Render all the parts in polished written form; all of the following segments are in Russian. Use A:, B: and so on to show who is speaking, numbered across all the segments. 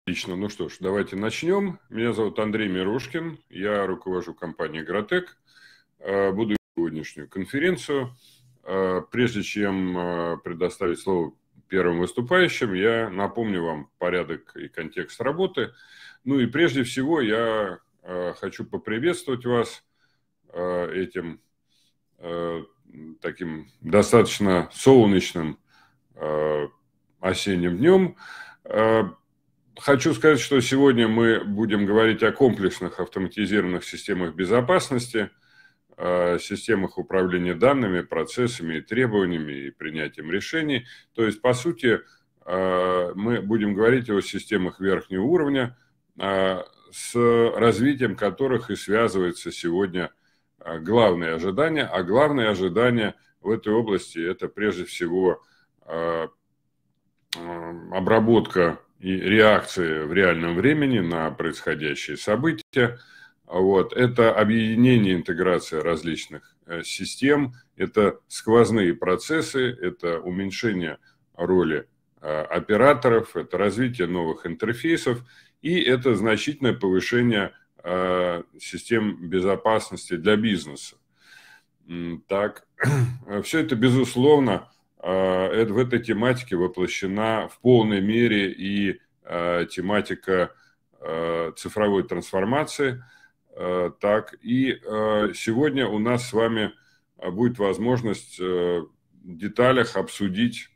A: Отлично. Ну что ж, давайте начнем. Меня зовут Андрей Мирошкин, я руковожу компанией Гратек. Буду вести сегодняшнюю конференцию. Прежде чем предоставить слово первым выступающим, я напомню вам порядок и контекст работы. Ну и прежде всего я хочу поприветствовать вас этим таким достаточно солнечным осенним днем. Хочу сказать, что сегодня мы будем говорить о комплексных автоматизированных системах безопасности, системах управления данными, процессами и требованиями и принятием решений. То есть, по сути, мы будем говорить о системах верхнего уровня, с развитием которых и связывается сегодня главное ожидание. А главное ожидание в этой области – это прежде всего обработка и реакции в реальном времени на происходящие события. Это объединение, интеграция различных систем, это сквозные процессы, это уменьшение роли операторов, это развитие новых интерфейсов и это значительное повышение систем безопасности для бизнеса. Так, все это, безусловно, в этой тематике воплощена в полной мере и тематика цифровой трансформации. Так, и сегодня у нас с вами будет возможность в деталях обсудить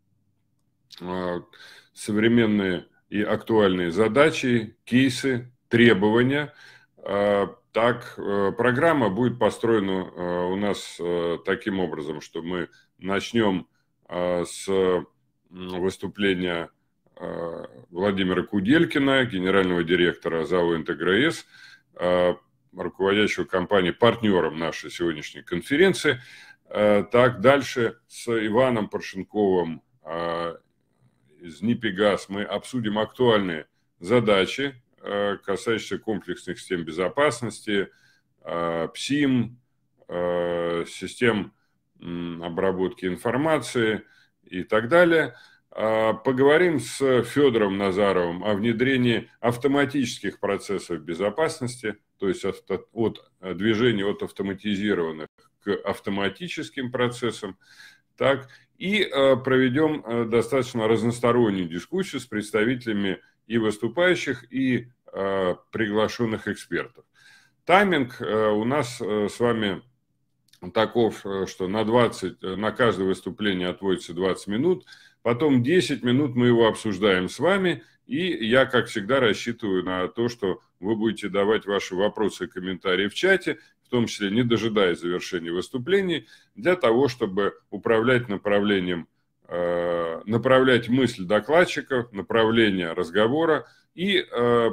A: современные и актуальные задачи, кейсы, требования. Так, программа будет построена у нас таким образом, что мы начнем с выступления Владимира Куделькина, генерального директора ЗАО «Интегра-С», руководящего компанией, партнером нашей сегодняшней конференции. Так, дальше с Иваном Паршенковым из НИПИ-ГАЗ мы обсудим актуальные задачи, касающиеся комплексных систем безопасности, ПСИМ, систем обработки информации и так далее. Поговорим с Федором Назаровым о внедрении автоматических процессов безопасности, то есть от движения от автоматизированных к автоматическим процессам. Так, и проведем достаточно разностороннюю дискуссию с представителями и выступающих, и приглашенных экспертов. Тайминг у нас с вами таков, что на каждое выступление отводится 20 минут, потом 10 минут мы его обсуждаем с вами, и я, как всегда, рассчитываю на то, что вы будете давать ваши вопросы и комментарии в чате, в том числе не дожидаясь завершения выступлений, для того, чтобы управлять направлением, направлять мысль докладчиков, направление разговора и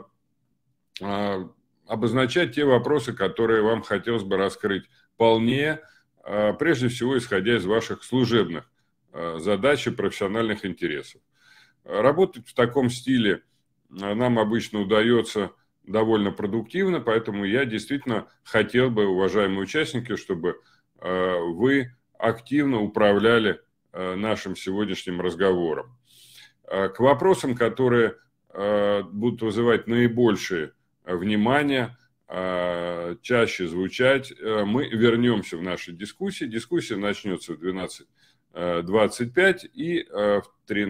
A: обозначать те вопросы, которые вам хотелось бы раскрыть полнее, прежде всего исходя из ваших служебных задач и профессиональных интересов. Работать в таком стиле нам обычно удается довольно продуктивно, поэтому я действительно хотел бы, уважаемые участники, чтобы вы активно управляли нашим сегодняшним разговором. К вопросам, которые будут вызывать наибольшее внимание, чаще звучать, мы вернемся в нашей дискуссии. Дискуссия начнется в 12:25 и в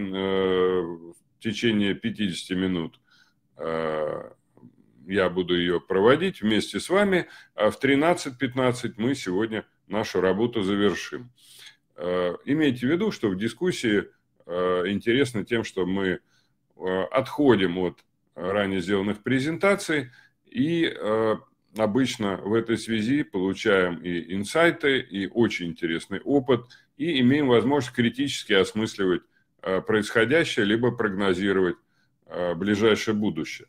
A: течение 50 минут я буду ее проводить вместе с вами, а в 13:15 мы сегодня нашу работу завершим. Имейте в виду, что в дискуссии интересно тем, что мы отходим от ранее сделанных презентаций и обычно в этой связи получаем и инсайты, и очень интересный опыт, и имеем возможность критически осмысливать происходящее, либо прогнозировать ближайшее будущее.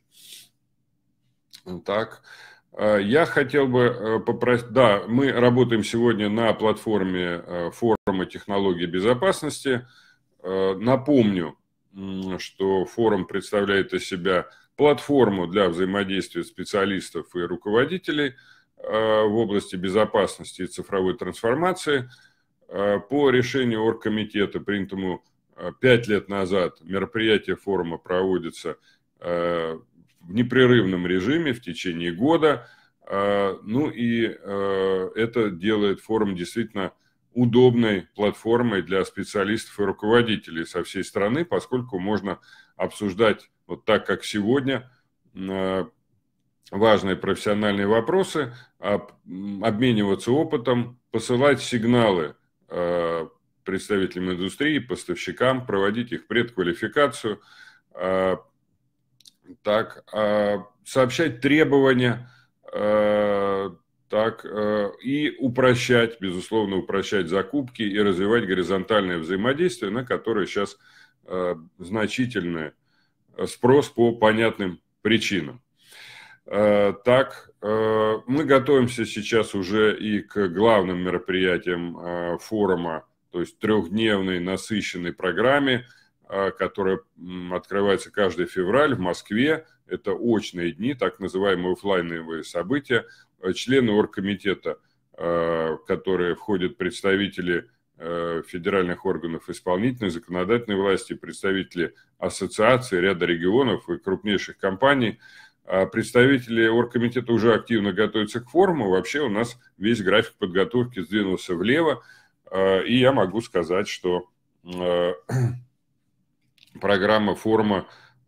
A: Так, я хотел бы попросить... Да, мы работаем сегодня на платформе форума технологий безопасности. Напомню, что форум представляет из себя платформу для взаимодействия специалистов и руководителей в области безопасности и цифровой трансформации. По решению оргкомитета, принятому 5 лет назад, мероприятия форума проводятся в непрерывном режиме в течение года. Ну и это делает форум действительно удобной платформой для специалистов и руководителей со всей страны, поскольку можно обсуждать вот так, как сегодня, важные профессиональные вопросы, обмениваться опытом, посылать сигналы представителям индустрии, поставщикам, проводить их предквалификацию, сообщать требования, и упрощать, безусловно, упрощать закупки и развивать горизонтальное взаимодействие, на которое сейчас значительный спрос по понятным причинам. Мы готовимся сейчас уже и к главным мероприятиям форума, то есть трехдневной насыщенной программе, которая открывается каждый февраль в Москве. Это очные дни, так называемые офлайновые события. Члены оргкомитета, в которые входят представители федеральных органов исполнительной, законодательной власти, представители ассоциаций, ряда регионов и крупнейших компаний. Представители оргкомитета уже активно готовятся к форуму. Вообще у нас весь график подготовки сдвинулся влево. И я могу сказать, что программа форума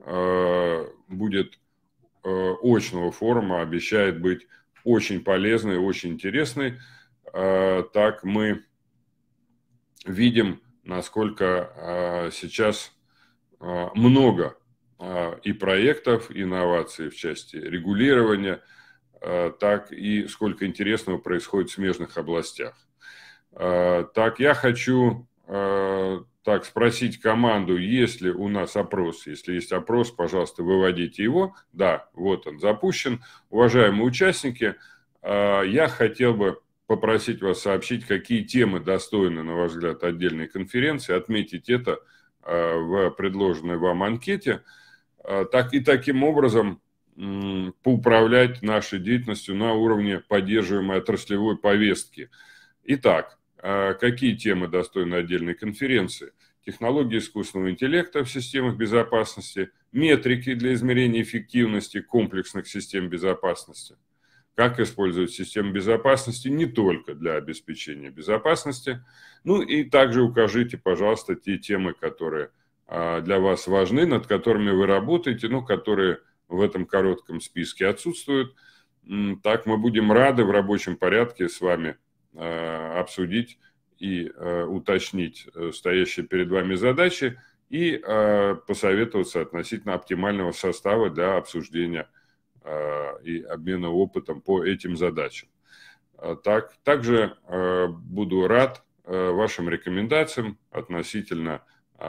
A: очного форума обещает быть очень полезной, очень интересной. Так мы видим, насколько сейчас много и проектов, инноваций в части регулирования, так и сколько интересного происходит в смежных областях. Так, я хочу спросить команду, есть ли у нас опрос. Если есть опрос, пожалуйста, выводите его. Да, вот он запущен. Уважаемые участники, я хотел бы попросить вас сообщить, какие темы достойны, на ваш взгляд, отдельной конференции, отметить это в предложенной вам анкете, и таким образом поуправлять нашей деятельностью на уровне поддерживаемой отраслевой повестки. Итак, какие темы достойны отдельной конференции? Технологии искусственного интеллекта в системах безопасности, метрики для измерения эффективности комплексных систем безопасности, как использовать системы безопасности не только для обеспечения безопасности, ну и также укажите, пожалуйста, те темы, которые для вас важны, над которыми вы работаете, но которые в этом коротком списке отсутствуют. Так мы будем рады в рабочем порядке с вами обсудить и уточнить стоящие перед вами задачи и посоветоваться относительно оптимального состава для обсуждения и обмена опытом по этим задачам. Также буду рад вашим рекомендациям относительно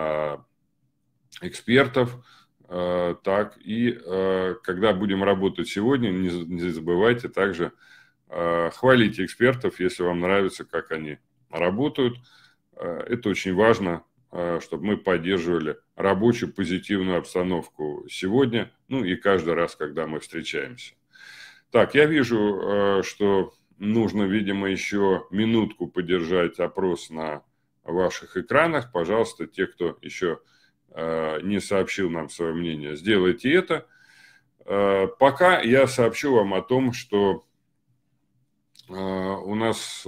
A: экспертов. Когда будем работать сегодня, не забывайте также хвалить экспертов, если вам нравится, как они работают. Это очень важно, чтобы мы поддерживали рабочую позитивную обстановку сегодня, ну и каждый раз, когда мы встречаемся. Так, я вижу, что нужно, видимо, еще минутку подержать опрос на ваших экранах. Пожалуйста, те, кто еще не сообщил нам свое мнение, сделайте это. Пока я сообщу вам о том, что у нас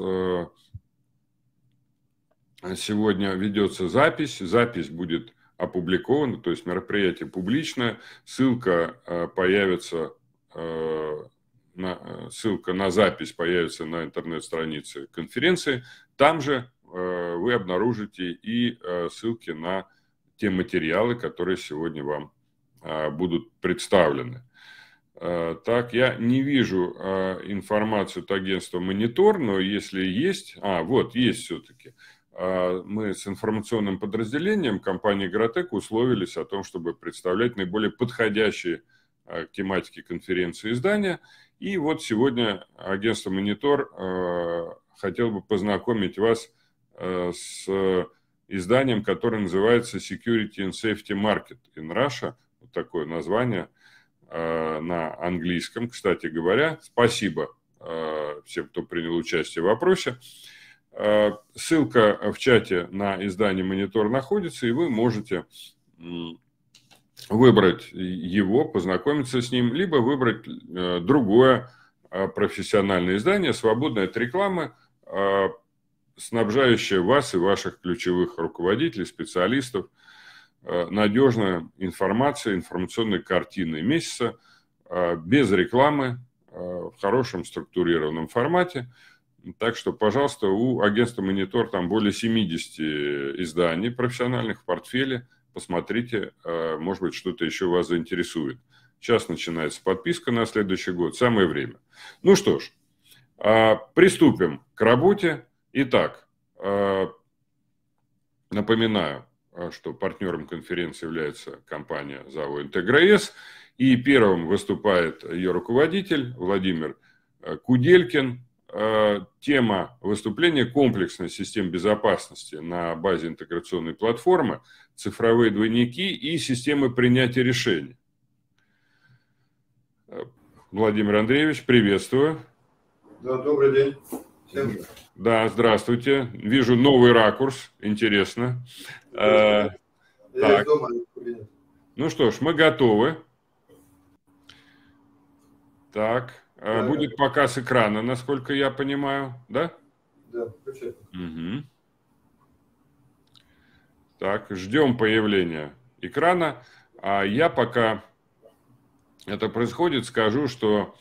A: сегодня ведется запись. Запись будет опубликована, то есть мероприятие публичное. Ссылка на запись появится на интернет-странице конференции. Там же вы обнаружите и ссылки на те материалы, которые сегодня вам будут представлены. Так, я не вижу информацию от агентства «Монитор», но если есть... вот, есть все-таки. Мы с информационным подразделением компании «Гротек» условились о том, чтобы представлять наиболее подходящие к тематике конференции издания. И вот сегодня агентство «Монитор» хотел бы познакомить вас с изданием, которое называется Security and Safety Market in Russia. Вот такое название на английском, кстати говоря. Спасибо всем, кто принял участие в опросе. Ссылка в чате на издание «Монитор» находится, и вы можете выбрать его, познакомиться с ним, либо выбрать другое профессиональное издание, свободное от рекламы, снабжающее вас и ваших ключевых руководителей, специалистов надежной информацией, информационной картиной месяца, без рекламы, в хорошем структурированном формате. Так что, пожалуйста, у агентства «Монитор» там более 70 изданий профессиональных в портфеле. Посмотрите, может быть, что-то еще вас заинтересует. Сейчас начинается подписка на следующий год. Самое время. Ну что ж, приступим к работе. Итак, напоминаю, что партнером конференции является компания ЗАО «Интегра-С». И первым выступает ее руководитель Владимир Куделькин. Тема выступления – комплексная система безопасности на базе интеграционной платформы, цифровые двойники и системы принятия решений. Владимир Андреевич, приветствую.
B: Да, добрый день. Всем.
A: Да, здравствуйте. Вижу новый ракурс. Интересно.
B: Я
A: Так.
B: дома.
A: Ну что ж, мы готовы. Так. Будет показ экрана, насколько я понимаю, да?
B: Да, включай.
A: Угу. Так, ждем появления экрана. А я пока это происходит, скажу, что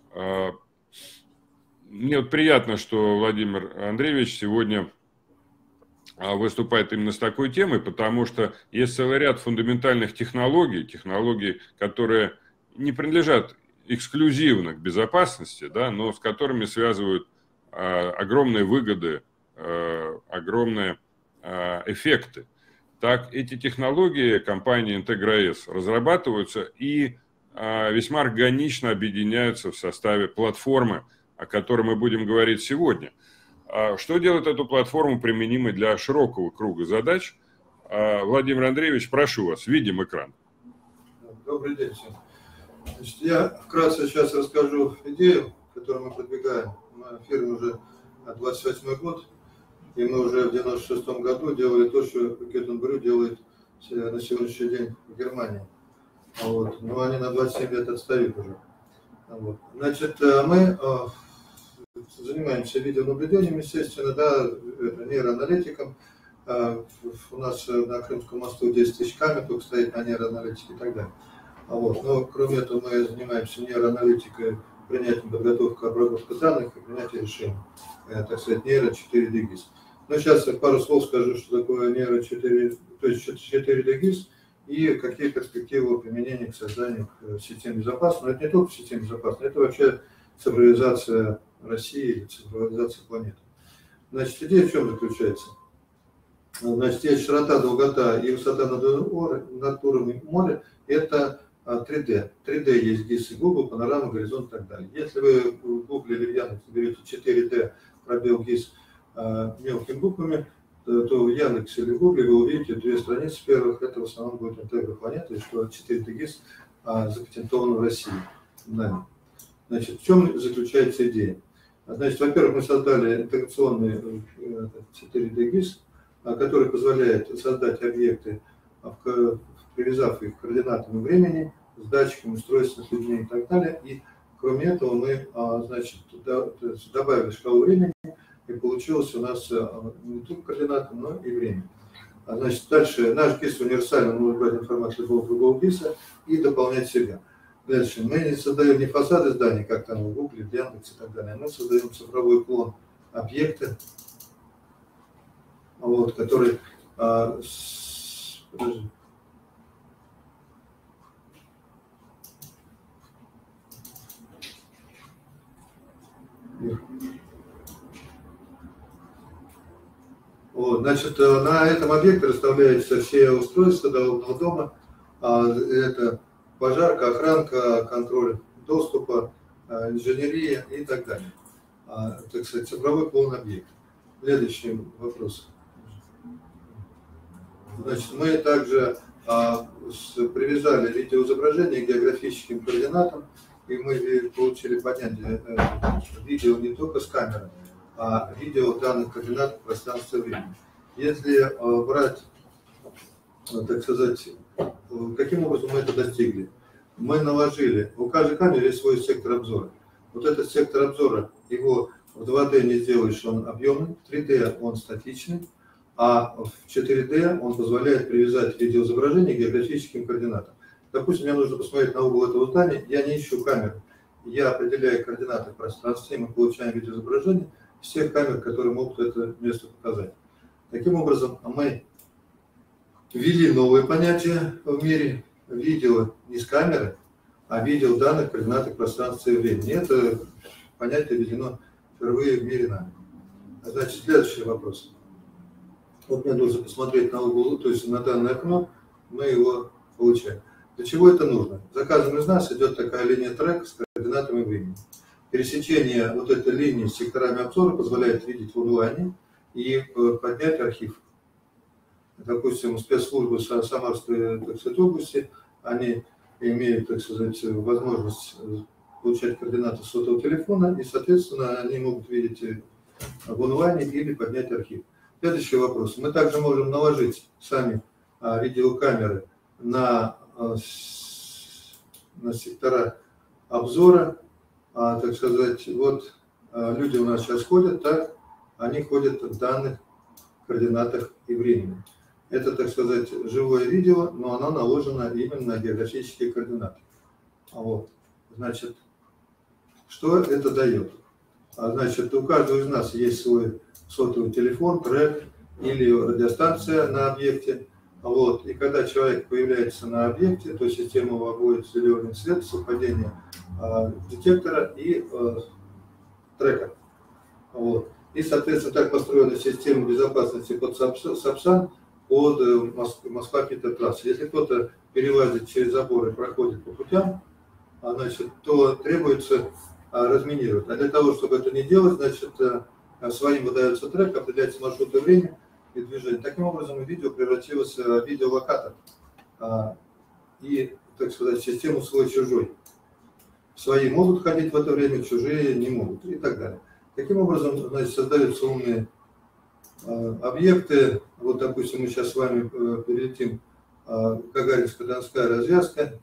A: мне вот приятно, что Владимир Андреевич сегодня выступает именно с такой темой, потому что есть целый ряд фундаментальных технологий, которые не принадлежат эксклюзивно к безопасности, да, но с которыми связывают огромные выгоды, огромные эффекты. Так, эти технологии компании «Интегра-С» разрабатываются и весьма органично объединяются в составе платформы, о которой мы будем говорить сегодня. Что делает эту платформу применимой для широкого круга задач? Владимир Андреевич, прошу вас, видим экран.
B: Добрый день всем. Значит, я вкратце сейчас расскажу идею, которую мы продвигаем. Мы фирме уже 28-й год, и мы уже в 96-м году делали то, что Кетенбрю делает на сегодняшний день в Германии. Вот. Но они на 27 лет отстают уже. Вот. Значит, мы занимаемся видеонаблюдением, естественно, да, нейроаналитиком. У нас на Крымском мосту 10 тысяч камер, только стоит на нейроаналитике и так далее. Вот. Но кроме этого мы занимаемся нейроаналитикой, принятием, подготовкой, обработкой данных и принятием решений, так сказать, нейро 4D GIS. Но сейчас пару слов скажу, что такое нейро 4, то есть 4D GIS и какие перспективы применения к созданию систем безопасности. Но это не только система безопасности, это вообще цифровизация России или цифровизация планеты. Значит, идея в чем заключается? Значит, есть широта, долгота и высота над уровнем моря, это 3D. 3D есть GIS и Google, панорама, горизонт и так далее. Если вы в Google или в Яндексе берете 4D, пробел GIS мелкими буквами, то в Яндексе или в Google вы увидите две страницы первых, это в основном будет Интегра планета, и что 4D GIS запатентован в России нами. Значит, в чем заключается идея? Значит, во-первых, мы создали интеграционный 4D GIS, который позволяет создать объекты, привязав их к координатам времени, с датчиками, устройствами, с людьми и так далее. И кроме этого мы, значит, добавили шкалу времени, и получилось у нас не только координаты, но и время. Значит, дальше наш GIS универсальный, может брать информацию любого другого GIS и дополнять себя. Дальше мы не создаем не фасады зданий, как там в Google, в Яндексе и так далее, мы создаем цифровой клон объекта, вот, который подожди. Вот, значит, на этом объекте расставляются все устройства до дома. Это пожарка, охранка, контроль доступа, инженерия и так далее. Так сказать, цифровой клон объекта. Следующий вопрос. Значит, мы также привязали видеоизображение к географическим координатам, и мы получили понятие видео не только с камеры, а видео данных координат пространства и времени. Если брать, так сказать, каким образом мы это достигли? Мы наложили, у каждой камеры есть свой сектор обзора. Вот этот сектор обзора, его в 2D не сделаешь, он объемный, в 3D он статичный, а в 4D он позволяет привязать видеоизображение к географическим координатам. Допустим, мне нужно посмотреть на угол этого здания, я не ищу камеры, я определяю координаты в пространстве, мы получаем видеоизображение с тех камер, которые могут это место показать. Таким образом, мы ввели новое понятие в мире видео не с камеры, а видео данных координаты пространства и времени. Это понятие введено впервые в мире нами. Значит, следующий вопрос. Вот мне нужно посмотреть на угол, то есть на данное окно, мы его получаем. Для чего это нужно? За каждым из нас идет такая линия трек с координатами времени. Пересечение вот этой линии с секторами обзора позволяет видеть в онлайне и поднять архив. Допустим, спецслужбы Самарской, так сказать, области, они имеют, так сказать, возможность получать координаты сотового телефона, и, соответственно, они могут видеть в онлайне или поднять архив. Следующий вопрос. Мы также можем наложить сами видеокамеры на сектора обзора, так сказать, вот люди у нас сейчас ходят, так, они ходят в данных координатах и времени. Это, так сказать, живое видео, но оно наложено именно на географические координаты. Вот. Значит, что это дает? Значит, у каждого из нас есть свой сотовый телефон, трек или радиостанция на объекте. Вот. И когда человек появляется на объекте, то система выводит зеленый цвет, совпадение детектора и трека. Вот. И, соответственно, так построена система безопасности под Сапсан, под Москва-Питер-трасса. Если кто-то перелазит через забор и проходит по путям, значит, то требуется разминировать. А для того, чтобы это не делать, значит, своим выдается трек, определяется маршрут и время и движение. Таким образом, видео превратилось в видеолокатор и, так сказать, систему свой-чужой. Свои могут ходить в это время, чужие не могут и так далее. Таким образом, значит, создаются умные объекты. Вот, допустим, мы сейчас с вами перелетим Гагаринско-Донская развязка.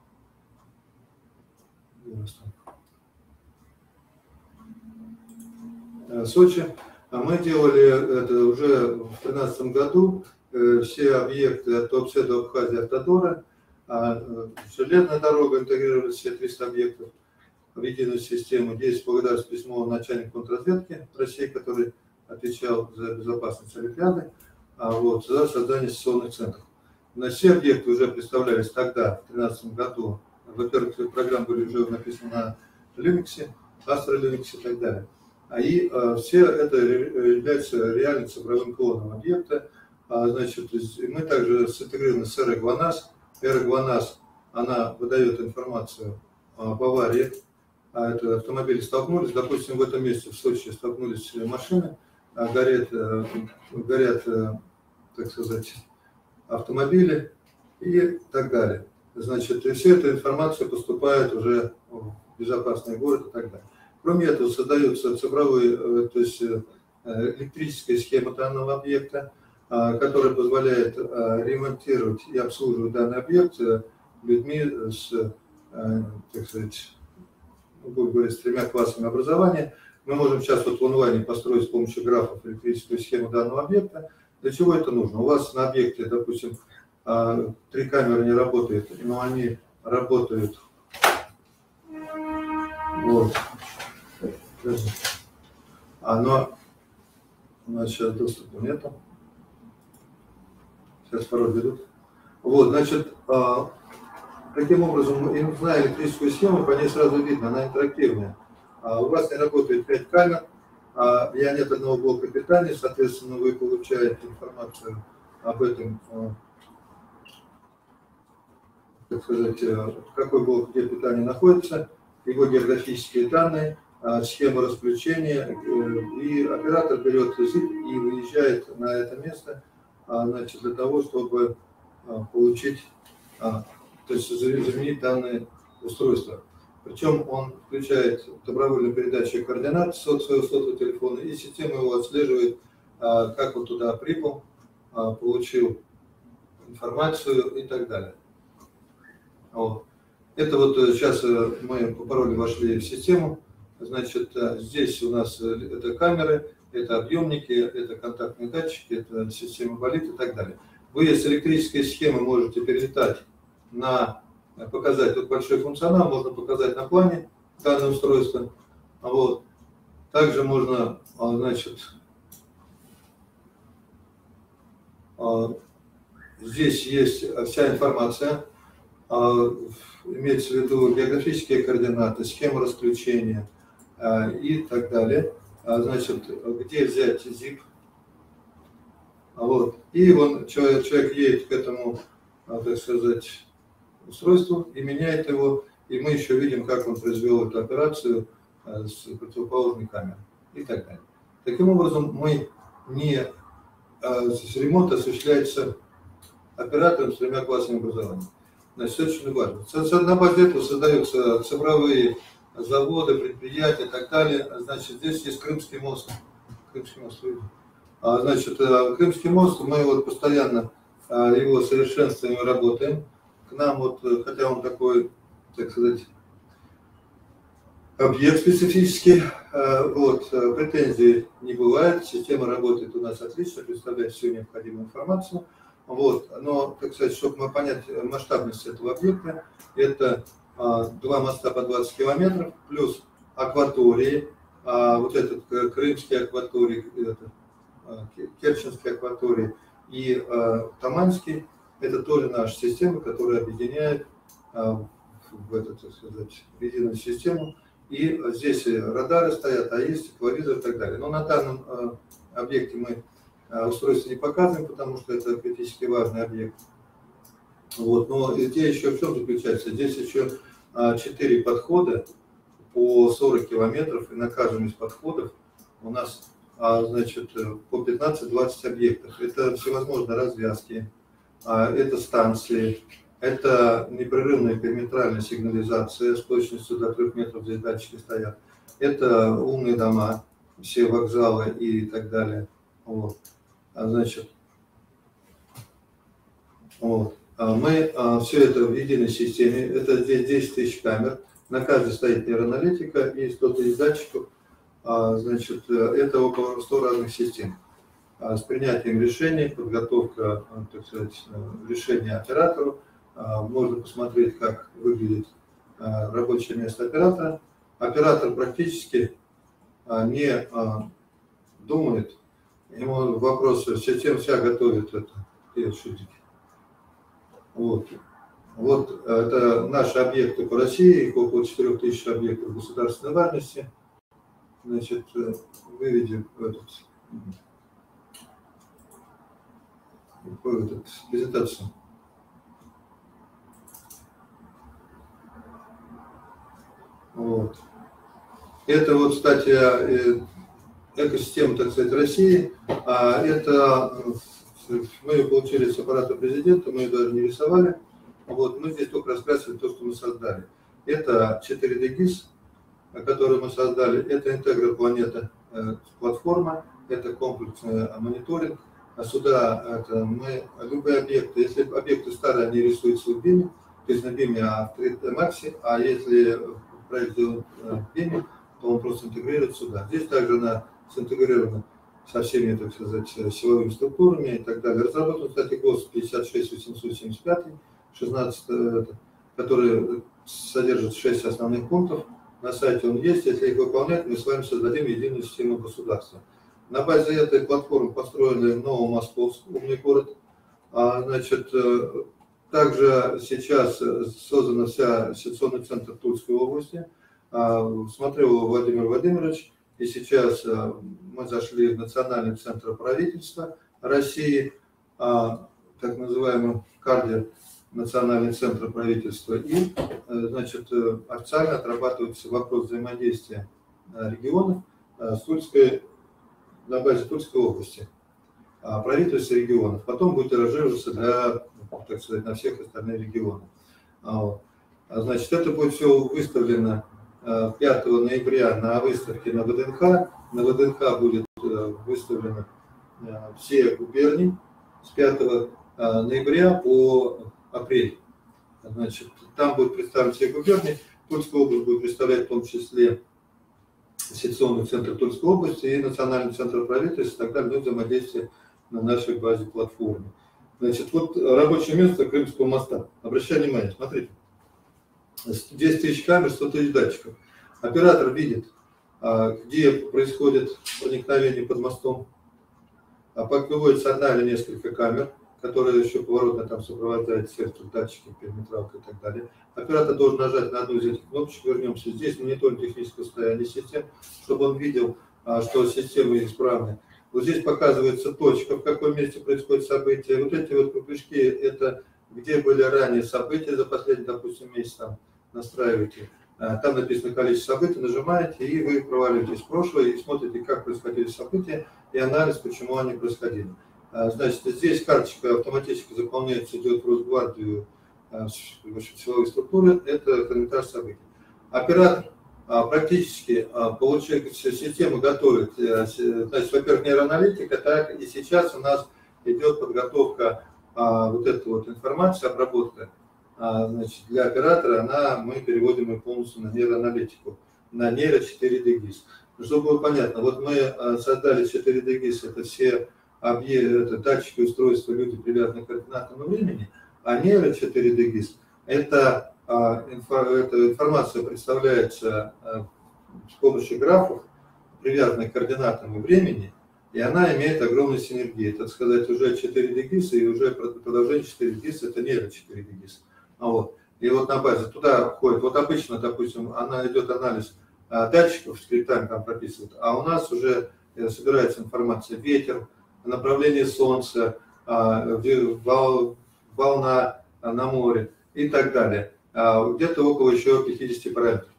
B: Сочи. Мы делали это уже в 2013 году. Все объекты от Туапсе до Абхазии, Автодора. Железная дорога, интегрировали все 300 объектов в единую систему. Здесь благодарность письмо начальнику контрразведки России, который отвечал за безопасность Олимпиады, вот, за создание сессионных центров. На все объекты уже представлялись тогда, в 2013 году. Во-первых, программы были уже написаны на Linux, Astra Linux и так далее. И все это является реальным цифровым клоном объекта. Значит, мы также синтегрированы с RE GLONASS. RE GLONASS, она выдает информацию об аварии. Это автомобили столкнулись, допустим, в этом месте в Сочи столкнулись машины, горят, так сказать, автомобили и так далее. Значит, и вся эта информация поступает уже в безопасный город и так далее. Кроме этого, создаются цифровые, то есть электрическая схема данного объекта, которая позволяет ремонтировать и обслуживать данный объект людьми с, так сказать, будем говорить, с 3 классами образования. Мы можем сейчас вот в онлайне построить с помощью графов электрическую схему данного объекта. Для чего это нужно? У вас на объекте, допустим, 3 камеры не работают, но они работают. Вот. Но у нас сейчас доступа нету. Сейчас пароль ведут. Вот, значит, таким образом, зная электрическую схему, по ней сразу видно, она интерактивная. У вас не работает 5 камер, нет одного блока питания, соответственно, вы получаете информацию об этом, так сказать, какой блок где питания находится, его географические данные, схема расключения, и оператор берет язык и выезжает на это место, значит, для того, чтобы получить, то есть заменить данные устройства. Причем он включает добровольную передачу координат с своего сотового телефона, и система его отслеживает, как он туда прибыл, получил информацию и так далее. Вот. Это вот сейчас мы по паролю вошли в систему. Значит, здесь у нас это камеры, это объемники, это контактные датчики, это система болит и так далее. Вы с электрической схемы можете перелетать на, показать тут большой функционал, можно показать на плане данное устройство. Вот. Также можно, значит, здесь есть вся информация, имеется в виду географические координаты, схема расключения и так далее. Значит, где взять ZIP. Вот. И человек едет к этому, так сказать, устройству и меняет его. И мы еще видим, как он произвел эту операцию с противоположной камерой и так далее. Таким образом, ремонт осуществляется оператором с 3 классами образования. Значит, это очень важно. На базе этого создаются цифровые заводы, предприятия и так далее. Значит, здесь есть Крымский мост. Крымский мост. Значит, Крымский мост, мы вот постоянно его совершенствуем и работаем. К нам вот, хотя он такой, так сказать, объект специфический, вот, претензий не бывает, система работает у нас отлично, представляет всю необходимую информацию. Вот, но, так сказать, чтобы понять масштабность этого объекта, это 2 моста по 20 километров, плюс акватории, вот этот Крымский акваторий, Керченский акваторий и Таманский, это тоже наша система, которая объединяет в эту, так сказать, единую систему. И здесь радары стоят, есть аквавизор и так далее. Но на данном объекте мы устройство не показываем, потому что это критически важный объект. Вот. Но идея еще в чем заключается? Здесь еще 4 подхода по 40 километров, и на каждом из подходов у нас, значит, по 15-20 объектов. Это всевозможные развязки, это станции, это непрерывная периметральная сигнализация с точностью до 3 метров, здесь датчики стоят. Это умные дома, все вокзалы и так далее. Вот. Значит, вот. Мы все это в единой системе, это здесь 10 тысяч камер, на каждой стоит нейроаналитика и 100 тысяч датчиков, значит, это около 100 разных систем. С принятием решений, подготовка, так сказать, решения оператору, можно посмотреть, как выглядит рабочее место оператора. Оператор практически не думает, ему вопросы, система вся готовит это. Вот. Вот это наши объекты по России, их около 4000 объектов государственной важности. Значит, выведем эту презентацию. Вот. Это вот, кстати, экосистема, так сказать, России. Это мы ее получили с аппарата президента, мы ее даже не рисовали. Вот, мы здесь только раскрасили то, что мы создали. Это 4D GIS, который мы создали. Это интегропланета платформа, это комплексный мониторинг. А сюда это мы любые объекты, если объекты старые, они рисуются в BIM, то есть на BIM, в 3D Max, а если проект сделан в BIM, то он просто интегрирует сюда. Здесь также она синтегрирована со всеми, так сказать, силовыми структурами и так далее. Разработан, кстати, ГОСТ 56875, 16, который содержит 6 основных пунктов. На сайте он есть. Если их выполнять, мы с вами создадим единую систему государства. На базе этой платформы построили Новомосковск, умный город. Значит, также сейчас создан ситуационный центр Тульской области. Смотрел его Владимир Владимирович. И сейчас мы зашли в Национальный центр правительства России, так называемый КАРДИ, Национальный центр правительства. И, значит, официально отрабатывается вопрос взаимодействия регионов с Тульской, на базе Тульской области, правительства регионов. Потом будет тиражироваться для, так сказать, на всех остальных регионов. Значит, это будет все выставлено 5 ноября на выставке на ВДНХ. На ВДНХ будет выставлено все губернии. С 5 ноября по апрель. Значит, там будет представлен все губернии. Тульская область будет представлять в том числе секционный центр Тульской области и национальный центр правительства, и так далее, взаимодействие на нашей базе платформы. Значит, вот рабочее место Крымского моста. Обращайте внимание, смотрите. 10 тысяч камер, 100 тысяч датчиков. Оператор видит, где происходит проникновение под мостом. Выводится одна или несколько камер, которые еще поворотно там сопровождают сектор, датчики, периметралка и так далее. Оператор должен нажать на одну из этих кнопочек. Вернемся здесь, мониторинг технического состояния систем, чтобы он видел, что системы исправны. Вот здесь показывается точка, в каком месте происходит событие. Вот эти вот кружки, это где были ранее события за последний, допустим, месяц, там настраиваете. Там написано количество событий, нажимаете, и вы проваливаетесь в прошлое и смотрите, как происходили события, и анализ, почему они происходили. Значит, здесь карточка автоматически заполняется, идет в Росгвардию, силовые структуры, это комментарий событий. Оператор практически получает, система готовит, значит, во-первых, нейроаналитика, так и сейчас у нас идет подготовка вот этой вот информации, обработка. Значит, для оператора мы переводим ее полностью на нейроаналитику, на нейро 4D GIS. Чтобы было понятно, вот мы создали 4D GIS, это все объекты, это датчики, устройства, люди, привязанные к координатному времени, а нейро 4D GIS это информация представляется с помощью графов, привязанных к координатному времени, и она имеет огромную синергию. Так сказать, уже 4D GIS и уже продолжение 4D GIS это нейро 4D GIS. Вот. И вот на базе туда входит, вот обычно, допустим, она идет анализ датчиков, скриптами там прописывают, а у нас уже собирается информация: ветер, направление солнца, волна на море и так далее. Где-то около еще 50 параметров.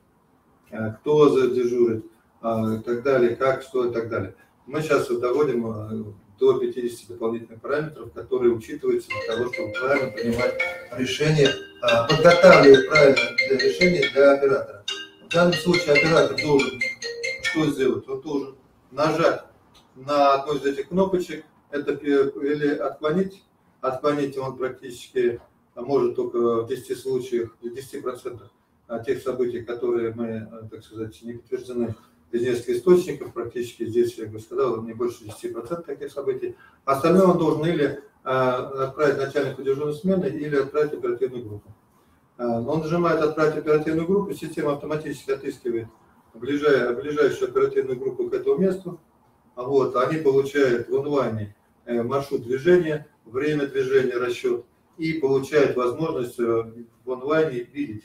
B: Кто задежурит, и так далее, как, что и так далее. Мы сейчас доводим до 50 дополнительных параметров, которые учитываются для того, чтобы правильно принимать решение, подготавливать правильно для решения для оператора. В данном случае оператор должен что сделать? Он должен нажать на одну из этих кнопочек, это или отклонить. Отклонить он практически может только в 10 случаях, в 10% тех событий, которые мы, так сказать, не подтверждены из нескольких источников, практически здесь, я бы сказал, не больше 10% таких событий. Остальное он должен или отправить начальнику дежурной смены, или отправить оперативную группу. Он нажимает «Отправить оперативную группу», система автоматически отыскивает ближайшую оперативную группу к этому месту. Вот, они получают в онлайне маршрут движения, время движения, расчет, и получают возможность в онлайне видеть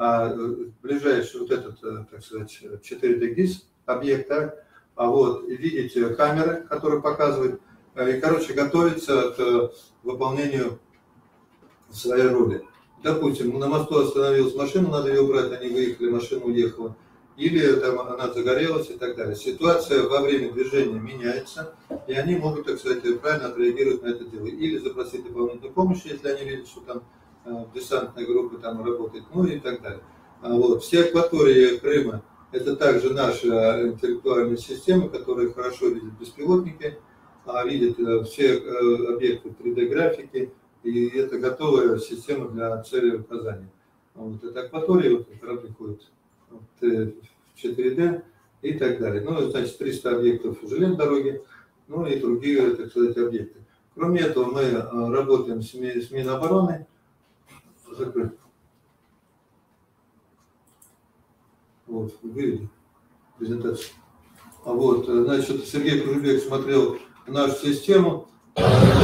B: ближайший вот этот, так сказать, 4D GIS объект, вот, и видеть камеры, которые показывают, и, короче, готовиться к выполнению своей роли. Допустим, на мосту остановилась машина, надо ее убрать, они выехали, машина уехала, или там она загорелась и так далее. Ситуация во время движения меняется, и они могут, так сказать, правильно отреагировать на это дело. Или запросить дополнительную помощь, если они видят, что там десантная группа там работает, ну и так далее. Вот. Все акватории Крыма – это также наши интеллектуальные системы, которые хорошо видят беспилотники, видят все объекты 3D-графики, и это готовая система для цели указания. Вот. Это акватория, вот, корабли ходят в 4D и так далее. Ну, значит, 300 объектов железной дороги, ну и другие, так сказать, объекты. Кроме этого, мы работаем с Минобороны. Закрыт. Вот, вывели презентацию. Вот, значит, Сергей Кружбек смотрел нашу систему. Вот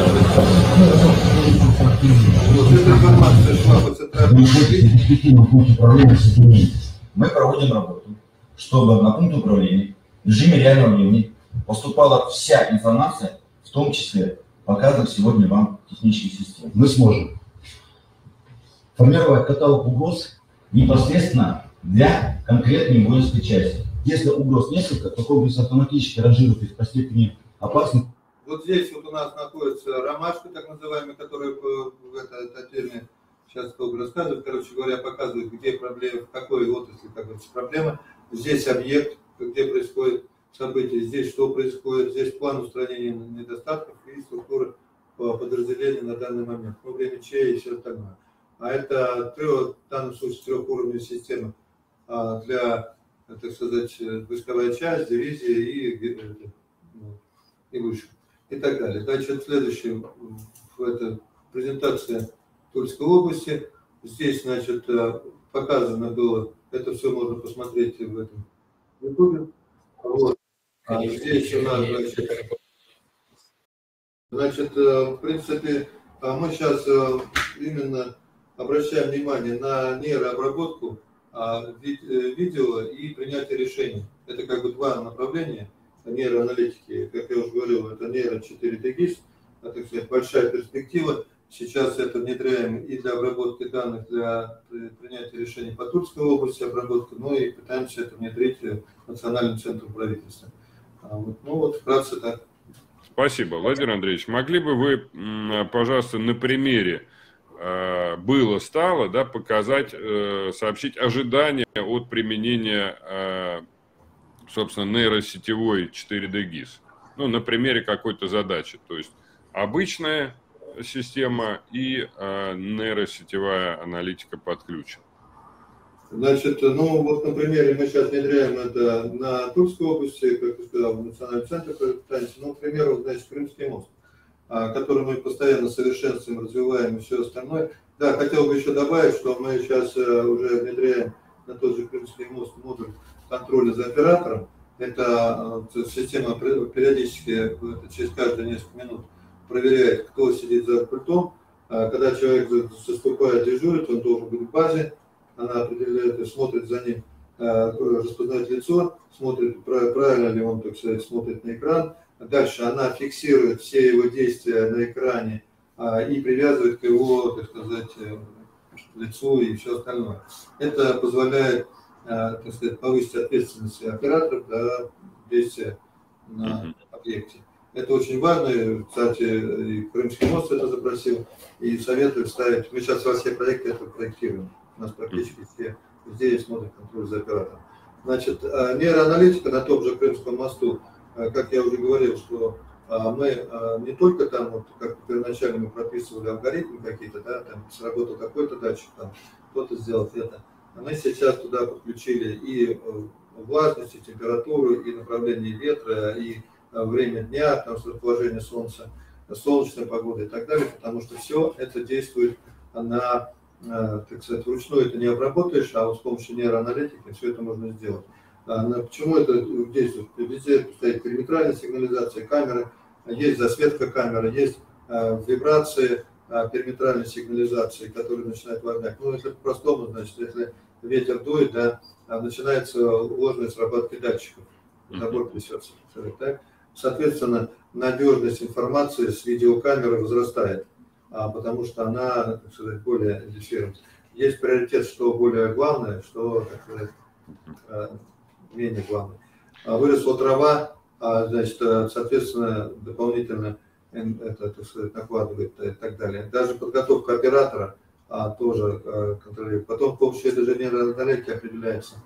B: эта информация шла по центральному управлению.
C: Мы проводим работу, чтобы на пункт управления в режиме реального времени поступала вся информация, в том числе показанных сегодня вам технических систем. Мы сможем формировать каталог угроз непосредственно для конкретной воинской части. Если угроз несколько, то комплекс автоматически ранжирует их по степени опасности.
B: Вот здесь вот у нас находится ромашка, так называемая, которая в этой теме сейчас долго рассказывает. Короче говоря, показывает, где проблема, в какой отрасли, как говорится, проблема. Здесь объект, где происходит событие, здесь что происходит, здесь план устранения недостатков и структура подразделения на данный момент, ну, время ЧЕ и все остальное. А это в данном случае трехуровневая система для, так сказать, войсковая часть, дивизия и выше, и так далее. Дальше следующее, это презентация Тульской области. Здесь, значит, показано было, это все можно посмотреть в этом YouTube. Вот. Здесь у нас, значит, в принципе, мы сейчас именно обращаем внимание на нейрообработку видео и принятие решений. Это как бы два направления нейроаналитики. Как я уже говорил, это нейро 4D GIS, так сказать, большая перспектива. Сейчас это внедряем и для обработки данных, для принятия решений по Тульской области обработки, но и пытаемся это внедрить в Национальном центре правительства. Ну вот вкратце так.
A: Спасибо, Владимир Андреевич. Могли бы вы, пожалуйста, на примере было-стало, да, показать, сообщить ожидания от применения, собственно, нейросетевой 4D GIS? Ну, на примере какой-то задачи. То есть обычная система и нейросетевая аналитика подключена.
B: Значит, ну вот на примере мы сейчас внедряем это на Тульской области, как я сказал, в Национальном центре пытаемся. Ну, к примеру, значит, Крымский мост, который мы постоянно совершенствуем, развиваем и все остальное. Да, хотел бы еще добавить, что мы сейчас уже внедряем на тот же Крымский мост модуль контроля за оператором. Это система периодически, через каждые несколько минут проверяет, кто сидит за пультом. Когда человек заступает, дежурит, он должен быть в базе. Она определяет, смотрит за ним, распознает лицо, смотрит, правильно ли он, так сказать, смотрит на экран. Дальше она фиксирует все его действия на экране и привязывает к его, так сказать, лицу и все остальное. Это позволяет, так сказать, повысить ответственность операторов за действия на объекте. Это очень важно. Кстати, и Крымский мост это запросил, и советую ставить. Мы сейчас во все проекты это проектируем. У нас практически везде есть модуль контроля за оператором. Значит, нейроаналитика на том же Крымском мосту, как я уже говорил, что мы не только там, вот, как первоначально мы прописывали алгоритмы какие-то, да, там сработал какой-то датчик, там кто-то сделал это, а мы сейчас туда подключили и влажность, и температуру, и направление ветра, и время дня, там, расположение солнца, солнечная погода и так далее, потому что все это действует на, так сказать, вручную это не обработаешь, а вот с помощью нейроаналитики все это можно сделать. Почему это действует? Везде стоит периметральная сигнализация, камеры, есть засветка камеры, есть вибрации периметральной сигнализации, которые начинают вогнать. Ну, если по-простому, значит, если ветер дует, да, начинается ложная срабатка датчиков, забор трясется. Так? Соответственно, надежность информации с видеокамеры возрастает, потому что она, так сказать, более индифферентна. Есть приоритет, что более главное, что, так сказать, менее главное. Выросла трава, значит, соответственно, дополнительно это, так сказать, накладывает и так далее. Даже подготовка оператора тоже контролирует. Потом с помощью этой же нейроаналитики определяется,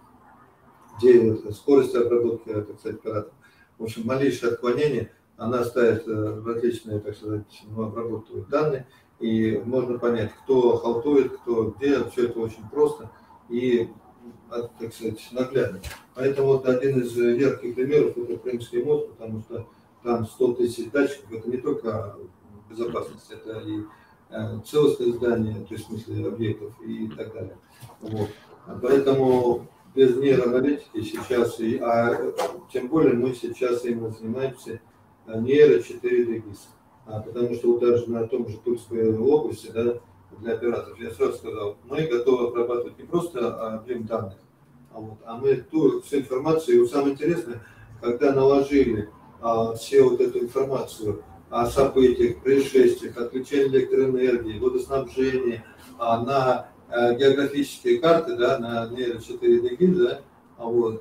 B: где скорость обработки, так сказать, оператора. В общем, малейшее отклонение, она ставит различные, так сказать, обработывает данные, и можно понять, кто халтует, кто где, все это очень просто и, так сказать, наглядно. Поэтому вот один из ярких примеров это Крымский мост, потому что там 100 тысяч датчиков, это не только безопасность, это и целостное здание, то есть в смысле объектов и так далее. Вот. Поэтому без нейроаналитики сейчас, тем более мы сейчас именно занимаемся нейро 4D GIS, потому что вот даже на том же Тульской области, да, для операторов, я сразу сказал, мы готовы обрабатывать не просто объем данных, а мы ту всю информацию, и вот самое интересное, когда наложили всю вот эту информацию о событиях, происшествиях, отключении электроэнергии, водоснабжении, на географические карты, да, на нейро 4D GIS, да, вот,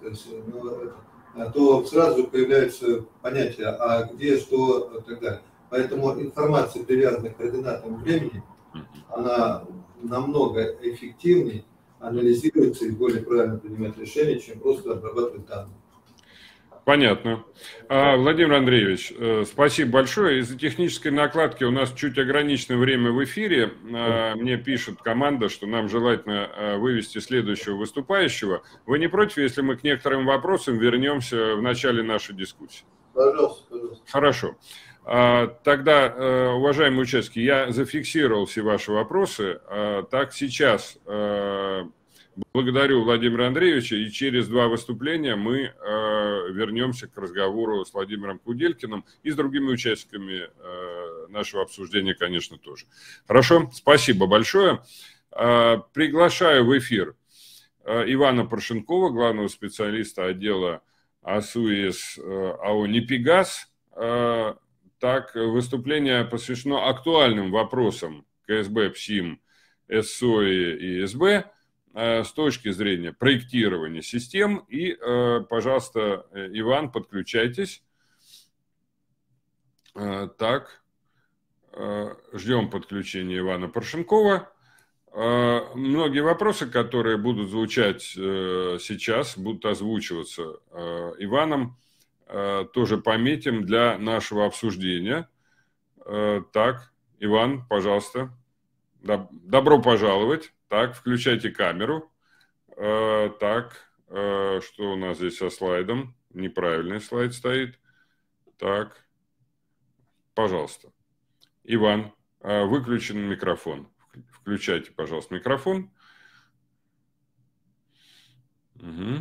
B: то сразу появляется понятие, где, что и так далее. Поэтому информация, привязанная к координатам времени, она намного эффективнее анализируется и более правильно принимает решения, чем просто обрабатывать данные.
A: Понятно. Владимир Андреевич, спасибо большое. Из-за технической накладки у нас чуть ограниченное время в эфире. Мне пишет команда, что нам желательно вывести следующего выступающего. Вы не против, если мы к некоторым вопросам вернемся в начале нашей дискуссии?
B: Пожалуйста, пожалуйста.
A: Хорошо. Тогда, уважаемые участники, я зафиксировал все ваши вопросы. Так, сейчас благодарю Владимира Андреевича, и через 2 выступления мы вернемся к разговору с Владимиром Куделькиным и с другими участниками нашего обсуждения, конечно, тоже. Хорошо, спасибо большое. Приглашаю в эфир Ивана Паршенкова, главного специалиста отдела АСУИС АО «Непигаз». Так, выступление посвящено актуальным вопросам КСБ, ПСИМ, СОИ и СБ с точки зрения проектирования систем. И, пожалуйста, Иван, подключайтесь. Так, ждем подключения Ивана Паршенкова. Многие вопросы, которые будут звучать сейчас, будут озвучиваться Иваном, тоже пометим для нашего обсуждения. Так, Иван, пожалуйста. Добро пожаловать. Так, включайте камеру. Так, что у нас здесь со слайдом? Неправильный слайд стоит. Так, пожалуйста. Иван, выключен микрофон. Включайте, пожалуйста, микрофон. Угу.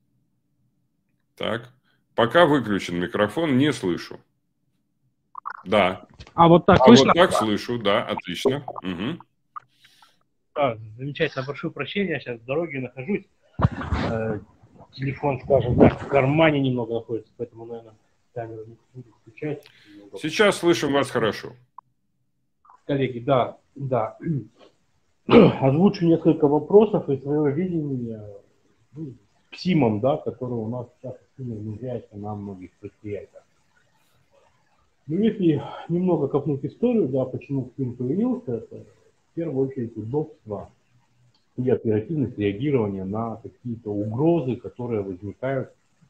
A: Так, пока выключен микрофон, не слышу. Да.
D: А вот так слышно?
A: Вот так слышу, да, отлично. Угу.
D: Да, замечательно, прошу прощения, я сейчас в дороге нахожусь. Телефон, скажем так, в кармане немного находится, поэтому, наверное, камеру не буду включать.
A: Сейчас слышим вас хорошо.
D: Коллеги, да. Озвучу несколько вопросов из своего видения ПСИМом, да, который у нас сейчас активно внедряется на многих предприятиях. Но если немного копнуть историю, да, почему ПСИМ появился, это в первую очередь удобство и оперативность реагирования на какие-то угрозы, которые возникают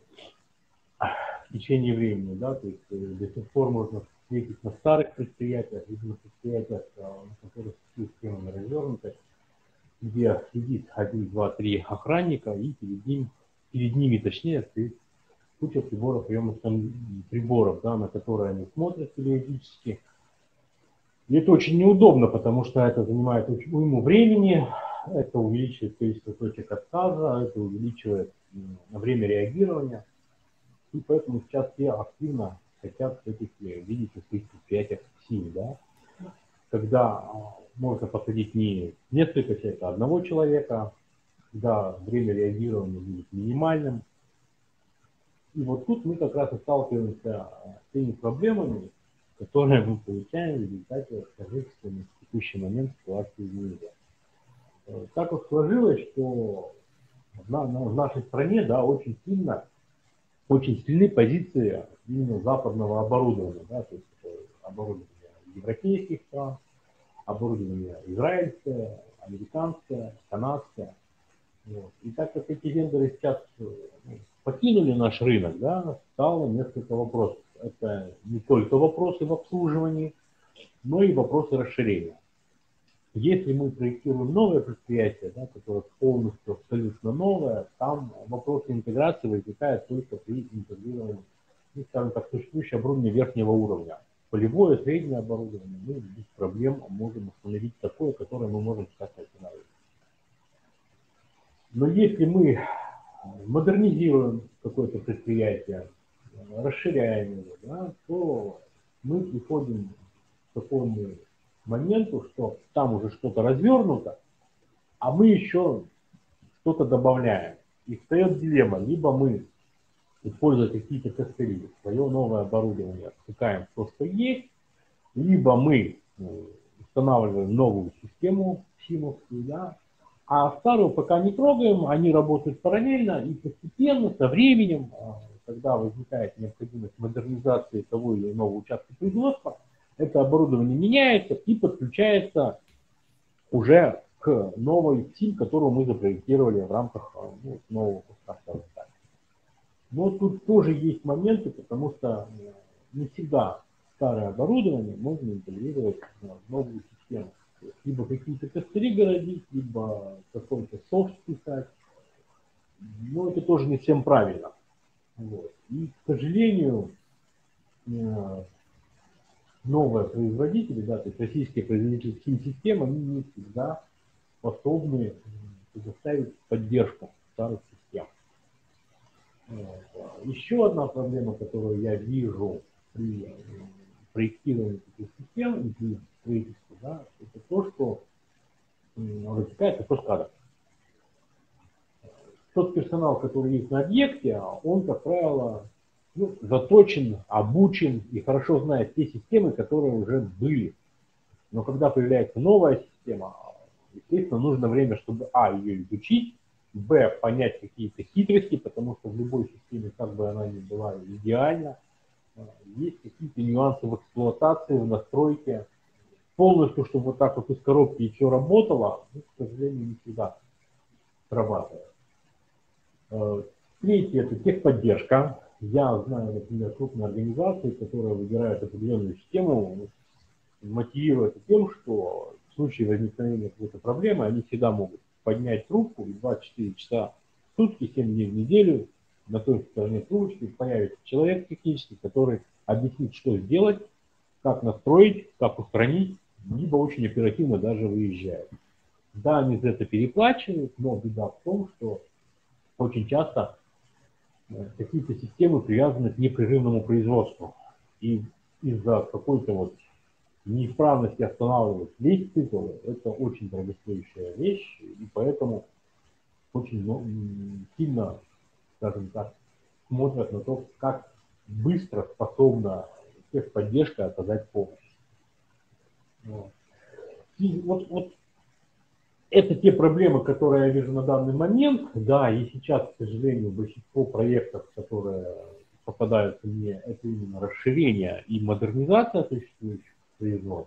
D: в течение времени, да, то есть до сих пор можно встретить на старых предприятиях, или на предприятиях, на которых системы развернуты, где сидит 1, 2, 3 охранника, и перед ними, точнее, стоит куча приборов, да, на которые они смотрят периодически. И это очень неудобно, потому что это занимает уйму времени, это увеличивает количество точек отказа, это увеличивает время реагирования. И поэтому сейчас все активно хотят все-таки видеть на своих предприятиях ПСИМ, да, когда можно посадить не несколько человек, а одного человека, когда время реагирования будет минимальным. И вот тут мы как раз и сталкиваемся с теми проблемами, которые мы получаем в результате сложившейся на текущий момент ситуации в мире. Так вот сложилось, что в нашей стране, да, очень сильны позиции именно западного оборудования, да, то есть оборудование европейских стран, оборудование израильское, американское, канадское. Вот. И так как эти вендоры сейчас покинули наш рынок, да, стало несколько вопросов. Это не только вопросы в обслуживании, но и вопросы расширения. Если мы проектируем новое предприятие, да, которое полностью абсолютно новое, там вопросы интеграции возникают только при интегрировании, скажем так, существующее оборудование верхнего уровня. Полевое, среднее оборудование, мы без проблем можем установить такое, которое мы можем сейчас установить. Но если мы модернизируем какое-то предприятие, расширяем его, да, то мы приходим к такому моменту, что там уже что-то развернуто, а мы еще что-то добавляем. И встает дилемма: либо мы, используя какие-то костыли, свое новое оборудование втыкаем в то, что есть, либо мы устанавливаем новую систему ПСИМовскую, да, а старую пока не трогаем, они работают параллельно, и постепенно, со временем, когда возникает необходимость модернизации того или иного участка производства, это оборудование меняется и подключается уже к новой ПСИМ, которую мы запроектировали в рамках нового куска. Но тут тоже есть моменты, потому что не всегда старое оборудование можно интегрировать в новую систему. Либо какие-то костыри городить, либо какой-то софт писать. Но это тоже не всем правильно. Вот. И, к сожалению, новые производители, да, то есть российские производители систем, они не всегда способны предоставить поддержку старых систем. Вот. Еще одна проблема, которую я вижу при проектировании таких систем и при строительстве, да, это то, что вытекает из кадров. Тот персонал, который есть на объекте, он, как правило, заточен, обучен и хорошо знает те системы, которые уже были. Но когда появляется новая система, естественно, нужно время, чтобы ее изучить, понять какие-то хитрости, потому что в любой системе, как бы она ни была идеальна, есть какие-то нюансы в эксплуатации, в настройке. Полностью, чтобы вот так вот из коробки и все работало, к сожалению, не всегда срабатывает. Третье – это техподдержка. Я знаю, например, крупные организации, которые выбирают определенную систему, мотивируют тем, что в случае возникновения какой-то проблемы они всегда могут поднять трубку и 24 часа в сутки, 7 дней в неделю на той стороне трубочки появится человек технический, который объяснит, что сделать, как настроить, как устранить, либо очень оперативно даже выезжает. Да, они за это переплачивают, но беда в том, что очень часто какие-то системы привязаны к непрерывному производству. И из-за какой-то вот неисправности останавливать весь цикл – это очень дорогостоящая вещь, и поэтому очень сильно, скажем так, смотрят на то, как быстро способна техподдержка оказать помощь. И вот это те проблемы, которые я вижу на данный момент. Да, и сейчас, к сожалению, большинство проектов, которые попадаются мне, это именно расширение и модернизация существующих производств.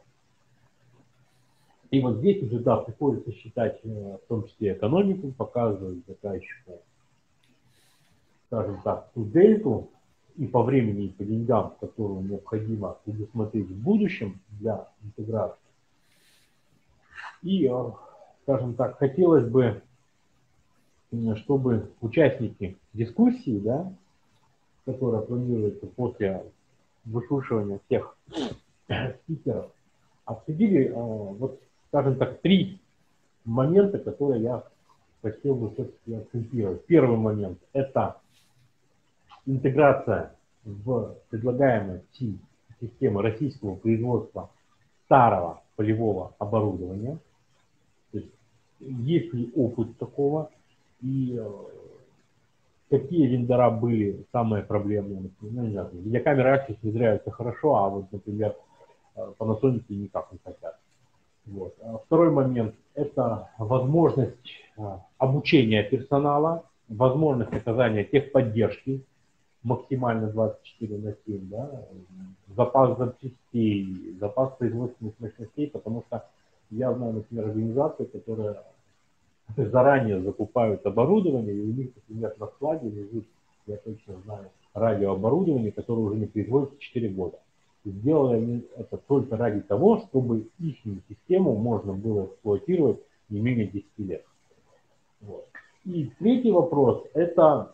D: И вот здесь уже, да, приходится считать, в том числе экономику, показывать заказчику, скажем так, ту дельту и по времени, и по деньгам, которую необходимо предусмотреть в будущем для интеграции. И, скажем так, хотелось бы, чтобы участники дискуссии, да, которая планируется после выслушивания всех спикеров, обсудили, вот, скажем так, 3 момента, которые я хотел бы все-таки акцентировать. Первый момент – это интеграция в предлагаемые системы российского производства старого полевого оборудования. То есть ли опыт такого, и какие вендора были самые проблемные. Ну, не знаю, видеокамеры Axis внедряются хорошо, а вот, например, Panasonic никак не хотят. Вот. Второй момент – это возможность обучения персонала, возможность оказания техподдержки максимально 24/7, да, запас запчастей, запас производственных мощностей, потому что я знаю, например, организации, которые заранее закупают оборудование, и у них, например, на складе лежит, я точно знаю, радиооборудование, которое уже не производится 4 года. Сделали они это только ради того, чтобы их систему можно было эксплуатировать не менее 10 лет. Вот. И третий вопрос – это,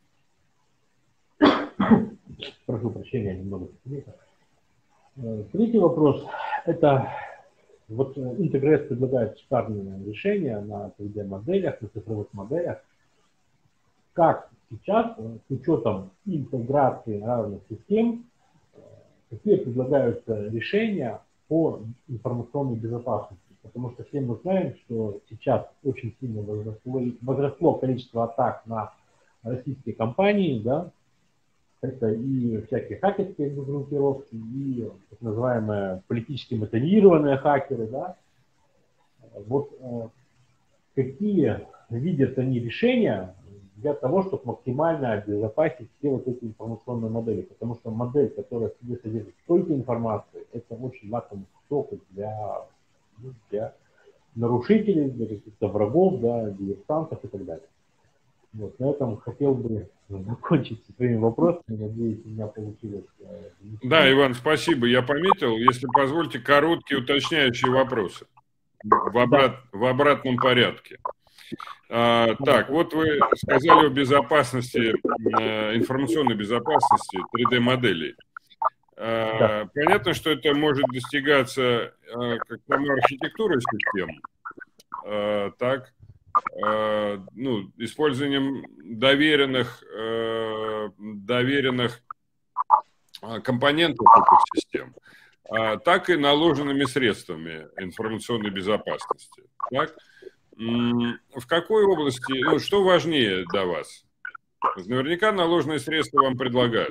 D: прошу прощения, немного. Третий вопрос – это вот Интегресс предлагает шикарные решения на 3D-моделях, на цифровых моделях. Как сейчас, с учетом интеграции разных систем, какие предлагаются решения по информационной безопасности? Потому что все мы знаем, что сейчас очень сильно возросло количество атак на российские компании, да, это и всякие хакерские группировки, и так называемые политически мотивированные хакеры, да. Вот какие видят они решения для того, чтобы максимально обезопасить все вот эти информационные модели. Потому что модель, которая в себе содержит столько информации, это очень лакомый кусок для нарушителей, для каких-то врагов, да, диверсантов и так далее. Вот, на этом хотел бы закончить со своими вопросами. Надеюсь, у меня получилось.
A: Да, Иван, спасибо. Я пометил. Если позвольте, короткие уточняющие вопросы в обратном порядке. Так, вот вы сказали о безопасности, информационной безопасности 3D-моделей. Понятно, что это может достигаться как самой архитектурой систем, так, ну, использованием доверенных компонентов этих систем, так и наложенными средствами информационной безопасности. Так? В какой области, ну, что важнее для вас? Наверняка наложенные средства вам предлагают.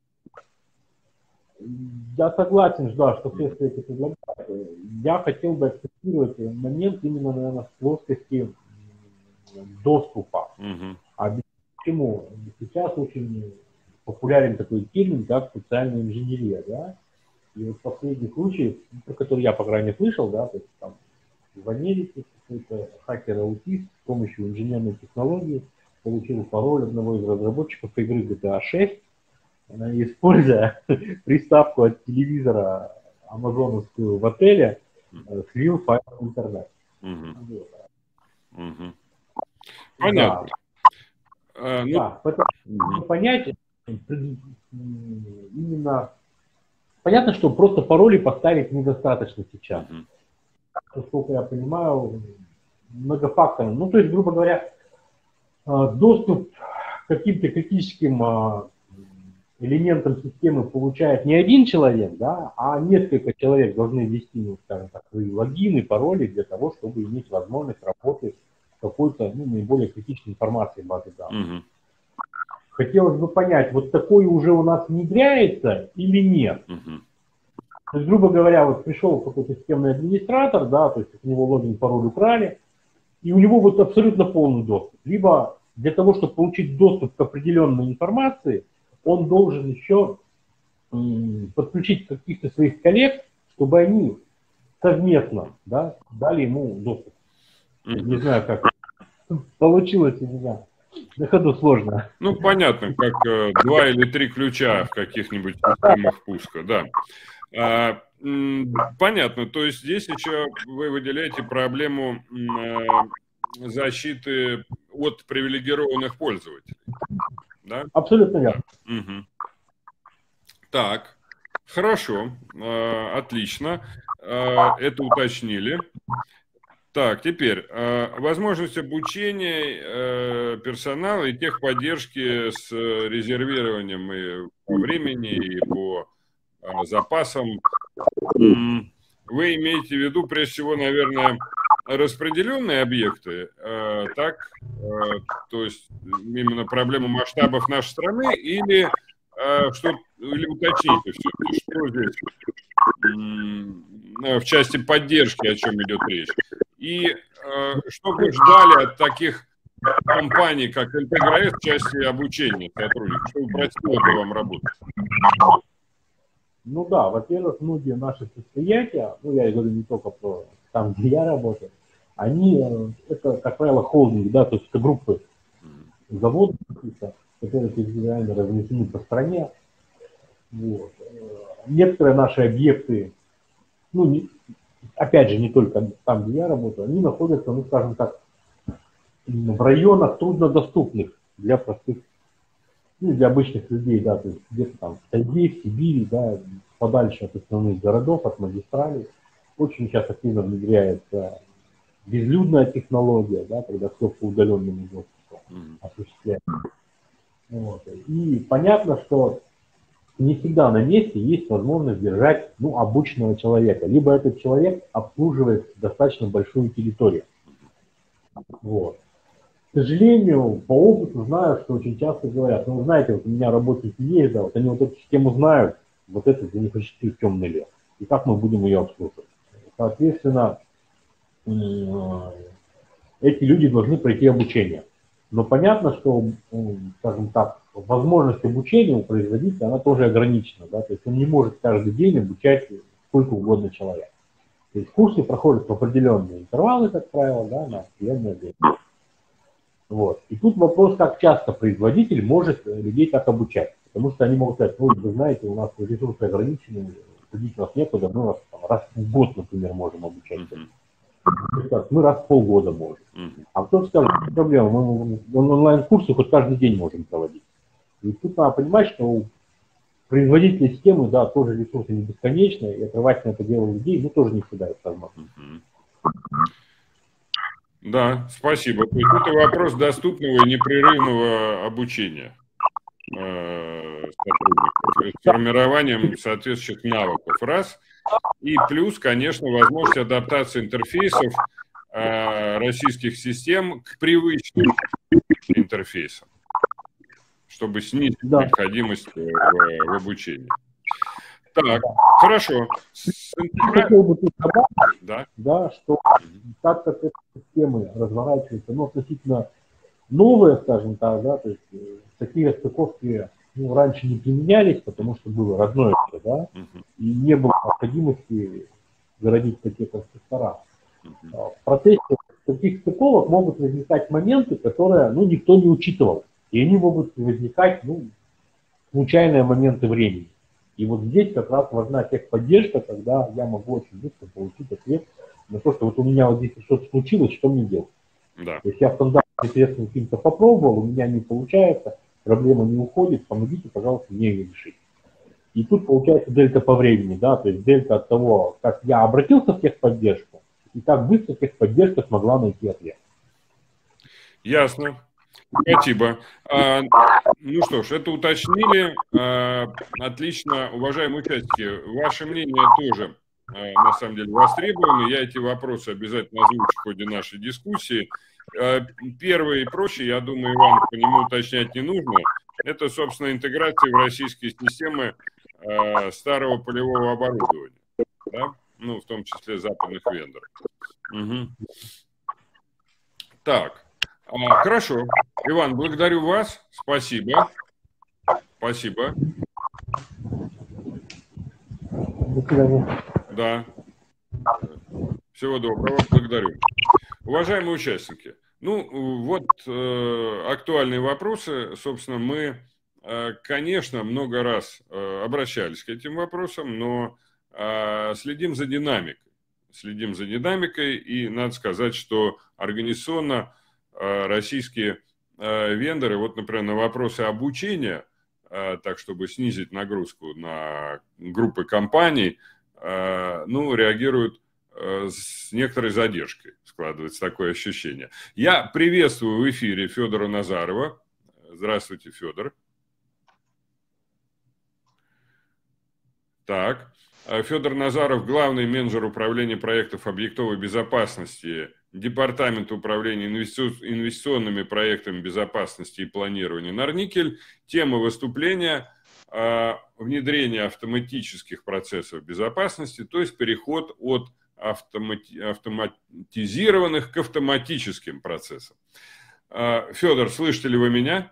D: Я согласен, да, что средства эти предлагают. Я хотел бы акцентировать момент именно, наверное, в плоскости доступа. А почему? Сейчас очень популярен такой термин, как социальная инженерия, да? И вот последний случай, про который я, по крайней мере, слышал, да, то есть там в Америке какой-то хакер-аутист с помощью инженерной технологии получил пароль одного из разработчиков игры GTA 6, используя приставку от телевизора амазоновскую в отеле, слил файл в интернет.
A: Понятно.
D: Да, поэтому понять именно... Понятно, что просто пароли поставить недостаточно сейчас. Насколько я понимаю, многофакторно. Ну, то есть, грубо говоря, доступ к каким-то критическим элементам системы получает не один человек, да, а несколько человек должны ввести, ну, скажем так, свои логины, пароли для того, чтобы иметь возможность работать с какой-то, ну, наиболее критичной информацией базы данных. Хотелось бы понять, вот такое уже у нас внедряется или нет? То есть, грубо говоря, вот пришел какой-то системный администратор, да, то есть у него логин, пароль украли, и у него вот абсолютно полный доступ. Либо для того, чтобы получить доступ к определенной информации, он должен еще подключить каких-то своих коллег, чтобы они совместно, да, дали ему доступ. Не знаю, как получилось, не знаю. На ходу сложно.
A: Ну, понятно, как 2 или 3 ключа в каких-нибудь системах пуска, да. Понятно, то есть здесь еще вы выделяете проблему защиты от привилегированных пользователей. Да?
D: Абсолютно верно.
A: Так, хорошо, отлично, это уточнили. Так, теперь возможность обучения персонала и техподдержки с резервированием и по времени, и по запасам. Вы имеете в виду, прежде всего, наверное, распределенные объекты, так? То есть именно проблему масштабов нашей страны или или уточните все-таки, что здесь в части поддержки, о чем идет речь. И что вы ждали от таких компаний, как ЛТГРС, в части обучения сотрудников? Что вы просили бы вам работать?
D: Ну да, во-первых, многие наши предприятия, ну я говорю не только про там, где я работаю, они, это, как правило, холдинги, да, то есть это группы заводов, которые территориально разнесены по стране. Вот. Некоторые наши объекты, ну, опять же, не только там, где я работаю, они находятся, ну, скажем так, в районах труднодоступных для простых, ну, для обычных людей, да, то есть где-то там в тайге, в Сибири, да, подальше от основных городов, от магистралей. Очень сейчас активно внедряется безлюдная технология, да, когда все по удаленному доступу осуществляется. Вот. И понятно, что не всегда на месте есть возможность держать, ну, обычного человека. Либо этот человек обслуживает достаточно большую территорию. Вот. К сожалению, по опыту знаю, что очень часто говорят, ну, знаете, вот у меня работники есть, да, вот они вот эту систему знают, вот это для них очень темный лес. И как мы будем ее обслуживать? Соответственно, эти люди должны пройти обучение. Но понятно, что, скажем так, возможность обучения у производителя, она тоже ограничена. Да? То есть он не может каждый день обучать сколько угодно человек. То есть курсы проходят в определенные интервалы, как правило, да, на определенное время. Вот. И тут вопрос, как часто производитель может людей так обучать. Потому что они могут сказать, ну, вы знаете, у нас ресурсы ограничены, судить нас некуда, мы вас там, раз в год, например, можем обучать. Мы раз в полгода можем. А кто-то скажет, проблема, мы онлайн-курсы хоть каждый день можем проводить. И тут надо понимать, что у производителей системы, да, тоже ресурсы не бесконечные, и отрывать на это дело людей, ну, тоже не всегда это возможно.
A: Да, спасибо. То есть это вопрос доступного и непрерывного обучения сотрудников, с формированием соответствующих навыков, раз. И плюс, конечно, возможность адаптации интерфейсов российских систем к привычным интерфейсам, чтобы снизить необходимость в обучении. Так, хорошо.
D: Хотел бы тут добавить, да, что так как эти системы разворачиваются, ну, относительно новые, скажем так, да, то есть такие стыковки раньше не применялись, потому что было родное все, да, и не было необходимости городить такие конструктора. В процессе таких стыковок могут возникать моменты, которые, ну, никто не учитывал, и они могут возникать, ну, случайные моменты времени. И вот здесь как раз важна техподдержка, когда я могу очень быстро получить ответ на то, что вот у меня вот здесь что-то случилось, что мне делать.
A: Да.
D: То есть я стандарт, естественно, каким-то попробовал, у меня не получается, проблема не уходит, помогите, пожалуйста, мне ее решить. И тут получается дельта по времени, да, то есть дельта от того, как я обратился в техподдержку, и как быстро техподдержка смогла найти ответ.
A: Ясно. Спасибо. Ну что ж, это уточнили. Отлично. Уважаемые участники, ваше мнение тоже, на самом деле, востребовано. Я эти вопросы обязательно озвучу в ходе нашей дискуссии. Первый и проще, я думаю, Иван, по нему уточнять не нужно. Это, собственно, интеграция в российские системы старого полевого оборудования. Да? Ну, в том числе западных вендоров. Так. Хорошо. Иван, благодарю вас. Спасибо. Спасибо.
D: До свидания.
A: Да. Всего доброго. Благодарю. Уважаемые участники, ну вот актуальные вопросы. Собственно, мы, конечно, много раз обращались к этим вопросам, но следим за динамикой. Следим за динамикой, и надо сказать, что организационно российские вендоры, вот, например, на вопросы обучения, так, чтобы снизить нагрузку на группы компаний, ну, реагируют с некоторой задержкой, складывается такое ощущение. Я приветствую в эфире Федора Назарова. Здравствуйте, Федор. Так, Федор Назаров, главный менеджер управления проектов объектовой безопасности Департамента управления инвестиционными проектами безопасности и планирования Норникель. Тема выступления – внедрение автоматических процессов безопасности, то есть переход от автоматизированных к автоматическим процессам. Федор, слышите ли вы меня?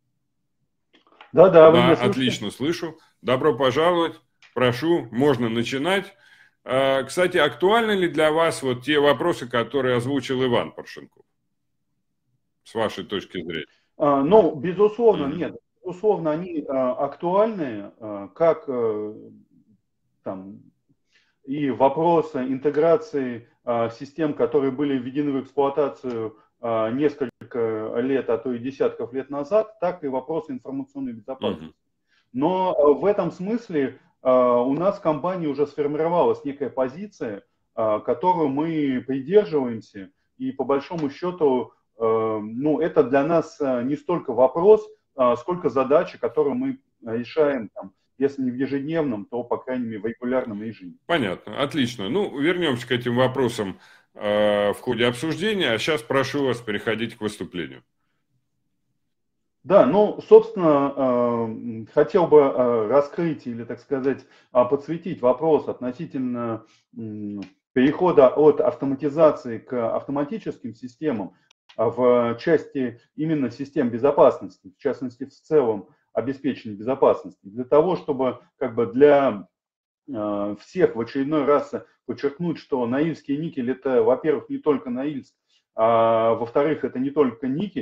E: Да,
A: вы меня слышите? Отлично слышу. Добро пожаловать. Прошу, можно начинать. Кстати, актуальны ли для вас вот те вопросы, которые озвучил Иван Паршенков, с вашей точки зрения?
E: Ну, безусловно, нет. Безусловно, они актуальны, как там и вопросы интеграции систем, которые были введены в эксплуатацию несколько лет, а то и десятков лет назад, так и вопросы информационной безопасности. Но в этом смысле у нас в компании уже сформировалась некая позиция, которую мы придерживаемся, и по большому счету, ну, это для нас не столько вопрос, сколько задача, которую мы решаем, там, если не в ежедневном, то, по крайней мере, в регулярном режиме.
A: Понятно, отлично. Ну, вернемся к этим вопросам в ходе обсуждения, а сейчас прошу вас переходить к выступлению.
E: Да, ну, собственно, хотел бы раскрыть или, так сказать, подсветить вопрос относительно перехода от автоматизации к автоматическим системам в части именно систем безопасности, в частности, в целом обеспечения безопасности, для того, чтобы как бы для всех в очередной раз подчеркнуть, что Норильский никель – это, во-первых, не только Норильск, а во-вторых, это не только никель,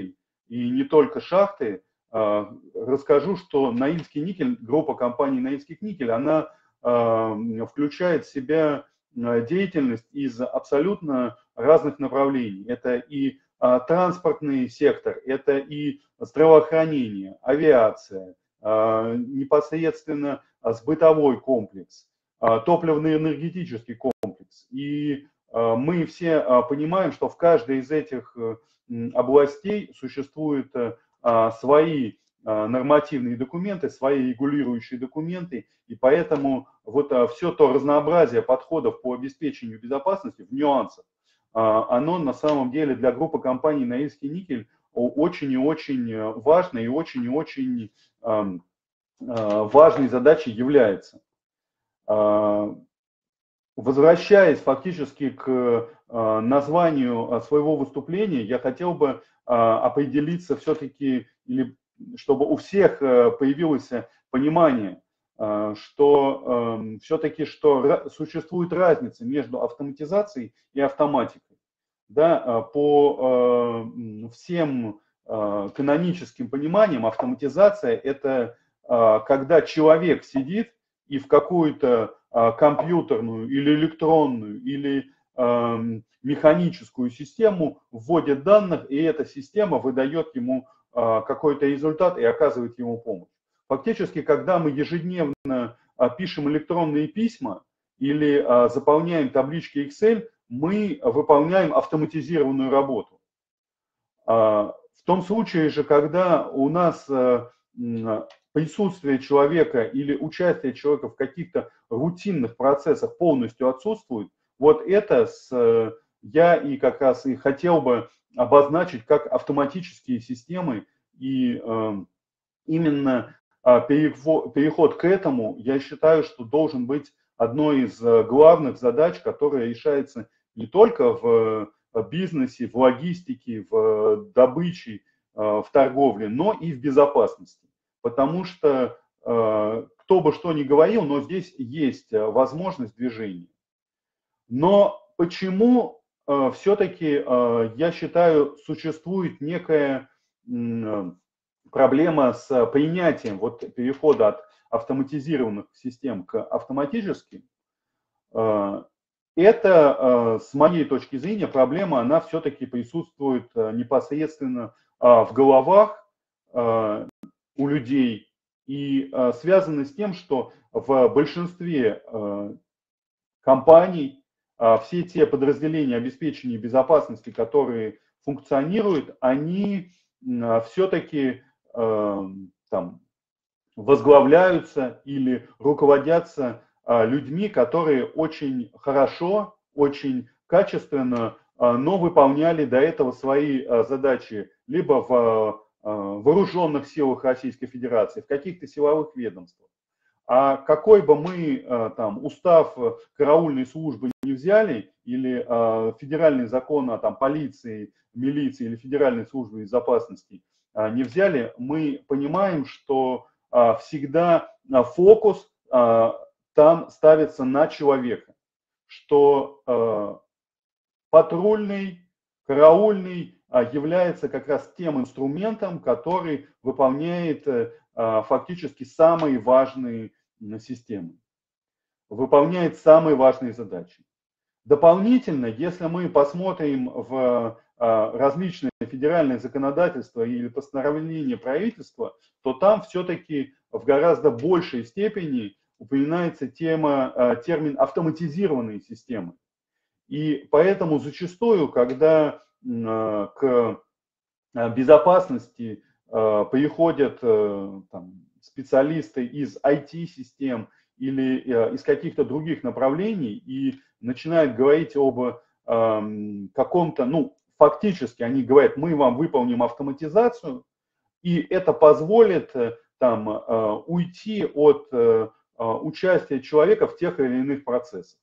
E: и не только шахты, расскажу, что Норильский никель, группа компаний Норильский никель, она включает в себя деятельность из абсолютно разных направлений. Это и транспортный сектор, это и здравоохранение, авиация, непосредственно бытовой комплекс, топливно-энергетический комплекс. И мы все понимаем, что в каждой из этих областей существуют свои нормативные документы, свои регулирующие документы, и поэтому вот все то разнообразие подходов по обеспечению безопасности в нюансах, оно на самом деле для группы компаний Норильский никель очень и очень важно и очень и очень важной задачей является. Возвращаясь фактически к названию своего выступления, я хотел бы определиться все-таки, или чтобы у всех появилось понимание, что все-таки существует разница между автоматизацией и автоматикой. Да, по всем каноническим пониманиям автоматизация – это когда человек сидит и в какую-то компьютерную или электронную или механическую систему вводит данных, и эта система выдает ему какой-то результат и оказывает ему помощь. Фактически, когда мы ежедневно пишем электронные письма или заполняем таблички Excel, мы выполняем автоматизированную работу. В том случае же, когда у нас присутствие человека или участие человека в каких-то рутинных процессах полностью отсутствует, вот это я и как раз и хотел бы обозначить как автоматические системы, и именно переход к этому, я считаю, что должен быть одной из главных задач, которая решается не только в бизнесе, в логистике, в добыче, в торговле, но и в безопасности. Потому что кто бы что ни говорил, но здесь есть возможность движения. Но почему все-таки, я считаю, существует некая проблема с принятием вот перехода от автоматизированных систем к автоматическим? Это, с моей точки зрения, проблема, она все-таки присутствует непосредственно в головах у людей и связана с тем, что в большинстве компаний все те подразделения обеспечения безопасности, которые функционируют, они все-таки там возглавляются или руководятся людьми, которые очень хорошо, очень качественно, но выполняли до этого свои задачи либо в вооруженных силах Российской Федерации, в каких-то силовых ведомствах. А какой бы мы там устав караульной службы не взяли, или федеральный закон о там, полиции, милиции или федеральной службе безопасности не взяли, мы понимаем, что всегда фокус там ставится на человека, что патрульный, караульный является как раз тем инструментом, который выполняет фактически самые важные системы, выполняет самые важные задачи. Дополнительно, если мы посмотрим в различные федеральные законодательства или постановления правительства, то там все-таки в гораздо большей степени упоминается термин автоматизированные системы. И поэтому зачастую, когда к безопасности приходят там, специалисты из IT-систем или из каких-то других направлений и начинают говорить об каком-то, ну, фактически они говорят, мы вам выполним автоматизацию, и это позволит там уйти от участия человека в тех или иных процессах.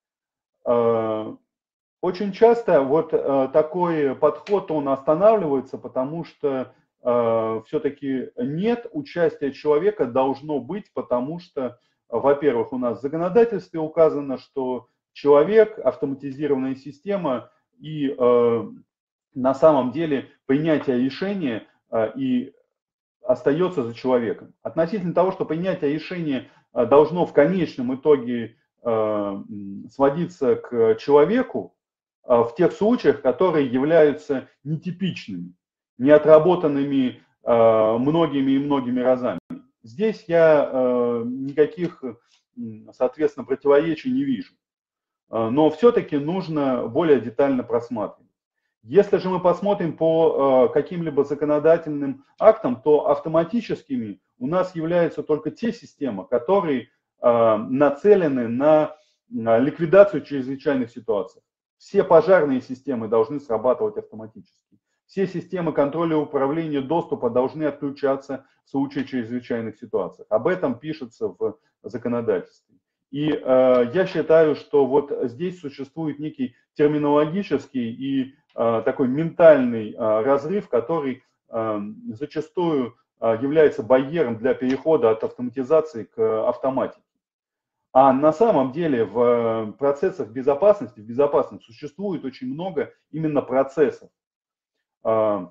E: Очень часто вот такой подход, он останавливается, потому что все-таки нет участия человека, должно быть, потому что, во-первых, у нас в законодательстве указано, что человек, автоматизированная система и на самом деле принятие решения и остается за человеком. Относительно того, что принятие решения должно в конечном итоге сводиться к человеку в тех случаях, которые являются нетипичными, неотработанными многими и многими разами. Здесь я никаких, соответственно, противоречий не вижу. Но все-таки нужно более детально просматривать. Если же мы посмотрим по каким-либо законодательным актам, то автоматическими у нас являются только те системы, которые нацелены на ликвидацию чрезвычайных ситуаций. Все пожарные системы должны срабатывать автоматически. Все системы контроля и управления доступа должны отключаться в случае чрезвычайных ситуаций. Об этом пишется в законодательстве. И я считаю, что вот здесь существует некий терминологический и такой ментальный разрыв, который зачастую является барьером для перехода от автоматизации к автоматике. А на самом деле в процессах безопасности, в безопасности существует очень много именно процессов. А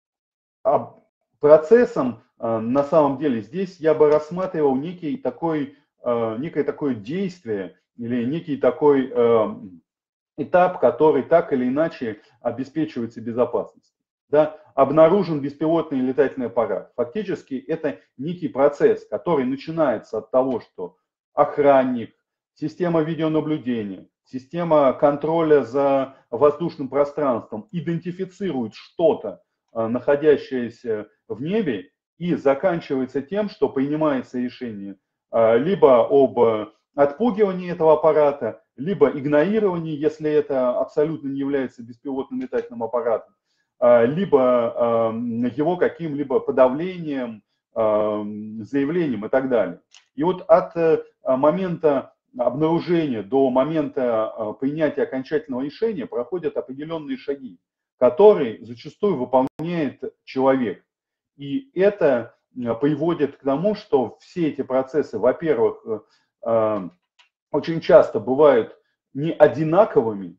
E: процессом на самом деле здесь я бы рассматривал некое такое действие или некий такой этап, который так или иначе обеспечивается безопасностью. Да? Обнаружен беспилотный летательный аппарат. Фактически это некий процесс, который начинается от того, что охранник, система видеонаблюдения, система контроля за воздушным пространством идентифицирует что-то, находящееся в небе, и заканчивается тем, что принимается решение либо об отпугивании этого аппарата, либо игнорировании, если это абсолютно не является беспилотным летательным аппаратом, либо его каким-либо подавлением, заявлением и так далее. И вот от момента обнаружения до момента принятия окончательного решения проходят определенные шаги, которые зачастую выполняет человек. И это приводит к тому, что все эти процессы, во-первых, очень часто бывают не одинаковыми,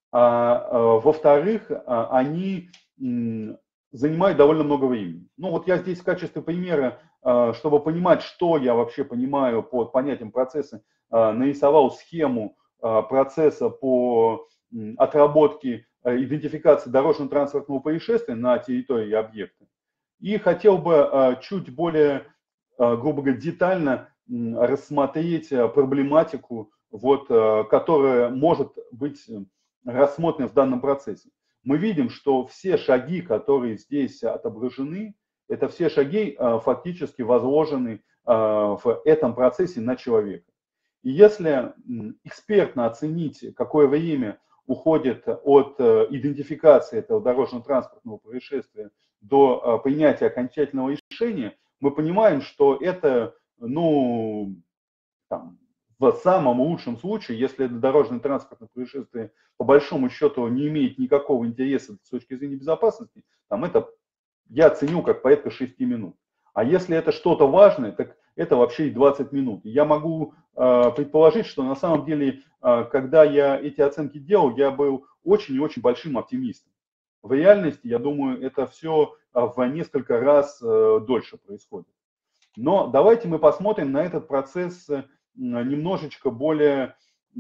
E: а во-вторых, они занимают довольно много времени. Ну вот я здесь в качестве примера, чтобы понимать, что я вообще понимаю под понятием процесса, нарисовал схему процесса по отработке идентификации дорожно-транспортного происшествия на территории объекта. И хотел бы чуть более, грубо говоря, детально рассмотреть проблематику, вот, которая может быть рассмотрена в данном процессе. Мы видим, что все шаги, которые здесь отображены, это все шаги фактически возложены в этом процессе на человека. И если экспертно оценить, какое время уходит от идентификации этого дорожно-транспортного происшествия до принятия окончательного решения, мы понимаем, что это, ну, там, в самом лучшем случае, если это дорожно-транспортное происшествие по большому счету не имеет никакого интереса с точки зрения безопасности, там это я ценю как порядка 6 минут. А если это что-то важное, так это вообще и 20 минут. И я могу предположить, что на самом деле, когда я эти оценки делал, я был очень и очень большим оптимистом. В реальности, я думаю, это все в несколько раз дольше происходит. Но давайте мы посмотрим на этот процесс немножечко более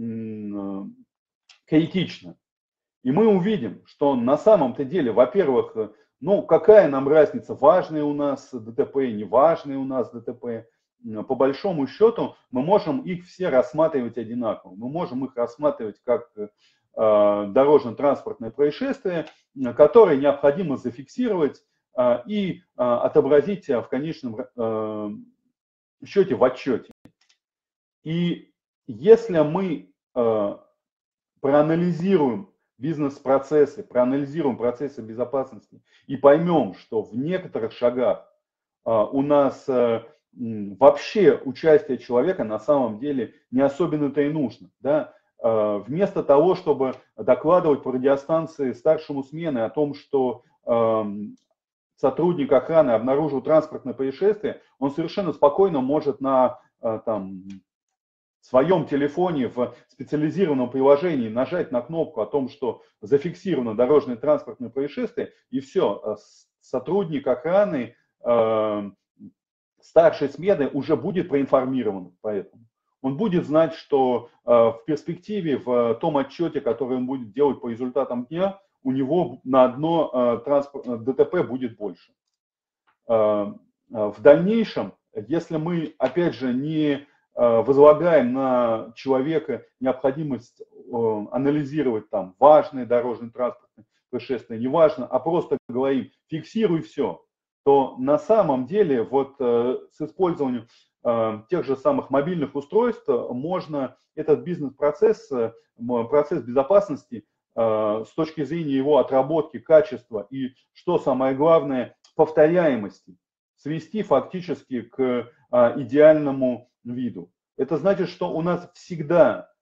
E: критично. И мы увидим, что на самом-то деле, во-первых, ну какая нам разница, важные у нас ДТП, неважные у нас ДТП. По большому счету мы можем их все рассматривать одинаково. Мы можем их рассматривать как дорожно-транспортное происшествие, которое необходимо зафиксировать и отобразить в конечном счете в отчете. И если мы проанализируем бизнес-процессы, проанализируем процессы безопасности и поймем, что в некоторых шагах у нас вообще участие человека на самом деле не особенно-то и нужно. Да? Вместо того, чтобы докладывать по радиостанции старшему смены о том, что сотрудник охраны обнаружил транспортное происшествие, он совершенно спокойно может на там, в своем телефоне в специализированном приложении нажать на кнопку о том, что зафиксировано дорожное транспортное происшествие, и все, сотрудник охраны старшей смены уже будет проинформирован по этому. Он будет знать, что в перспективе, в том отчете, который он будет делать по результатам дня, у него на одно ДТП будет больше. В дальнейшем, если мы, опять же, не возлагаем на человека необходимость анализировать там важные дорожные транспортные происшествия, неважно, а просто говорим «фиксируй все», то на самом деле вот с использованием тех же самых мобильных устройств можно этот бизнес-процесс, процесс безопасности с точки зрения его отработки, качества и, что самое главное, повторяемости, свести фактически к идеальному виду. Это значит, что у нас всегда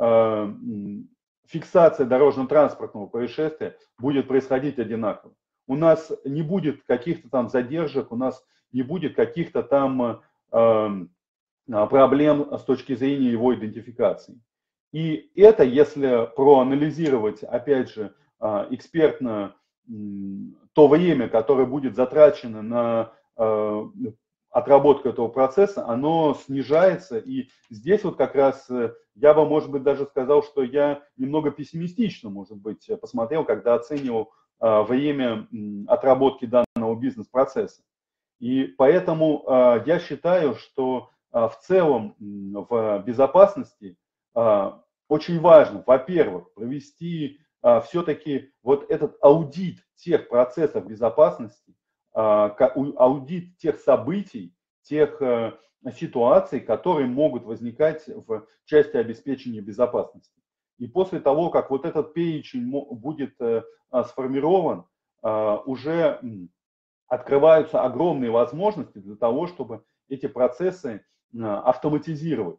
E: фиксация дорожно-транспортного происшествия будет происходить одинаково. У нас не будет каких-то там задержек, у нас не будет каких-то там проблем с точки зрения его идентификации. И это, если проанализировать, опять же, экспертно то время, которое будет затрачено на отработку этого процесса, оно снижается. И здесь вот как раз я бы, может быть, даже сказал, что я немного пессимистично, может быть, посмотрел, когда оценивал время отработки данного бизнес-процесса. И поэтому я считаю, что в целом в безопасности очень важно, во-первых, провести все-таки вот этот аудит тех процессов безопасности, аудит тех событий, тех ситуаций, которые могут возникать в части обеспечения безопасности. И после того, как вот этот перечень будет сформирован, уже открываются огромные возможности для того, чтобы эти процессы автоматизировать.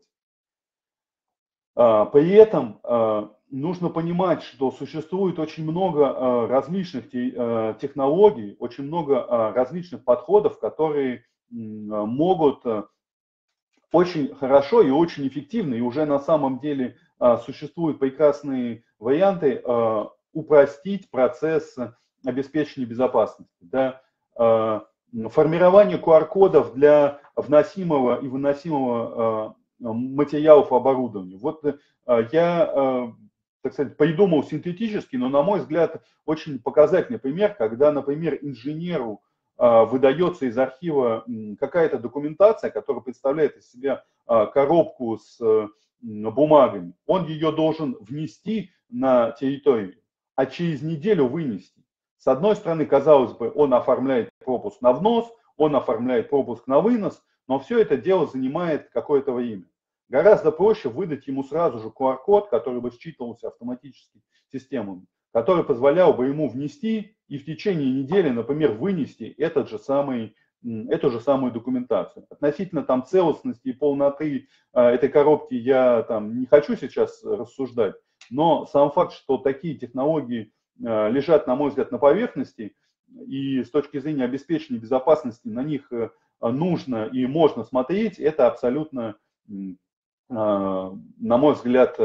E: При этом нужно понимать, что существует очень много различных технологий, очень много различных подходов, которые могут очень хорошо и очень эффективно, и уже на самом деле существуют прекрасные варианты упростить процесс обеспечения безопасности. Да? Формирование QR-кодов для вносимого и выносимого материалов оборудования. Вот я, так сказать, придумал синтетический, но, на мой взгляд, очень показательный пример, когда, например, инженеру выдается из архива какая-то документация, которая представляет из себя коробку с бумагами. Он ее должен внести на территорию, а через неделю вынести. С одной стороны, казалось бы, он оформляет пропуск на внос, он оформляет пропуск на вынос, но все это дело занимает какое-то время. Гораздо проще выдать ему сразу же QR-код, который бы считывался автоматически системами, который позволял бы ему внести и в течение недели, например, вынести эту же самую документацию. Относительно там целостности и полноты этой коробки я там не хочу сейчас рассуждать, но сам факт, что такие технологии лежат, на мой взгляд, на поверхности, и с точки зрения обеспечения безопасности на них нужно и можно смотреть, это абсолютно, на мой взгляд,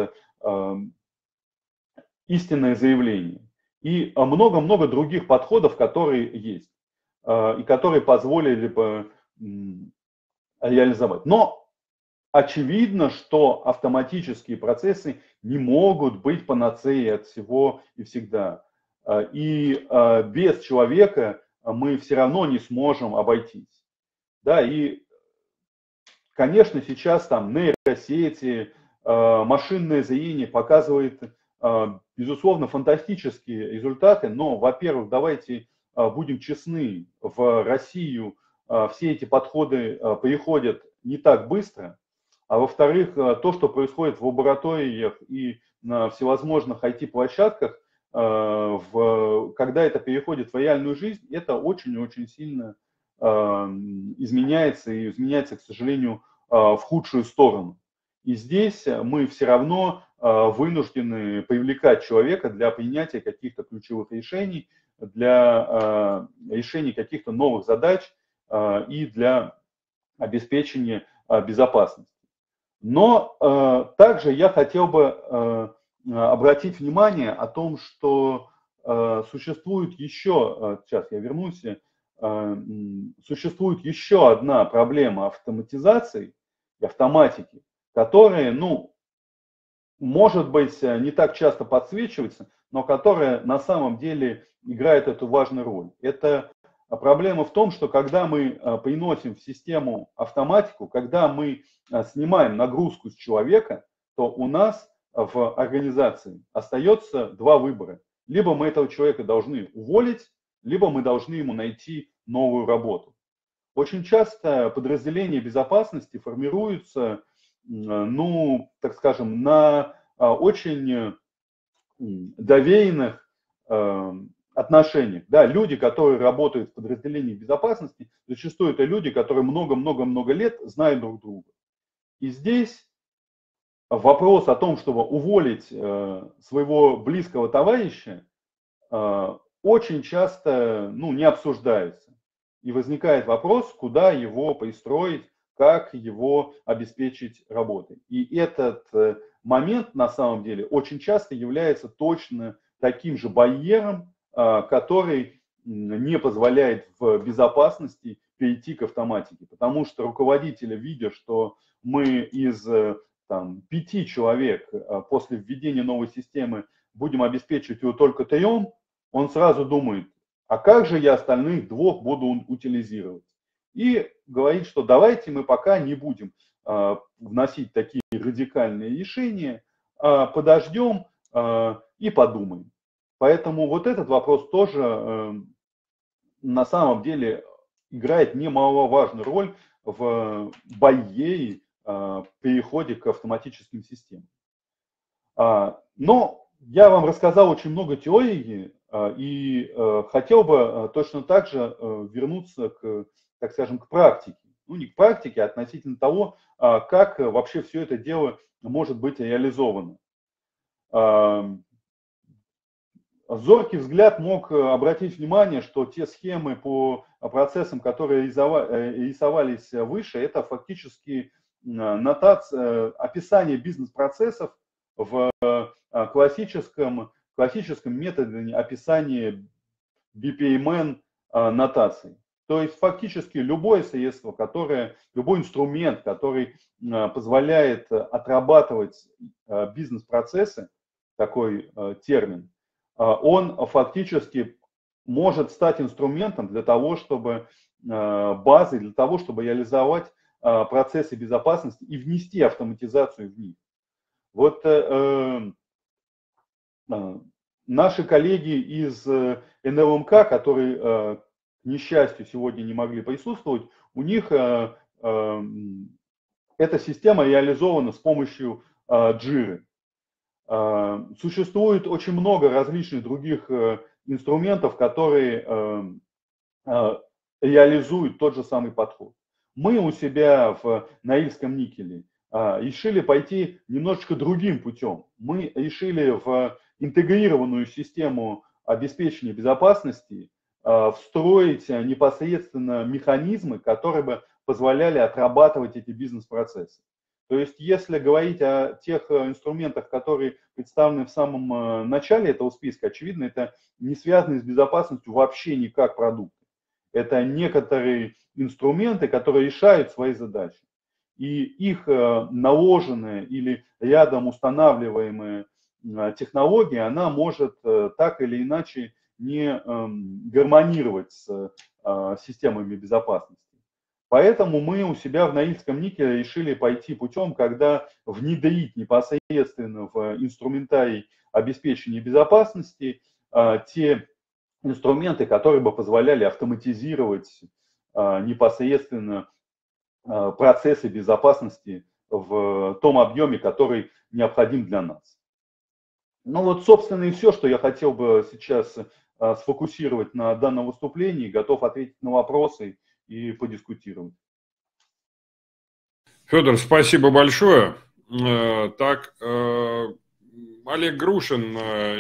E: истинное заявление. И много-много других подходов, которые есть, и которые позволили бы реализовать. Но очевидно, что автоматические процессы не могут быть панацеей от всего и всегда. И без человека мы все равно не сможем обойтись. Да, и, конечно, сейчас там нейросети, машинное зрение показывает, безусловно, фантастические результаты, но, во-первых, давайте будем честны, в Россию все эти подходы приходят не так быстро, а во-вторых, то, что происходит в лабораториях и на всевозможных IT-площадках, когда это переходит в реальную жизнь, это очень-очень сильно изменяется, и изменяется, к сожалению, в худшую сторону. И здесь мы все равно вынуждены привлекать человека для принятия каких-то ключевых решений, для решения каких-то новых задач и для обеспечения безопасности. Но также я хотел бы обратить внимание о том, что существует еще, сейчас я вернусь, существует еще одна проблема автоматизации и автоматики, которая, ну, может быть, не так часто подсвечивается, но которая на самом деле играет эту важную роль. Это проблема в том, что когда мы приносим в систему автоматику, когда мы снимаем нагрузку с человека, то у нас в организации остается два выбора. Либо мы этого человека должны уволить, либо мы должны ему найти новую работу. Очень часто подразделения безопасности формируются, ну, так скажем, на очень доверенных отношениях. Да, люди, которые работают в подразделении безопасности, зачастую это люди, которые много-много-много лет знают друг друга. И здесь вопрос о том, чтобы уволить своего близкого товарища, очень часто, ну, не обсуждается. И возникает вопрос, куда его пристроить, как его обеспечить работой. И этот момент, на самом деле, очень часто является точно таким же барьером, который не позволяет в безопасности перейти к автоматике. Потому что руководители, видя, что мы из 5 человек после введения новой системы будем обеспечивать его только 3, он сразу думает, а как же я остальных 2 буду утилизировать? И говорит, что давайте мы пока не будем вносить такие радикальные решения, подождем и подумаем. Поэтому вот этот вопрос тоже на самом деле играет немаловажную роль в барьере переходе к автоматическим системам. Но я вам рассказал очень много теории и хотел бы точно так же вернуться к, так скажем, к практике. Ну, не к практике, а относительно того, как вообще все это дело может быть реализовано. Зоркий взгляд мог обратить внимание, что те схемы по процессам, которые рисовались выше, это фактически описание бизнес-процессов в классическом методе описания BPMN нотаций. То есть фактически любое средство, любой инструмент, который позволяет отрабатывать бизнес-процессы, такой термин, он фактически может стать инструментом для того, чтобы базой, для того, чтобы реализовать процессы безопасности и внести автоматизацию в них. Вот наши коллеги из НЛМК, которые, к несчастью, сегодня не могли присутствовать, у них эта система реализована с помощью Jira. Существует очень много различных других инструментов, которые реализуют тот же самый подход. Мы у себя в Норильском никеле решили пойти немножечко другим путем. Мы решили в интегрированную систему обеспечения безопасности встроить непосредственно механизмы, которые бы позволяли отрабатывать эти бизнес-процессы. То есть, если говорить о тех инструментах, которые представлены в самом начале этого списка, очевидно, это не связано с безопасностью вообще никак продукты. Это некоторые инструменты, которые решают свои задачи. И их наложенная или рядом устанавливаемая технология, она может так или иначе не гармонировать с системами безопасности. Поэтому мы у себя в Норильском никеле решили пойти путем, когда внедрить непосредственно в инструментарий обеспечения безопасности те инструменты, которые бы позволяли автоматизировать непосредственно процессы безопасности в том объеме, который необходим для нас. Ну вот, собственно, и все, что я хотел бы сейчас сфокусировать на данном выступлении. Готов ответить на вопросы и подискутировать.
A: Федор, спасибо большое. Так, Олег Грушин,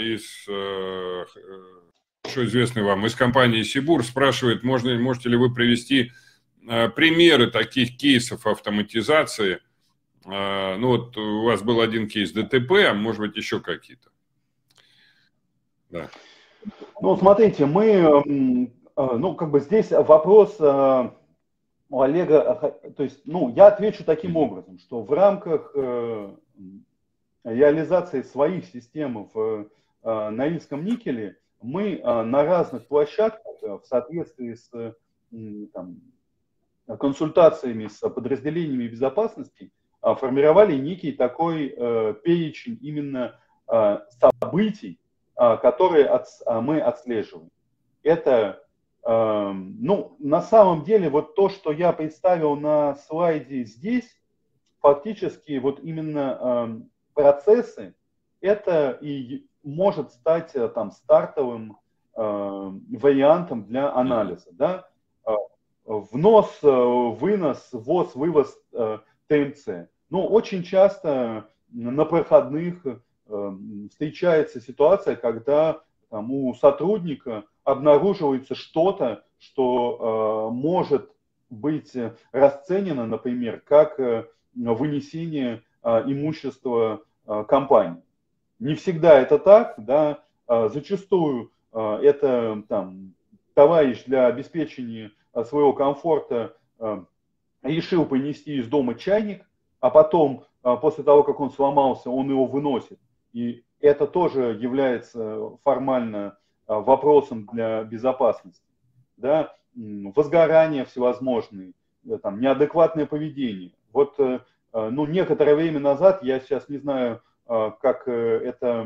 A: хорошо известный вам, из компании Сибур, спрашивает, можете ли вы привести примеры таких кейсов автоматизации, Ну вот у вас был один кейс ДТП, а может быть еще какие-то. Да.
E: Ну, смотрите, мы, ну, как бы здесь вопрос у Олега, то есть, ну, я отвечу таким образом, что в рамках реализации своих систем в Норильском никеле мы на разных площадках в соответствии с там, консультациями с подразделениями безопасности формировали некий такой перечень именно событий, которые мы отслеживаем. Это, ну, на самом деле, вот то, что я представил на слайде здесь, фактически вот именно процессы, это и может стать там стартовым вариантом для анализа, да? Внос, вынос, ввоз, вывоз ТМЦ. Но очень часто на проходных встречается ситуация, когда там, у сотрудника обнаруживается что-то, что может быть расценено, например, как вынесение имущества компании. Не всегда это так, да, зачастую это там, товарищ для обеспечения своего комфорта решил принести из дома чайник, а потом, после того, как он сломался, он его выносит. И это тоже является формально вопросом для безопасности. Да? Возгорания всевозможные, там, неадекватное поведение. Вот ну, некоторое время назад, я сейчас не знаю, как это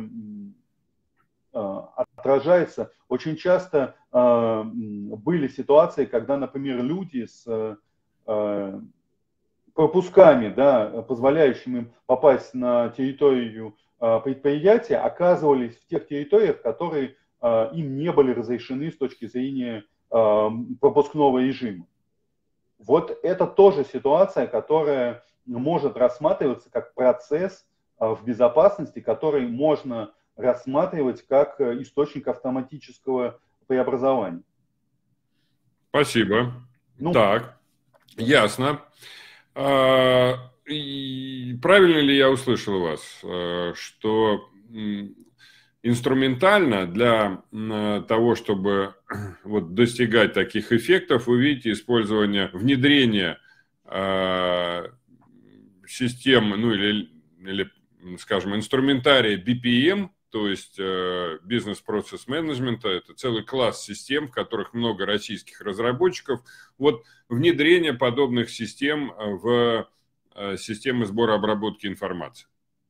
E: отражается, очень часто были ситуации, когда, например, люди с пропусками, да, позволяющими им попасть на территорию предприятия, оказывались в тех территориях, которые им не были разрешены с точки зрения пропускного режима. Вот это тоже ситуация, которая может рассматриваться как процесс в безопасности, который можно рассматривать как источник автоматического преобразования.
A: Спасибо. Ну, так, ясно. И правильно ли я услышал вас, что инструментально для того, чтобы вот достигать таких эффектов, вы видите использование, внедрение систем, ну или, скажем, инструментария BPM, то есть бизнес-процесс менеджмента, это целый класс систем, в которых много российских разработчиков. Вот внедрение подобных систем в системы сбора обработки информации.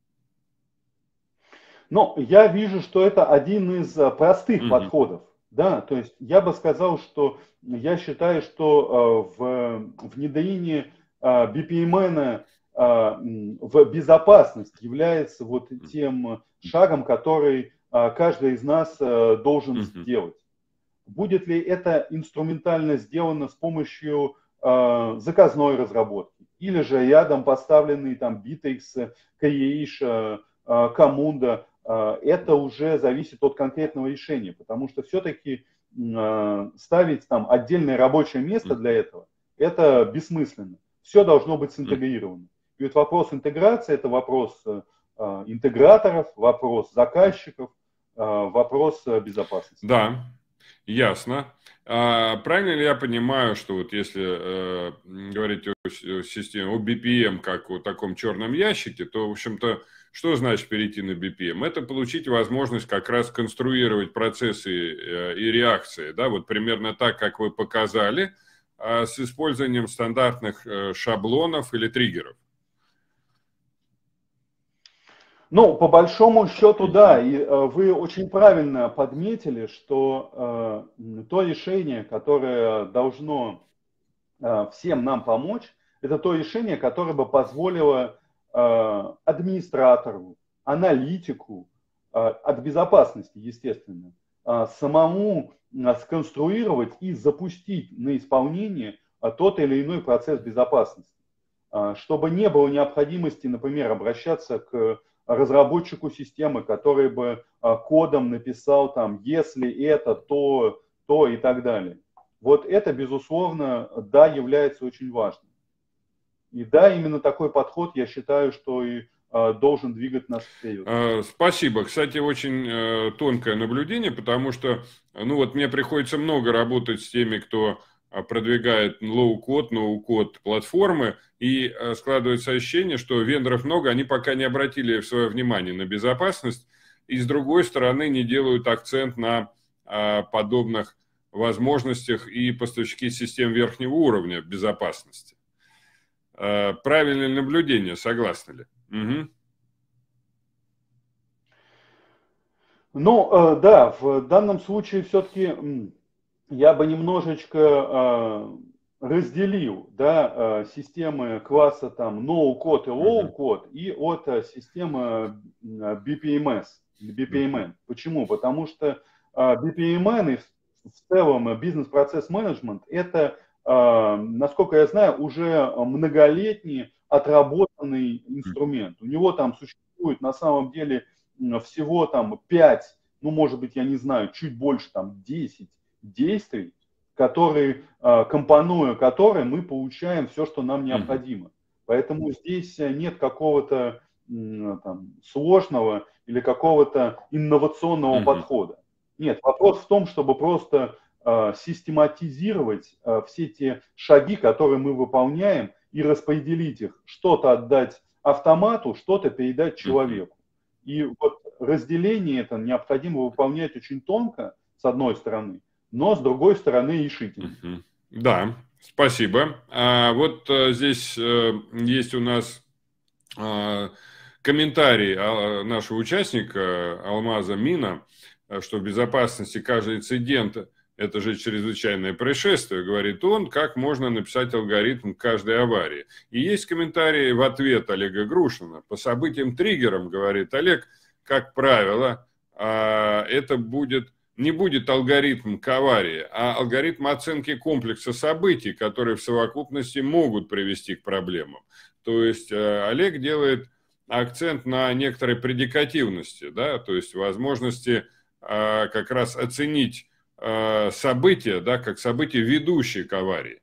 E: Ну, я вижу, что это один из простых подходов. Да, то есть я бы сказал, что я считаю, что в внедрении BPMN в безопасность является вот тем шагом, который каждый из нас должен сделать. Будет ли это инструментально сделано с помощью заказной разработки, или же рядом поставленный там Bittrex, Creation, Camunda, это уже зависит от конкретного решения, потому что все-таки ставить там отдельное рабочее место для этого, это бессмысленно. Все должно быть синтегрировано. И вот вопрос интеграции – это вопрос интеграторов, вопрос заказчиков, вопрос безопасности.
A: Да, ясно. Правильно ли я понимаю, что вот если говорить о системе, о BPM как о таком черном ящике, то, в общем-то, что значит перейти на BPM? Это получить возможность как раз конструировать процессы и реакции, да, вот примерно так, как вы показали, с использованием стандартных шаблонов или триггеров.
E: Ну, по большому счету, да, и вы очень правильно подметили, что то решение, которое должно всем нам помочь, это то решение, которое бы позволило администратору, аналитику, от безопасности, естественно, самому сконструировать и запустить на исполнение тот или иной процесс безопасности, чтобы не было необходимости, например, обращаться к разработчику системы, который бы кодом написал там, если это, то и так далее. Вот это, безусловно, да, является очень важным. И да, именно такой подход, я считаю, что и должен двигать нас вперед.
A: Спасибо. Кстати, очень тонкое наблюдение, потому что, ну вот мне приходится много работать с теми, кто продвигает low-code, no-code платформы, и складывается ощущение, что вендоров много, они пока не обратили свое внимание на безопасность, и с другой стороны не делают акцент на подобных возможностях и поставщики систем верхнего уровня безопасности. Правильное наблюдение, согласны ли? Угу.
E: Ну, да, в данном случае все-таки я бы немножечко разделил, да, системы класса там no-code и low-code и от системы BPMN. Почему? Потому что BPMN и в целом бизнес-процесс-менеджмент это, насколько я знаю, уже многолетний отработанный инструмент. У него там существует на самом деле всего там 5, ну, может быть, я не знаю, чуть больше, там, 10 действий, которые, компонуя которые, мы получаем все, что нам необходимо. Поэтому здесь нет какого-то там сложного или какого-то инновационного подхода. Нет, вопрос в том, чтобы просто систематизировать все те шаги, которые мы выполняем, и распределить их. Что-то отдать автомату, что-то передать человеку. И вот разделение это необходимо выполнять очень тонко, с одной стороны, но с другой стороны решительно.
A: Да, спасибо. Вот здесь есть у нас комментарий нашего участника Алмаза Мина, что в безопасности каждый инцидент – это же чрезвычайное происшествие, говорит он, как можно написать алгоритм каждой аварии. И есть комментарий в ответ Олега Грушина. По событиям-триггерам, говорит Олег, как правило, это не будет алгоритм к аварии, а алгоритм оценки комплекса событий, которые в совокупности могут привести к проблемам. То есть Олег делает акцент на некоторой предикативности, да, то есть возможности как раз оценить события, да, как события, ведущие к аварии.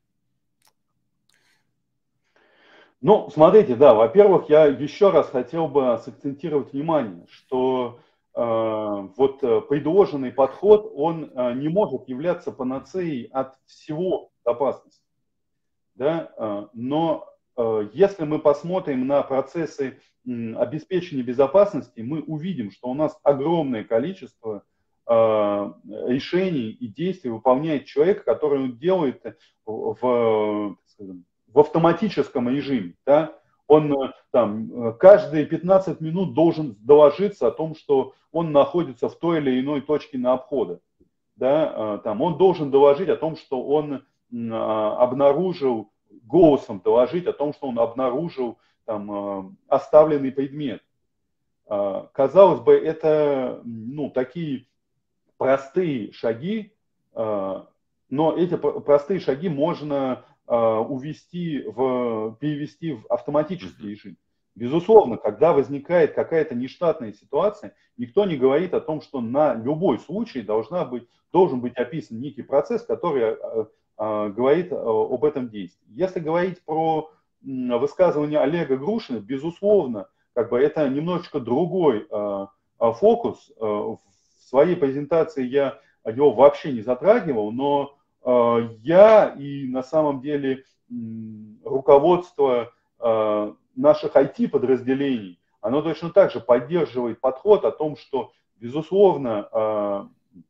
E: Ну, смотрите, да, во-первых, я еще раз хотел бы сакцентировать внимание, что вот предложенный подход, он не может являться панацеей от всего безопасности. Да? Но если мы посмотрим на процессы обеспечения безопасности, мы увидим, что у нас огромное количество решений и действий выполняет человек, который он делает в автоматическом режиме. Да? Он там каждые 15 минут должен доложиться о том, что он находится в той или иной точке на обхода. Да? Там, он должен доложить о том, что он обнаружил, голосом доложить о том, что он обнаружил там, оставленный предмет. Казалось бы, это такие простые шаги, но эти простые шаги можно перевести в автоматический режим. Безусловно, когда возникает какая-то нештатная ситуация, никто не говорит о том, что на любой случай должен быть описан некий процесс, который говорит об этом действии. Если говорить про высказывание Олега Грушина, безусловно, это немножечко другой фокус. В своей презентации я его вообще не затрагивал, но я и на самом деле руководство наших IT-подразделений, оно точно так же поддерживает подход о том, что, безусловно,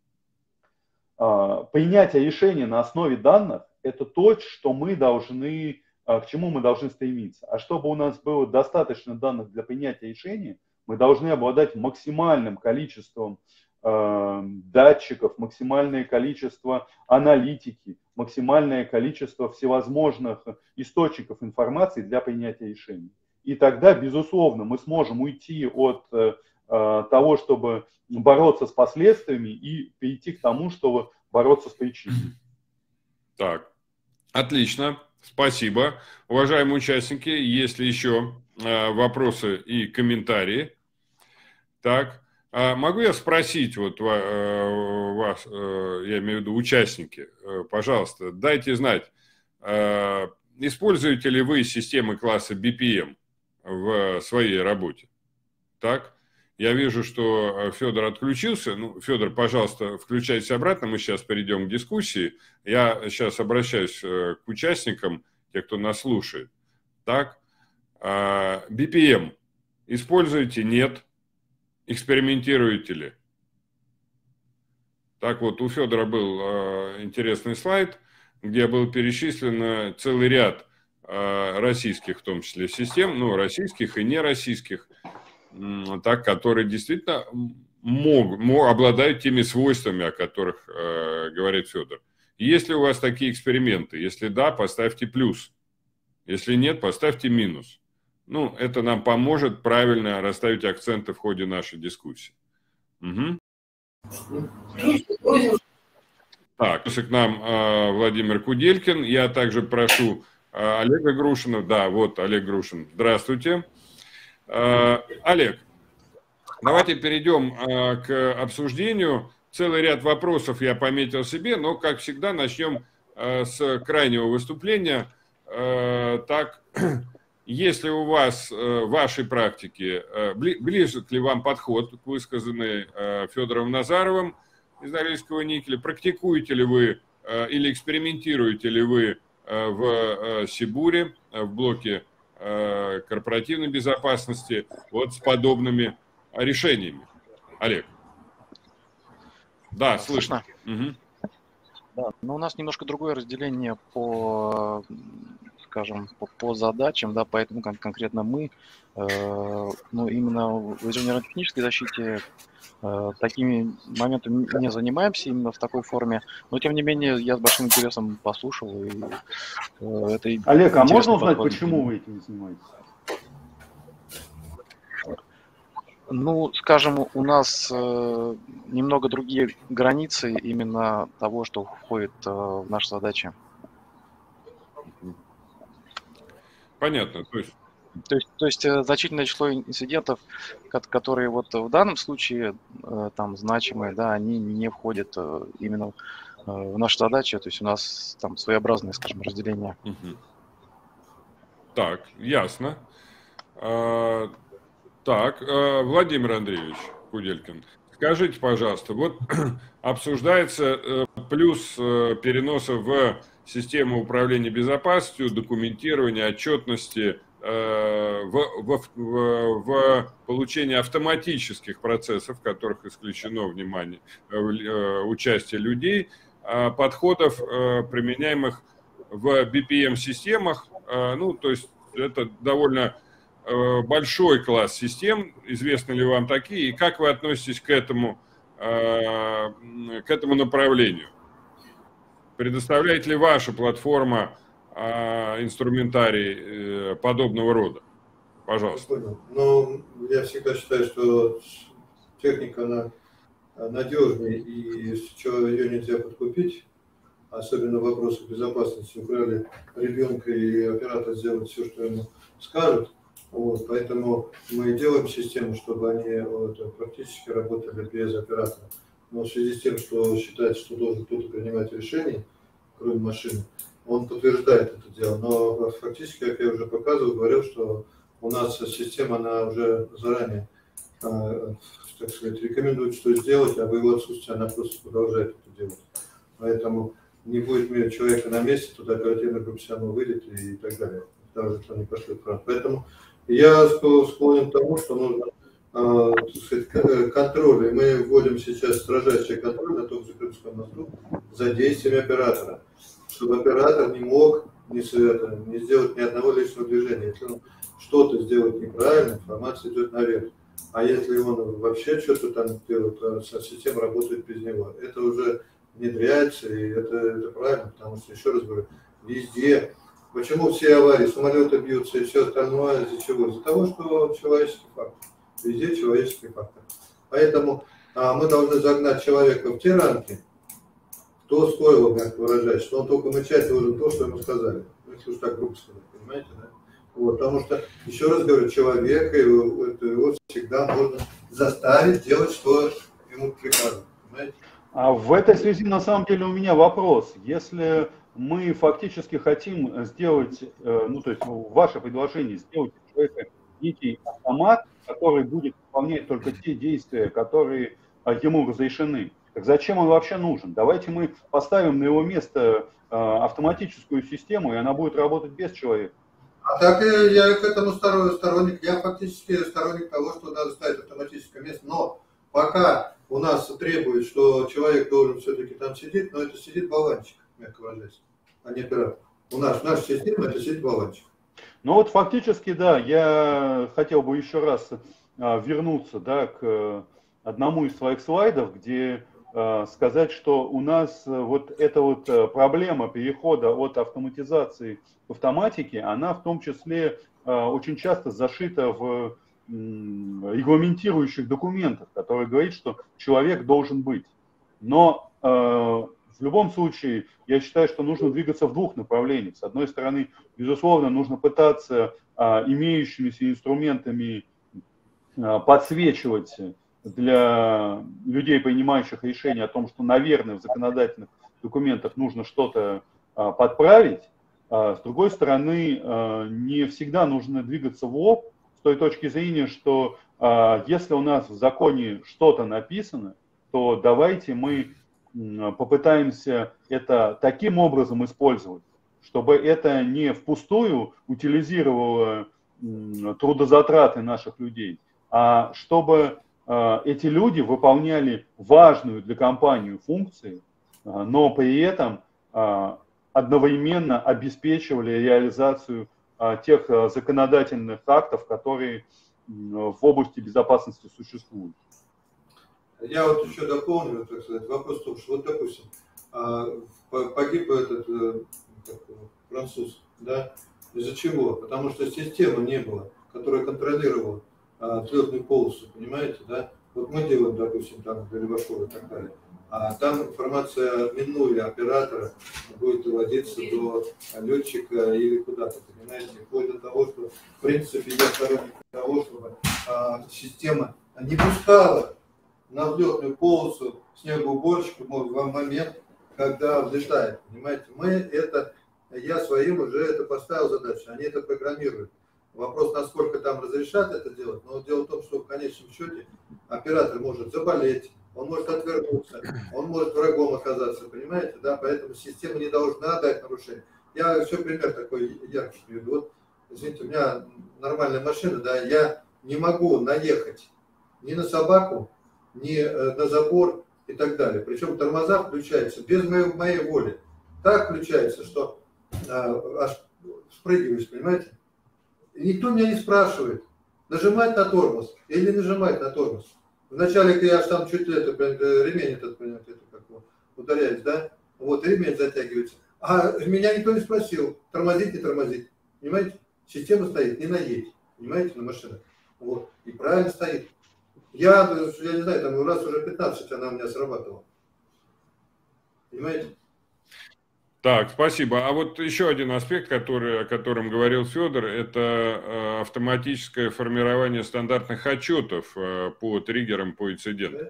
E: принятие решения на основе данных – это то, что мы должны, к чему мы должны стремиться. А чтобы у нас было достаточно данных для принятия решения, мы должны обладать максимальным количеством датчиков, максимальное количество аналитики, максимальное количество всевозможных источников информации для принятия решений. И тогда, безусловно, мы сможем уйти от того, чтобы бороться с последствиями, и перейти к тому, чтобы бороться с причиной.
A: Так, отлично, спасибо. Уважаемые участники, есть ли еще вопросы и комментарии? Так. Могу я спросить вас, я имею в виду участники, пожалуйста, дайте знать, используете ли вы системы класса BPM в своей работе? Так? Я вижу, что Федор отключился. Ну, Федор, пожалуйста, включайтесь обратно, мы сейчас перейдем к дискуссии. Я сейчас обращаюсь к участникам, те, кто нас слушает. Так? BPM используете? Нет. Экспериментируете ли? Так вот, у Федора был интересный слайд, где был перечислен целый ряд российских, в том числе, систем, ну, российских и нероссийских, так, которые действительно обладают теми свойствами, о которых говорит Федор. Есть ли у вас такие эксперименты? Если да, поставьте плюс. Если нет, поставьте минус. Ну, это нам поможет правильно расставить акценты в ходе нашей дискуссии. Угу. Так, к нам Владимир Куделькин. Я также прошу Олега Грушина. Да, вот Олег Грушин. Здравствуйте. Олег, давайте перейдем к обсуждению. Целый ряд вопросов я пометил себе, но, как всегда, начнем с крайнего выступления. Так, если у вас в вашей практике близок ли вам подход к высказанной Федором Назаровым из Норильского никеля, практикуете ли вы или экспериментируете ли вы в Сибуре, в блоке корпоративной безопасности, вот с подобными решениями? Олег. Да, слышно. Угу.
F: Да, но у нас немножко другое разделение по, скажем, по задачам, да, поэтому конкретно мы, ну, именно в инженерно-технической защите такими моментами не занимаемся именно в такой форме, но тем не менее я с большим интересом послушал. И, это
E: Олег, а можно узнать, почему вы этим занимаетесь?
F: Ну, скажем, у нас немного другие границы именно того, что входит в наши задачи.
A: Понятно.
F: То есть значительное число инцидентов, которые вот в данном случае там значимые, да, они не входят именно в наши задачи. То есть у нас там своеобразное, скажем, разделение.
A: Так, ясно. Так, Владимир Андреевич Куделькин, скажите, пожалуйста, вот обсуждается плюс переноса в систему управления безопасностью, документирования, отчетности, в получении автоматических процессов, в которых исключено участие людей, подходов, применяемых в BPM-системах. Ну, то есть это довольно большой класс систем. Известны ли вам такие? И как вы относитесь к этому направлению? Предоставляет ли ваша платформа инструментарий подобного рода? Пожалуйста.
B: Ну, я всегда считаю, что техника, она надежнее, и ее нельзя подкупить, особенно в вопросах безопасности. Украли ребенка, и оператор сделает все, что ему скажут. Вот, поэтому мы делаем систему, чтобы они практически работали без оператора. Но в связи с тем, что считается, что должен кто-то принимать решения, кроме машины, он подтверждает это дело. Но фактически, как я уже показывал, говорил, что у нас система, она уже заранее, так сказать, рекомендует, что сделать, а в его отсутствие она просто продолжает это делать. Поэтому не будет иметь человека на месте, туда оперативная группа все равно выйдет и так далее. Даже если они пошли в фронт. Поэтому я склонен к тому, что нужно, так сказать, контроль. И мы вводим сейчас строжайший контроль на том же Крымском мосту за действиями оператора, чтобы оператор не мог не сделать ни одного лишнего движения. Если он что-то сделает неправильно, информация идет наверх. А если он вообще что-то там делает, то система работает без него. Это уже внедряется, и это правильно, потому что, еще раз говорю, везде. Почему все аварии, самолеты бьются и все остальное, из-за чего? Из-за того, что человеческий фактор. Везде человеческий фактор. Поэтому мы должны загнать человека в те рамки, кто стоило, как выражать, что он только мычать должен то, что ему сказали. Ну, если уж так грубо сказать, понимаете, да? Вот, потому что, еще раз говорю, человека, его всегда можно заставить делать, что ему приказано. Понимаете?
E: А в этой связи, на самом деле, у меня вопрос. Если мы фактически хотим сделать, ну, то есть ваше предложение сделать из человека некий автомат, который будет выполнять только те действия, которые ему разрешены. Так зачем он вообще нужен? Давайте мы поставим на его место автоматическую систему, и она будет работать без человека.
B: А так я к этому сторонник. Я фактически сторонник того, что надо ставить автоматическое место. Но пока у нас требует, что человек должен все-таки там сидеть, но это сидит болванчик, мягко выражаясь, а не оператор. У нас в нашей системе это сидит болванчик.
E: Ну вот фактически, да, я хотел бы еще раз вернуться, да, к одному из своих слайдов, где сказать, что у нас вот эта вот проблема перехода от автоматизации к автоматике, она в том числе очень часто зашита в регламентирующих документах, которые говорят, что человек должен быть. Но в любом случае, я считаю, что нужно двигаться в двух направлениях. С одной стороны, безусловно, нужно пытаться имеющимися инструментами подсвечивать для людей, принимающих решения о том, что, наверное, в законодательных документах нужно что-то подправить. С другой стороны, не всегда нужно двигаться в лоб с той точки зрения, что если у нас в законе что-то написано, то давайте мы попытаемся это таким образом использовать, чтобы это не впустую утилизировало трудозатраты наших людей, а чтобы эти люди выполняли важную для компании функцию, но при этом одновременно обеспечивали реализацию тех законодательных актов, которые в области безопасности существуют.
B: Я вот еще дополню, так сказать, вопрос в том, что вот, допустим, погиб этот француз, да, из-за чего? Потому что системы не было, которая контролировала взлетную полосу, понимаете, да? Вот мы делаем, допустим, там для Левашова и так далее, а там информация, минуя оператора, будет доводиться до летчика или куда-то, понимаете, вплоть до того, что, в принципе, я сторонник того, чтобы система не пускала на взлетную полосу снегоуборщику в момент, когда взлетает, понимаете, я своим уже это поставил задачу, они это программируют. Вопрос, насколько там разрешат это делать, но дело в том, что в конечном счете оператор может заболеть, он может отвернуться, он может врагом оказаться, понимаете, да, поэтому система не должна дать нарушение. Я еще пример такой яркий приведу. Вот, извините, у меня нормальная машина, да, я не могу наехать ни на собаку, ни на забор и так далее. Причем тормоза включаются без моей воли. Так включается, что аж спрыгиваешь, понимаете? И никто меня не спрашивает, нажимать на тормоз или нажимать на тормоз. Вначале я аж там чуть ремень этот, понимаете, как ударяюсь, да? Вот, ремень затягивается. А меня никто не спросил, тормозить, не тормозить. Понимаете? Система стоит, не наедь. Понимаете, на машинах. Вот. И правильно стоит. Я не знаю, там раз уже 15 она у меня срабатывала. Понимаете?
A: Так, спасибо. А вот еще один аспект, о котором говорил Федор, это автоматическое формирование стандартных отчетов по триггерам, по инцидентам.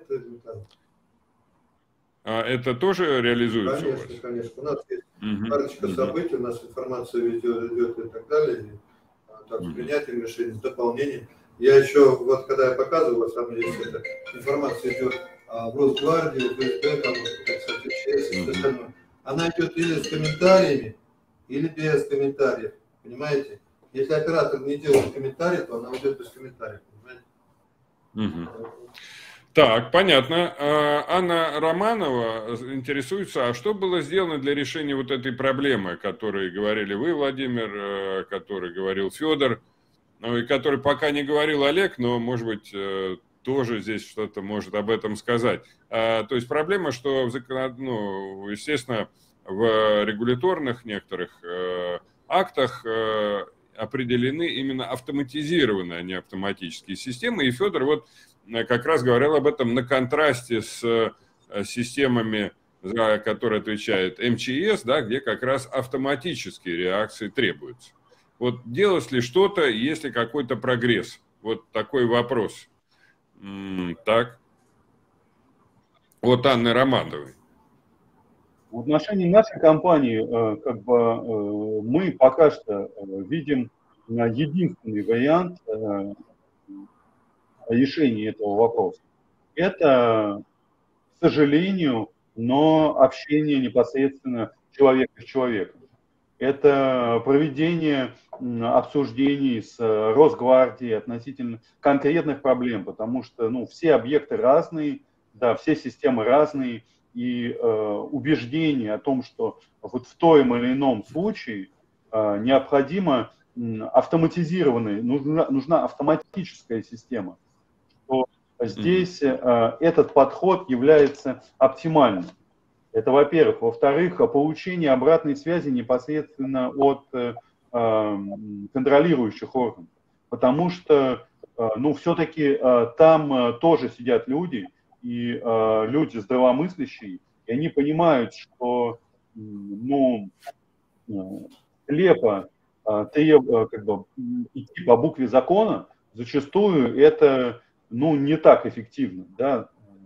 A: Это тоже реализуется у вас?
B: Конечно, конечно. У нас есть карточка событий, у нас информация идет и так далее. Так, с принятием решений, с дополнением. Я еще, вот когда я показывал, сам здесь эта информация идет в Росгвардию, в ФСБ, там, кстати, ЧС и все остальное. Она идет или с комментариями, или без комментариев, понимаете? Если оператор не делает комментариев, то она уйдет без комментариев, понимаете?
A: Так, понятно. Анна Романова интересуется, а что было сделано для решения вот этой проблемы, о которой говорили вы, Владимир, о которой говорил Федор, и который пока не говорил Олег, но, может быть, тоже здесь что-то может об этом сказать. То есть проблема, что, естественно, в регуляторных некоторых актах определены именно автоматизированные, а не автоматические системы. И Федор вот как раз говорил об этом на контрасте с системами, за которые отвечает МЧС, да, где как раз автоматические реакции требуются. Вот делалось ли что-то, есть ли какой-то прогресс? Вот такой вопрос. Так. От Анны Романовой.
E: В отношении нашей компании, как бы, мы пока что видим единственный вариант решения этого вопроса. Это, к сожалению, но общение непосредственно человека с человеком. Это проведение обсуждений с Росгвардией относительно конкретных проблем, потому что, ну, все объекты разные, да, все системы разные, и убеждение о том, что вот в том или ином случае необходимо автоматизированная, нужна автоматическая система, что здесь этот подход является оптимальным. Это, во-первых. Во-вторых, получение обратной связи непосредственно от контролирующих органов. Потому что, ну, все-таки там тоже сидят люди, и люди здравомыслящие, и они понимают, что, ну, слепо как бы идти по букве закона зачастую это, ну, не так эффективно, да,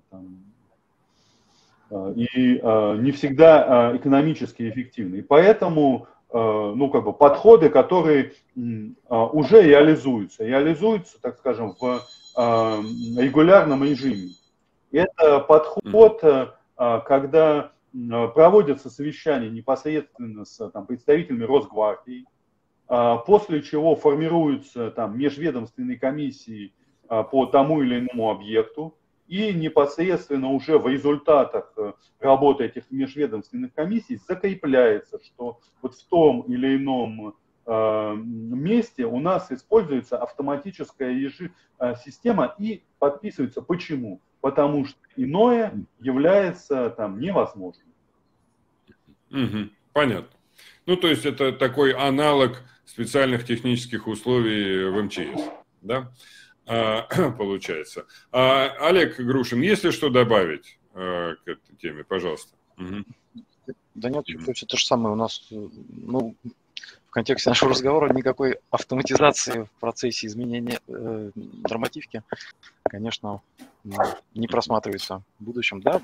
E: и не всегда экономически эффективны. И поэтому, ну, как бы подходы, которые уже реализуются, так скажем, в регулярном режиме. Это подход, когда проводятся совещания непосредственно с представителями Росгвардии, после чего формируются межведомственные комиссии по тому или иному объекту, и непосредственно уже в результатах работы этих межведомственных комиссий закрепляется, что вот в том или ином месте у нас используется автоматическая система и подписывается. Почему? Потому что иное является невозможным.
A: Понятно. Ну, то есть это такой аналог специальных технических условий в МЧС, да? Получается. Олег Грушин, есть ли что добавить к этой теме, пожалуйста?
F: Да нет, все то же самое у нас, ну, в контексте нашего разговора никакой автоматизации в процессе изменения нормативки, конечно, не просматривается в будущем, да.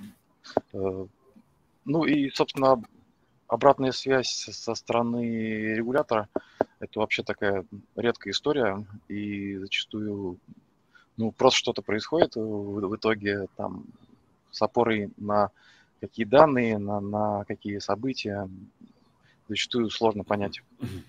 F: Ну и, собственно, обратная связь со стороны регулятора – это вообще такая редкая история, и зачастую, ну, просто что-то происходит в итоге там с опорой на какие данные, на какие события, зачастую сложно понять.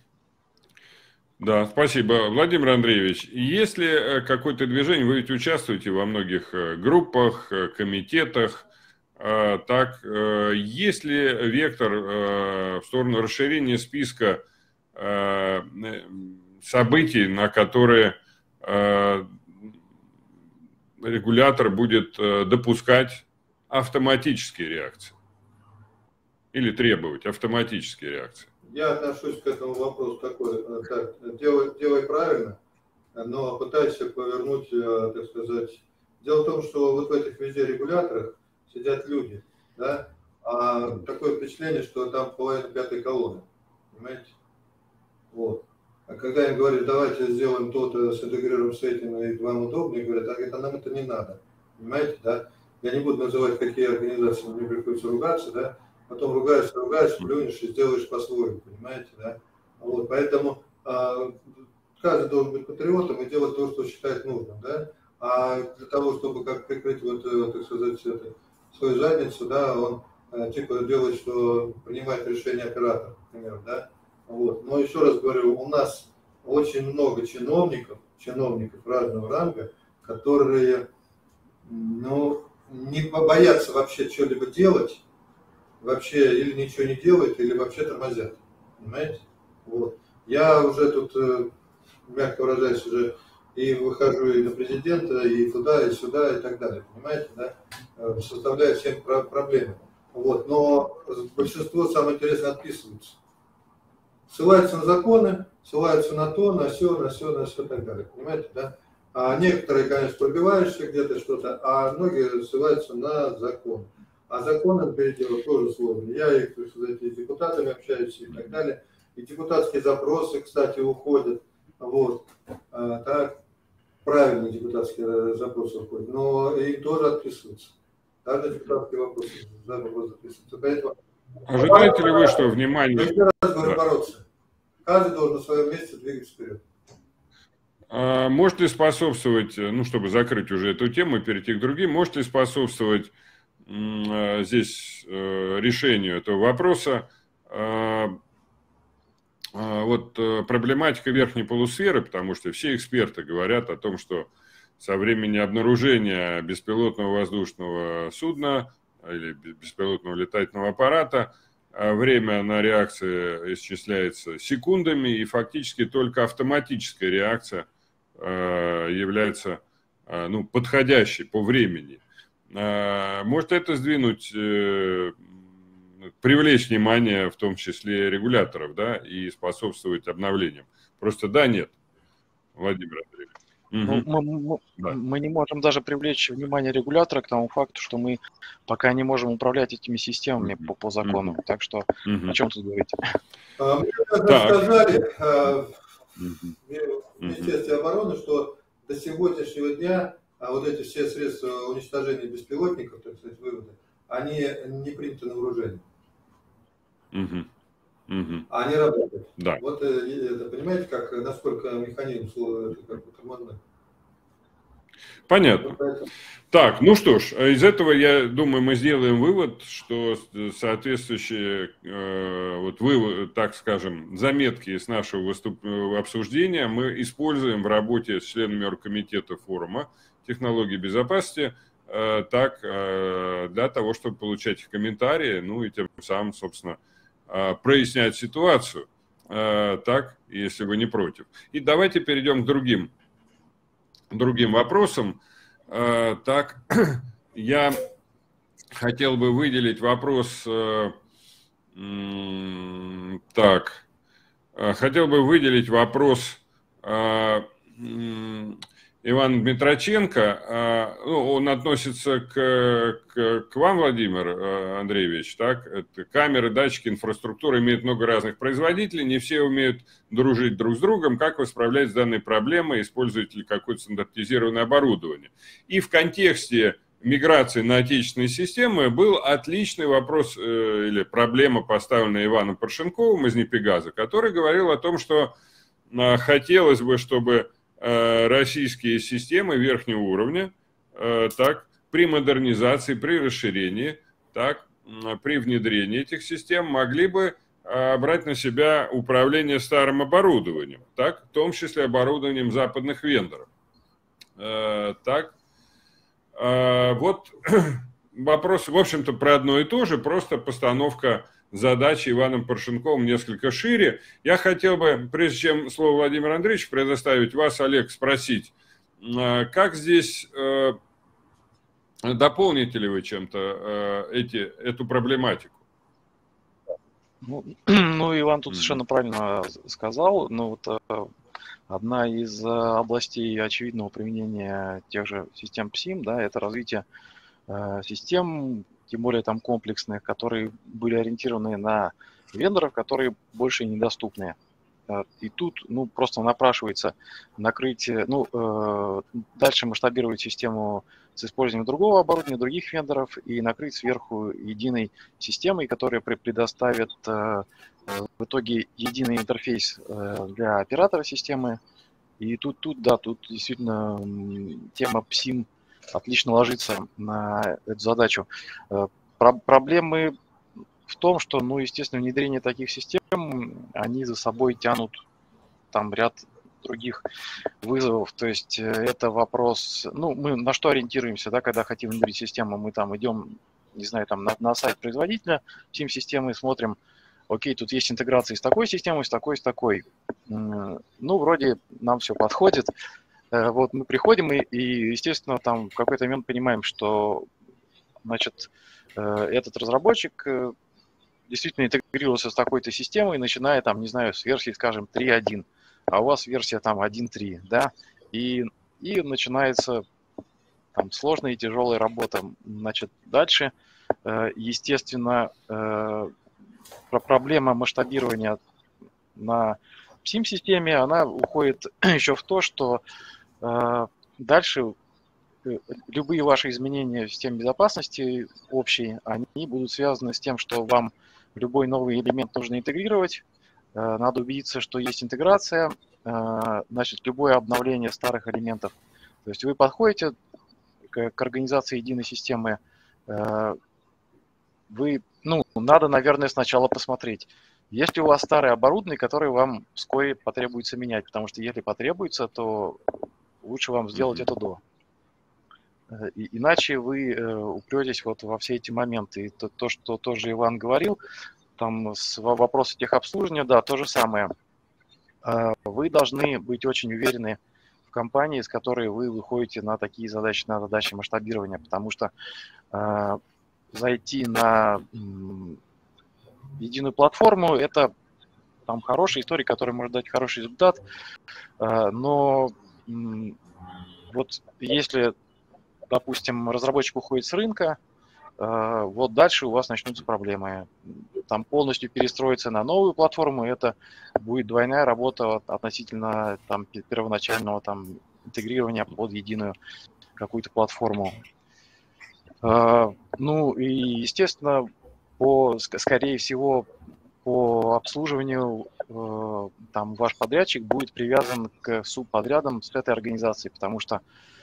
A: Да, спасибо. Владимир Андреевич, есть ли какое-то движение, вы ведь участвуете во многих группах, комитетах, так, есть ли вектор в сторону расширения списка событий, на которые регулятор будет допускать автоматические реакции или требовать автоматические реакции?
B: Я отношусь к этому вопросу такой, так, делай правильно, но пытайся повернуть, так сказать. Дело в том, что вот в этих везде регуляторах сидят люди, да, а такое впечатление, что там половина пятой колонны, понимаете? Вот. А когда им говорят, давайте сделаем то-то, синтегрируем с этим, и вам удобнее, говорят, а нам это не надо, понимаете, да? Я не буду называть, какие организации, мне приходится ругаться, да, потом ругаешься, плюнешь и сделаешь по-своему, понимаете, да? Вот, поэтому каждый должен быть патриотом и делать то, что считает нужным, да? А для того, чтобы как прикрыть, вот, так сказать, свою задницу, да, он типа делает, что принимает решение оператор, например, да? Вот. Но еще раз говорю, у нас очень много чиновников разного ранга, которые, ну, не боятся вообще что-либо делать, вообще или ничего не делают, или вообще тормозят, понимаете? Вот. Я уже тут, мягко выражаясь, уже и выхожу и на президента, и туда, и сюда, и так далее, понимаете, да? Составляю всем проблемы. Вот. Но большинство, самое интересное, отписываются. Ссылаются на законы, ссылаются на то, на все, и так далее, понимаете, да? А некоторые, конечно, пробиваешься где-то что-то, а многие ссылаются на закон. А законом переделать тоже сложно. Я, так сказать, и с депутатами общаюсь и так далее. И депутатские запросы, кстати, уходят. Вот. Так, правильные депутатские запросы уходят. Но и тоже отписываются. Даже депутатские запросы отписываются. Поэтому
A: Ожидаете ли вы, что внимание...
B: Но еще раз говорю, бороться. Каждый должен на своем месте двигаться вперед.
A: Может ли способствовать, ну, чтобы закрыть уже эту тему и перейти к другим, может ли способствовать здесь решению этого вопроса вот проблематика верхней полусферы, потому что все эксперты говорят о том, что со времени обнаружения беспилотного воздушного судна или беспилотного летательного аппарата время на реакцию исчисляется секундами, и фактически только автоматическая реакция является ну, подходящей по времени. Может это сдвинуть, привлечь внимание, в том числе регуляторов, да, и способствовать обновлениям? Просто да, нет, Владимир Андреевич.
F: Ну, мы не можем даже привлечь внимание регулятора к тому факту, что мы пока не можем управлять этими системами по закону. Так что о чем тут говорить?
B: Мне сказали в Министерстве обороны, что до сегодняшнего дня вот эти все средства уничтожения беспилотников, так сказать, выводы, они не приняты на вооружение. А они работают.
A: Да.
B: Вот понимаете, как, насколько механизм тормозной.
A: Понятно. Так, ну что ж, из этого, я думаю, мы сделаем вывод, что соответствующие, вот вывод, так скажем, заметки из нашего обсуждения мы используем в работе с членами оргкомитета форума технологий безопасности, так, для того, чтобы получать их комментарии, ну и тем самым, собственно, прояснять ситуацию, так, если вы не против. И давайте перейдем к другим вопросам. Так, я хотел бы выделить вопрос, Ивана Дмитроченко. Ну, он относится к вам, Владимир Андреевич, так? Это камеры, датчики, инфраструктура имеют много разных производителей, не все умеют дружить друг с другом. Как вы справляетесь с данной проблемой, используете ли какое-то стандартизированное оборудование? И в контексте миграции на отечественные системы был отличный вопрос или проблема, поставленная Иваном Паршенковым из Непегаза, который говорил о том, что хотелось бы, чтобы российские системы верхнего уровня, так, при модернизации, при расширении, так, при внедрении этих систем могли бы брать на себя управление старым оборудованием, так, в том числе оборудованием западных вендоров. Так, вот вопрос, в общем-то, про одно и то же, просто постановка задачи Иваном Паршенковым несколько шире. Я хотел бы, прежде чем слово Владимиру Андреевичу предоставить, вас, Олег, спросить, как здесь, дополните ли вы чем-то эту проблематику?
F: Ну, Иван тут совершенно правильно сказал. Ну, вот одна из областей очевидного применения тех же систем ПСИМ, да, это развитие систем, тем более там комплексных, которые были ориентированы на вендоров, которые больше недоступны. И тут, ну, просто напрашивается накрыть, ну, дальше масштабировать систему с использованием другого оборудования, других вендоров и накрыть сверху единой системой, которая предоставит в итоге единый интерфейс для оператора системы. И тут действительно тема ПСИМ отлично ложится на эту задачу. Проблемы в том, что, ну, естественно, внедрение таких систем, они за собой тянут там ряд других вызовов. То есть это вопрос, ну, мы на что ориентируемся, да, когда хотим внедрить систему, мы там идем, не знаю, там на сайт производителя SIM-системы, смотрим, окей, тут есть интеграция с такой системой, с такой. Ну, вроде нам все подходит. Вот мы приходим и, естественно, там в какой-то момент понимаем, что, значит, этот разработчик действительно интегрировался с такой-то системой, начиная там, не знаю, с версии, скажем, 3.1, а у вас версия там 1.3, да, и начинается там сложная и тяжелая работа. Значит, дальше, естественно, проблема масштабирования на SIM-системе, она уходит еще в то, что дальше любые ваши изменения в системе безопасности общей, они будут связаны с тем, что вам любой новый элемент нужно интегрировать. Надо убедиться, что есть интеграция. Значит, любое обновление старых элементов. То есть вы подходите к организации единой системы. Надо, наверное, сначала посмотреть, есть ли у вас старое оборудование, которое вам вскоре потребуется менять. Потому что если потребуется, то лучше вам сделать это до. Иначе вы упретесь вот во все эти моменты. И то, что тоже Иван говорил, там вопросы техобслуживания, да, то же самое. Вы должны быть очень уверены в компании, с которой вы выходите на такие задачи, на задачи масштабирования, потому что зайти на единую платформу – это там хорошая история, которая может дать хороший результат, но вот если, допустим, разработчик уходит с рынка, вот дальше у вас начнутся проблемы. Там полностью перестроиться на новую платформу, это будет двойная работа относительно там первоначального там интегрирования под единую какую-то платформу. Ну и, естественно, скорее всего, по обслуживанию там ваш подрядчик будет привязан к субподрядам с этой организации, потому что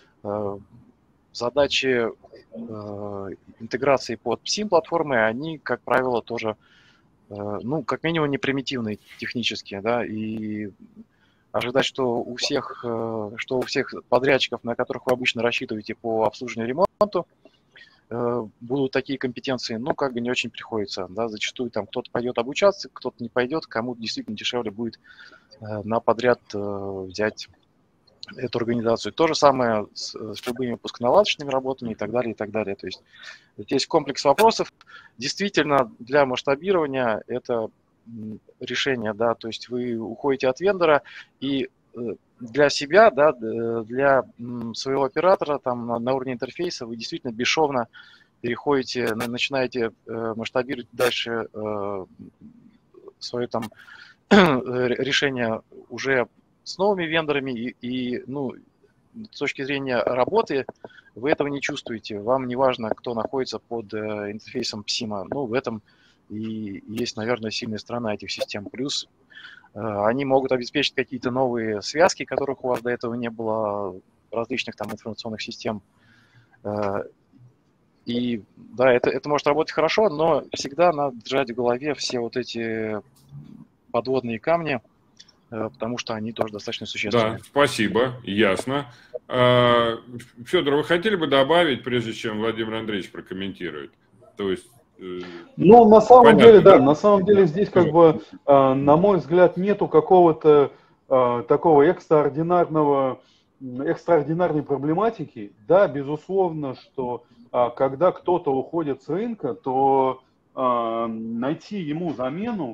F: задачи интеграции под PSIM-платформы, они, как правило, тоже, ну, как минимум, не примитивные технически, да, и ожидать, что у всех подрядчиков, на которых вы обычно рассчитываете по обслуживанию и ремонту, будут такие компетенции, ну, как бы не очень приходится, да, зачастую там кто-то пойдет обучаться, кто-то не пойдет, кому-то действительно дешевле будет на подряд взять эту организацию. То же самое с любыми пусконаладочными работами и так далее, и так далее. То есть здесь комплекс вопросов. Действительно, для масштабирования это решение, да, то есть вы уходите от вендора и для себя, да, для своего оператора там на уровне интерфейса вы действительно бесшовно переходите, начинаете масштабировать дальше свое там решение уже с новыми вендорами и ну, с точки зрения работы вы этого не чувствуете. Вам не важно, кто находится под интерфейсом PSIM. Ну, в этом и есть, наверное, сильная сторона этих систем. Плюс они могут обеспечить какие-то новые связки, которых у вас до этого не было, различных там информационных систем. И да, это может работать хорошо, но всегда надо держать в голове все вот эти подводные камни, потому что они тоже достаточно существенны.
A: Да, спасибо, ясно. Федор, вы хотели бы добавить, прежде чем Владимир Андреевич прокомментирует? То есть,
E: ну, на самом
A: понятно,
E: деле, да, на самом деле здесь как бы, на мой взгляд, нету какого-то такого экстраординарной проблематики. Да, безусловно, что когда кто-то уходит с рынка, то найти ему замену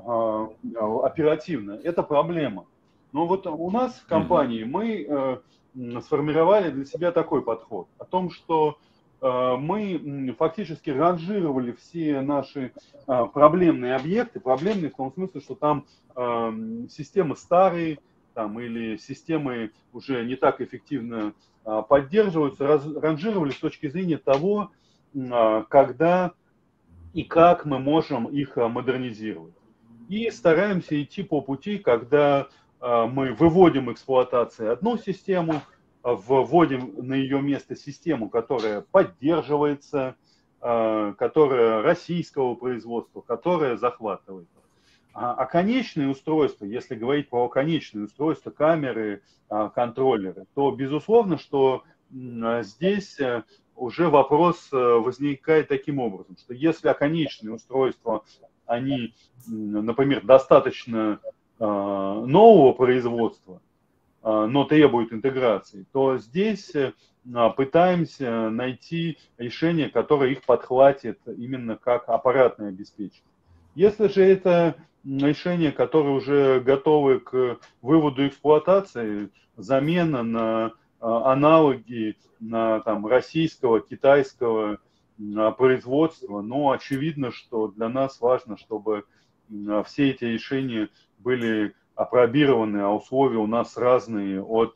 E: оперативно – это проблема. Но вот у нас в компании мы сформировали для себя такой подход о том, что мы фактически ранжировали все наши проблемные объекты, проблемные в том смысле, что там системы старые, там, или системы уже не так эффективно поддерживаются, ранжировали с точки зрения того, когда и как мы можем их модернизировать. И стараемся идти по пути, когда мы выводим эксплуатации одну систему, вводим на ее место систему, которая поддерживается, которая российского производства, которая захватывает. А конечные устройства, если говорить про конечные устройства, камеры, контроллеры, то безусловно, что здесь уже вопрос возникает таким образом, что если оконечные устройства, они, например, достаточно нового производства, но требуют интеграции, то здесь пытаемся найти решение, которое их подхватит именно как аппаратное обеспечение. Если же это решения, которые уже готовы к выводу эксплуатации, замена на аналоги на там, российского, китайского производства, но очевидно, что для нас важно, чтобы все эти решения были апробированы, а условия у нас разные от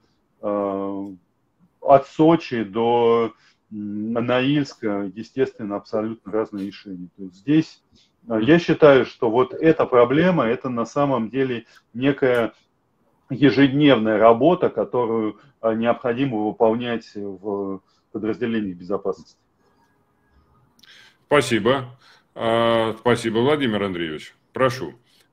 E: Сочи до Наильска, естественно, абсолютно разные решения. То есть здесь Я считаю, что вот эта проблема, это на самом деле некая ежедневная работа, которую необходимо выполнять в подразделении безопасности.
A: Спасибо. Спасибо, Владимир Андреевич. Прошу.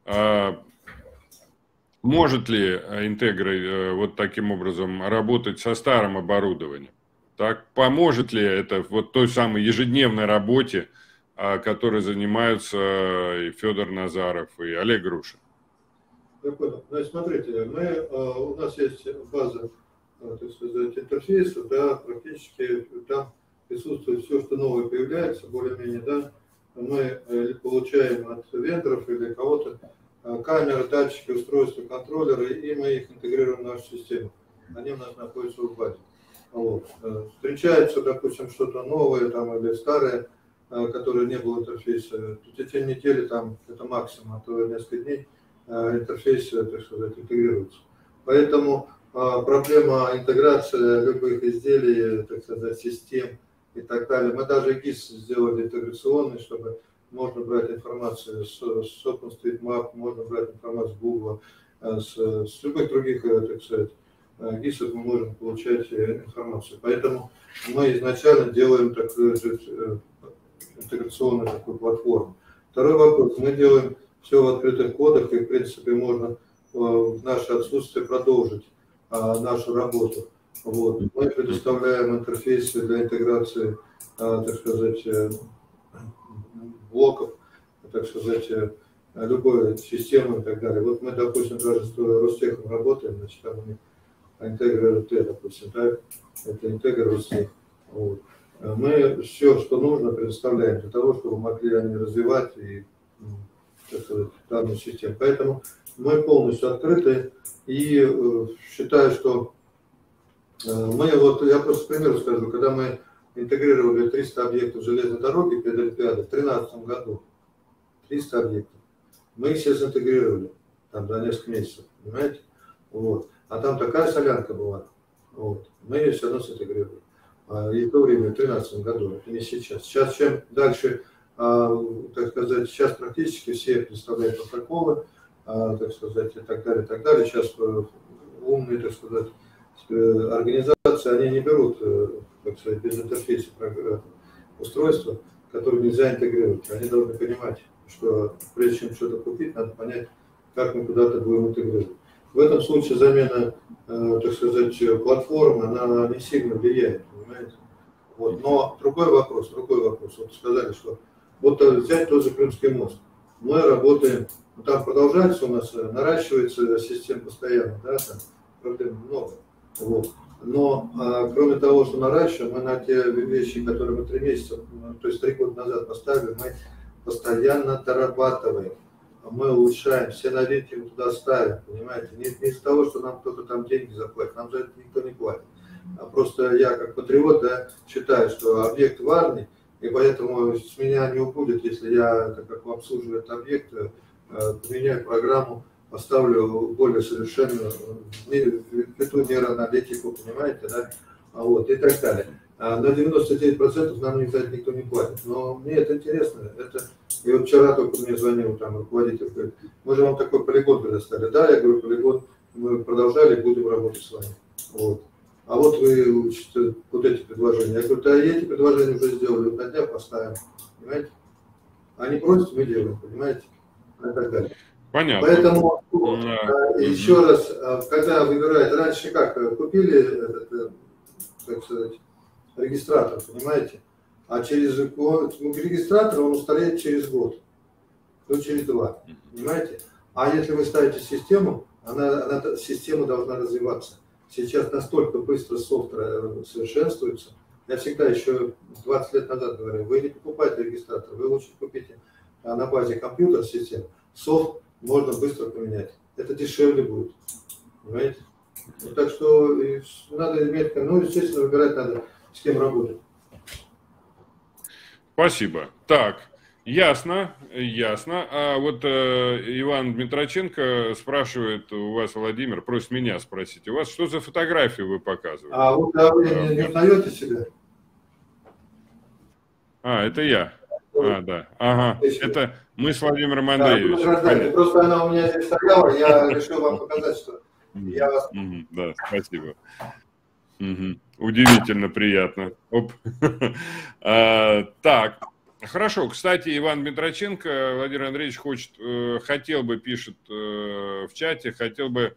A: Может ли Интегра вот таким образом работать со старым оборудованием? Так, поможет ли это вот той самой ежедневной работе, которой занимаются и Федор Назаров, и Олег Грушин?
B: Я понял. Значит, смотрите, у нас есть база, так сказать, интерфейсов, да, практически там присутствует все, что новое появляется, более-менее, да, мы получаем от вендоров или кого-то камеры, датчики, устройства, контроллеры, и мы их интегрируем в нашу систему. Они у нас находятся в базе. Вот. Встречается, допустим, что-то новое там, или старое, которое не было интерфейса. В течение недели там, это максимум, а то несколько дней интерфейс, так сказать, интегрируется. Поэтому проблема интеграции любых изделий, так сказать, систем и так далее. Мы даже ГИС сделали интеграционный, чтобы можно брать информацию с OpenStreetMap, можно брать информацию с Google, с любых других, так сказать, ГИСов мы можем получать информацию. Поэтому мы изначально делаем такую интеграционную такую платформу. Второй вопрос. Мы делаем все в открытых кодах, и, в принципе, можно в наше отсутствие продолжить нашу работу. Вот. Мы предоставляем интерфейсы для интеграции, так сказать, блоков, так сказать, любой системы и так далее. Вот мы, допустим, даже с Ростехом работаем, значит, там у них Интегра РТ, допустим, так, это Интегра Ростех. Вот. Мы все, что нужно, предоставляем для того, чтобы могли они развивать и, так сказать, данную систему. Поэтому мы полностью открыты и считаю, что мы, вот я просто пример скажу, когда мы интегрировали 300 объектов железной дороги перед Олимпиадой в 2013 году, 300 объектов, мы их все интегрировали там за несколько месяцев, понимаете? Вот. А там такая солянка была, вот. Мы ее все равно синтегрировали. И в то время, в 2013 году, это не сейчас. Сейчас чем дальше, так сказать, сейчас практически все представляют протоколы, так сказать, и так далее, и так далее. Сейчас умные, так сказать, организации, они не берут, так сказать, без интерфейса устройства, которые нельзя интегрировать. Они должны понимать, что прежде чем что-то купить, надо понять, как мы куда-то будем интегрировать. В этом случае замена, так сказать, платформы, она не сильно влияет, понимаете? Вот. Но другой вопрос. Вот сказали, что вот взять тот же Крымский мост. Мы работаем, там продолжается у нас, наращивается система постоянно, да, там проблем много. Вот. Но кроме того, что наращиваем, мы на те вещи, которые мы 3 месяца, то есть 3 года назад поставили, мы постоянно дорабатываем. Мы улучшаем, все новинки мы туда ставим, понимаете? Не из-за того, что нам кто-то там деньги заплатит, нам за это никто не платит. А просто я, как патриот, да, считаю, что объект важный, и поэтому с меня не убудет, если я, так как обслуживаю этот объект, поменяю программу, поставлю более совершенную эту нейроаналитику, понимаете, да? Вот, и так далее. На 99% нам за это никто не платит. Но мне это интересно. И вот вчера только мне звонил там руководитель, говорит, мы же вам такой полигон предоставили. Да, я говорю, полигон, мы продолжали, будем работать с вами. Вот. А вот вы учите вот эти предложения. Я говорю, да, эти предложения уже сделали, вот на днях поставим. Понимаете? Они просят, мы делаем, понимаете? И так далее.
A: Понятно.
B: Поэтому еще раз, когда выбирают, раньше как, купили этот, так сказать, регистратор, понимаете? А через год, регистратор, он устареет через год, то через 2, понимаете? А если вы ставите систему, система должна развиваться. Сейчас настолько быстро софт совершенствуется. Я всегда еще 20 лет назад говорил, вы не покупайте регистратор, вы лучше купите на базе компьютера систему. Софт можно быстро поменять. Это дешевле будет, понимаете? Так что надо иметь, ну, естественно, выбирать надо, с кем работать.
A: Спасибо. Так, ясно. А вот Иван Дмитроченко спрашивает у вас, Владимир, просит меня спросить, у вас что за фотографии вы показываете?
B: А вот вы не узнаете себя?
A: Это я. Да. Ага. Мы с Владимиром
B: Да,
A: Андреевичем.
B: просто она у меня здесь стояла, я решил вам показать, что я вас...
A: Да, спасибо. Удивительно приятно. Оп. Так, хорошо. Кстати, Иван Дмитроченко, Владимир Андреевич хотел бы, пишет в чате, хотел бы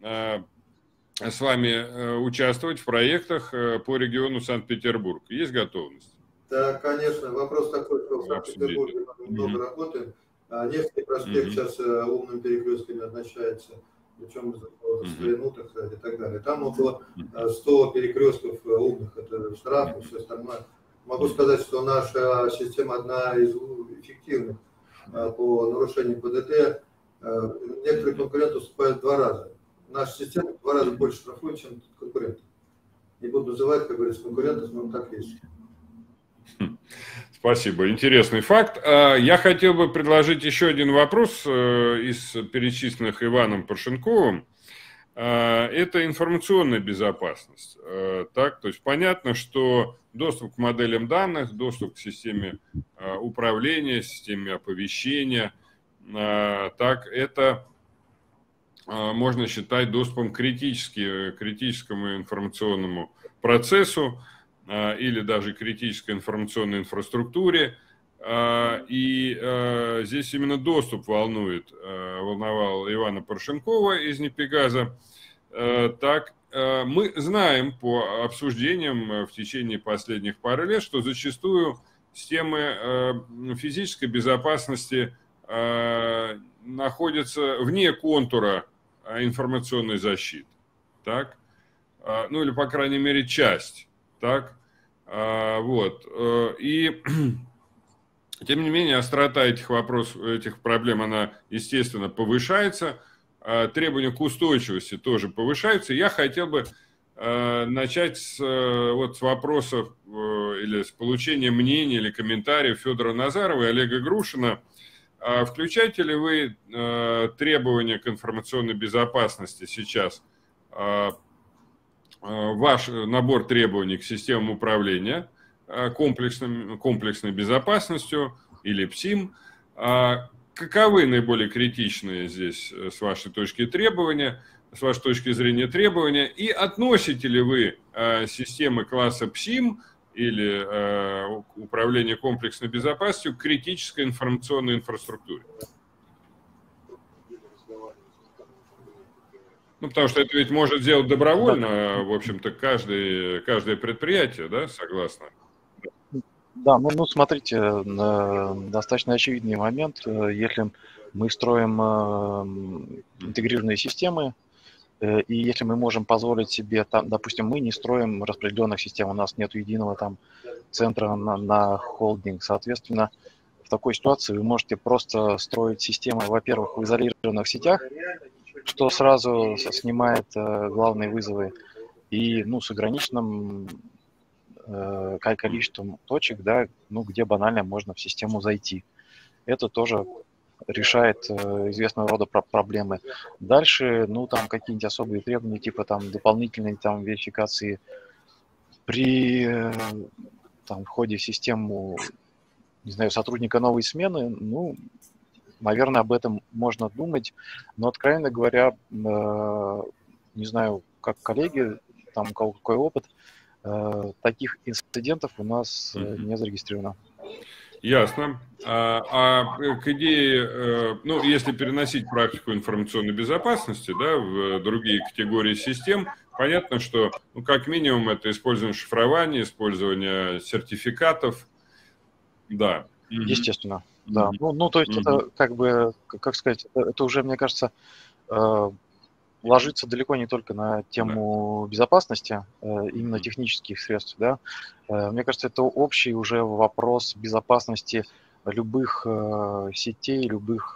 A: с вами участвовать в проектах по региону Санкт-Петербург. Есть готовность?
B: Да, конечно. Вопрос такой, что в Санкт-Петербурге много работаем. Невский проспект сейчас умным перекрестками означается, причем в минутах и так далее. Там около 100 перекрестков умных, это штрафы, все остальное. Могу сказать, что наша система одна из эффективных по нарушению ПДТ. Некоторые конкуренты уступают в 2 раза. Наша система в 2 раза больше штрафует, чем конкуренты. Не буду называть, как говорится, конкурентов, но так есть.
A: Спасибо. Интересный факт. Я хотел бы предложить еще один вопрос из перечисленных Иваном Паршенковым. Это информационная безопасность. Так, то есть понятно, что доступ к моделям данных, доступ к системе управления, системе оповещения, так, это можно считать доступом к критическому информационному процессу или даже критической информационной инфраструктуре. И здесь именно доступ волновал Ивана Паршенкова из Непегаза. Так, мы знаем по обсуждениям в течение последних пары лет, что зачастую системы физической безопасности находятся вне контура информационной защиты. Так? Ну или, по крайней мере, часть. Так? Вот. И тем не менее, острота этих проблем, она, естественно, повышается. Требования к устойчивости тоже повышаются. Я хотел бы начать с вопросов или с получения мнений или комментариев Федора Назарова и Олега Грушина. Включаете ли вы требования к информационной безопасности сейчас, ваш набор требований к системам управления комплексной безопасностью или ПСИМ? Каковы наиболее критичные здесь с вашей точки зрения требования? И относите ли вы системы класса ПСИМ или управление комплексной безопасностью к критической информационной инфраструктуре? Ну, потому что это ведь может сделать добровольно, в общем-то, каждое предприятие, да, согласно?
F: Да, ну смотрите, достаточно очевидный момент. Если мы строим интегрированные системы, и если мы можем позволить себе, там, допустим, мы не строим распределенных систем, у нас нет единого там центра на холдинг, соответственно, в такой ситуации вы можете просто строить системы, во-первых, в изолированных сетях, что сразу снимает главные вызовы, и с ограниченным количеством точек, да, где банально можно в систему зайти. Это тоже решает известного рода проблемы. Дальше, там какие-нибудь особые требования, типа там дополнительной там верификации при входе в систему, не знаю, сотрудника новой смены, наверное, об этом можно думать, но, откровенно говоря, не знаю, как коллеги, там у кого какой опыт, таких инцидентов у нас не зарегистрировано.
A: Ясно. К идее, если переносить практику информационной безопасности, да, в другие категории систем, понятно, что, как минимум, это использование шифрования, использование сертификатов, да.
F: Естественно, да. То есть это как сказать, это уже, мне кажется, ложится далеко не только на тему безопасности, именно технических средств, да. Мне кажется, это общий уже вопрос безопасности любых сетей, любых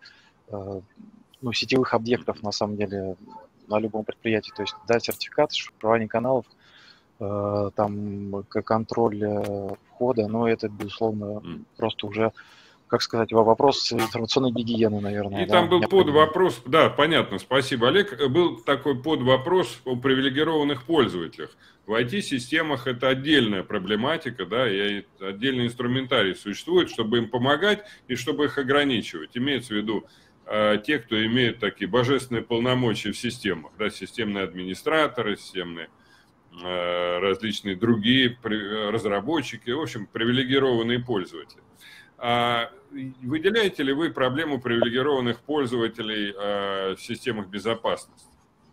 F: сетевых объектов, на самом деле, на любом предприятии. То есть, да, сертификат, шифрование каналов, там контроль входа, но это, безусловно, просто уже, как сказать, вопрос информационной гигиены, наверное.
A: И там был подвопрос, да, понятно, спасибо, Олег, был такой подвопрос о привилегированных пользователях. В IT-системах это отдельная проблематика, да, и отдельный инструментарий существует, чтобы им помогать и чтобы их ограничивать. Имеется в виду те, кто имеет такие божественные полномочия в системах, да, системные администраторы, системные различные другие разработчики, в общем, привилегированные пользователи. Выделяете ли вы проблему привилегированных пользователей в системах безопасности?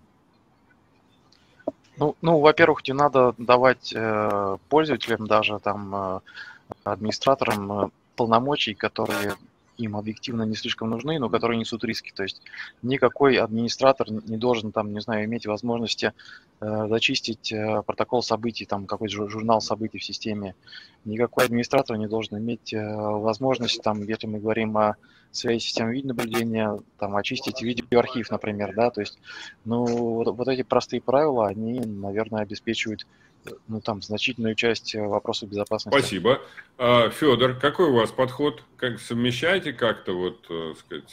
F: Ну, во-первых, не надо давать пользователям, даже там администраторам полномочий, которые им объективно не слишком нужны, но которые несут риски. То есть никакой администратор не должен, там, не знаю, иметь возможности зачистить протокол событий, там, какой-то журнал событий в системе. Никакой администратор не должен иметь возможность, там, если мы говорим о своей системе видеонаблюдения, там, очистить видеоархив, например, да, то есть, ну, вот эти простые правила, они, наверное, обеспечивают, ну, там, значительную часть вопросов безопасности.
A: Спасибо. Федор, какой у вас подход? Как совмещаете как-то вот, сказать,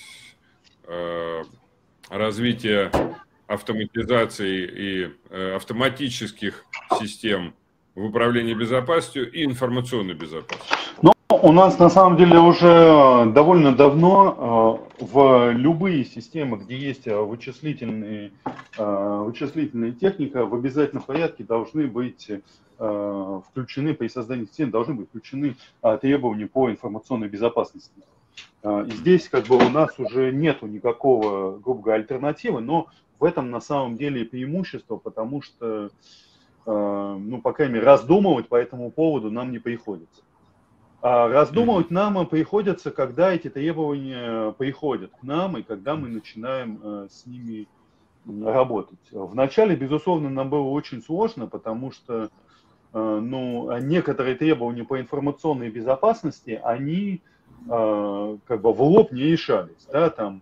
A: развитие автоматизации и автоматических систем в управлении безопасностью и информационной безопасностью?
E: Ну, у нас на самом деле уже довольно давно в любые системы, где есть вычислительная техника, в обязательном порядке должны быть включены, при создании системы должны быть включены требования по информационной безопасности. И здесь как бы у нас уже нету никакого, грубо говоря, альтернативы, но в этом на самом деле преимущество, потому что, ну, по крайней мере, раздумывать по этому поводу нам не приходится. А раздумывать нам приходится, когда эти требования приходят к нам и когда мы начинаем с ними работать. Вначале, безусловно, нам было очень сложно, потому что, ну, некоторые требования по информационной безопасности, они как бы в лоб не решались. Да? Там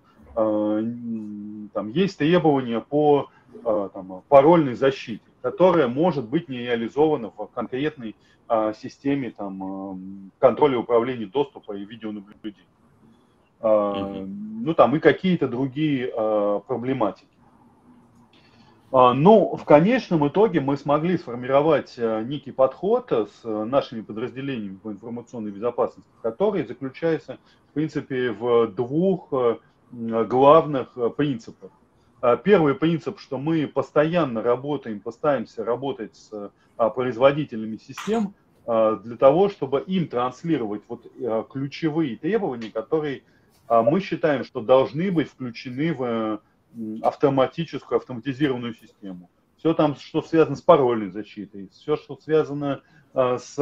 E: есть требования по парольной защите, которая может быть не реализована в конкретной системе там, контроля управления доступа и видеонаблюдения. Ну, там и какие-то другие проблематики. Но в конечном итоге мы смогли сформировать некий подход с нашими подразделениями по информационной безопасности, который заключается, в принципе, в двух главных принципах. Первый принцип, что мы постоянно работаем, пытаемся работать с производителями систем для того, чтобы им транслировать вот ключевые требования, которые мы считаем, что должны быть включены в автоматизированную систему. Все там, что связано с парольной защитой, все, что связано с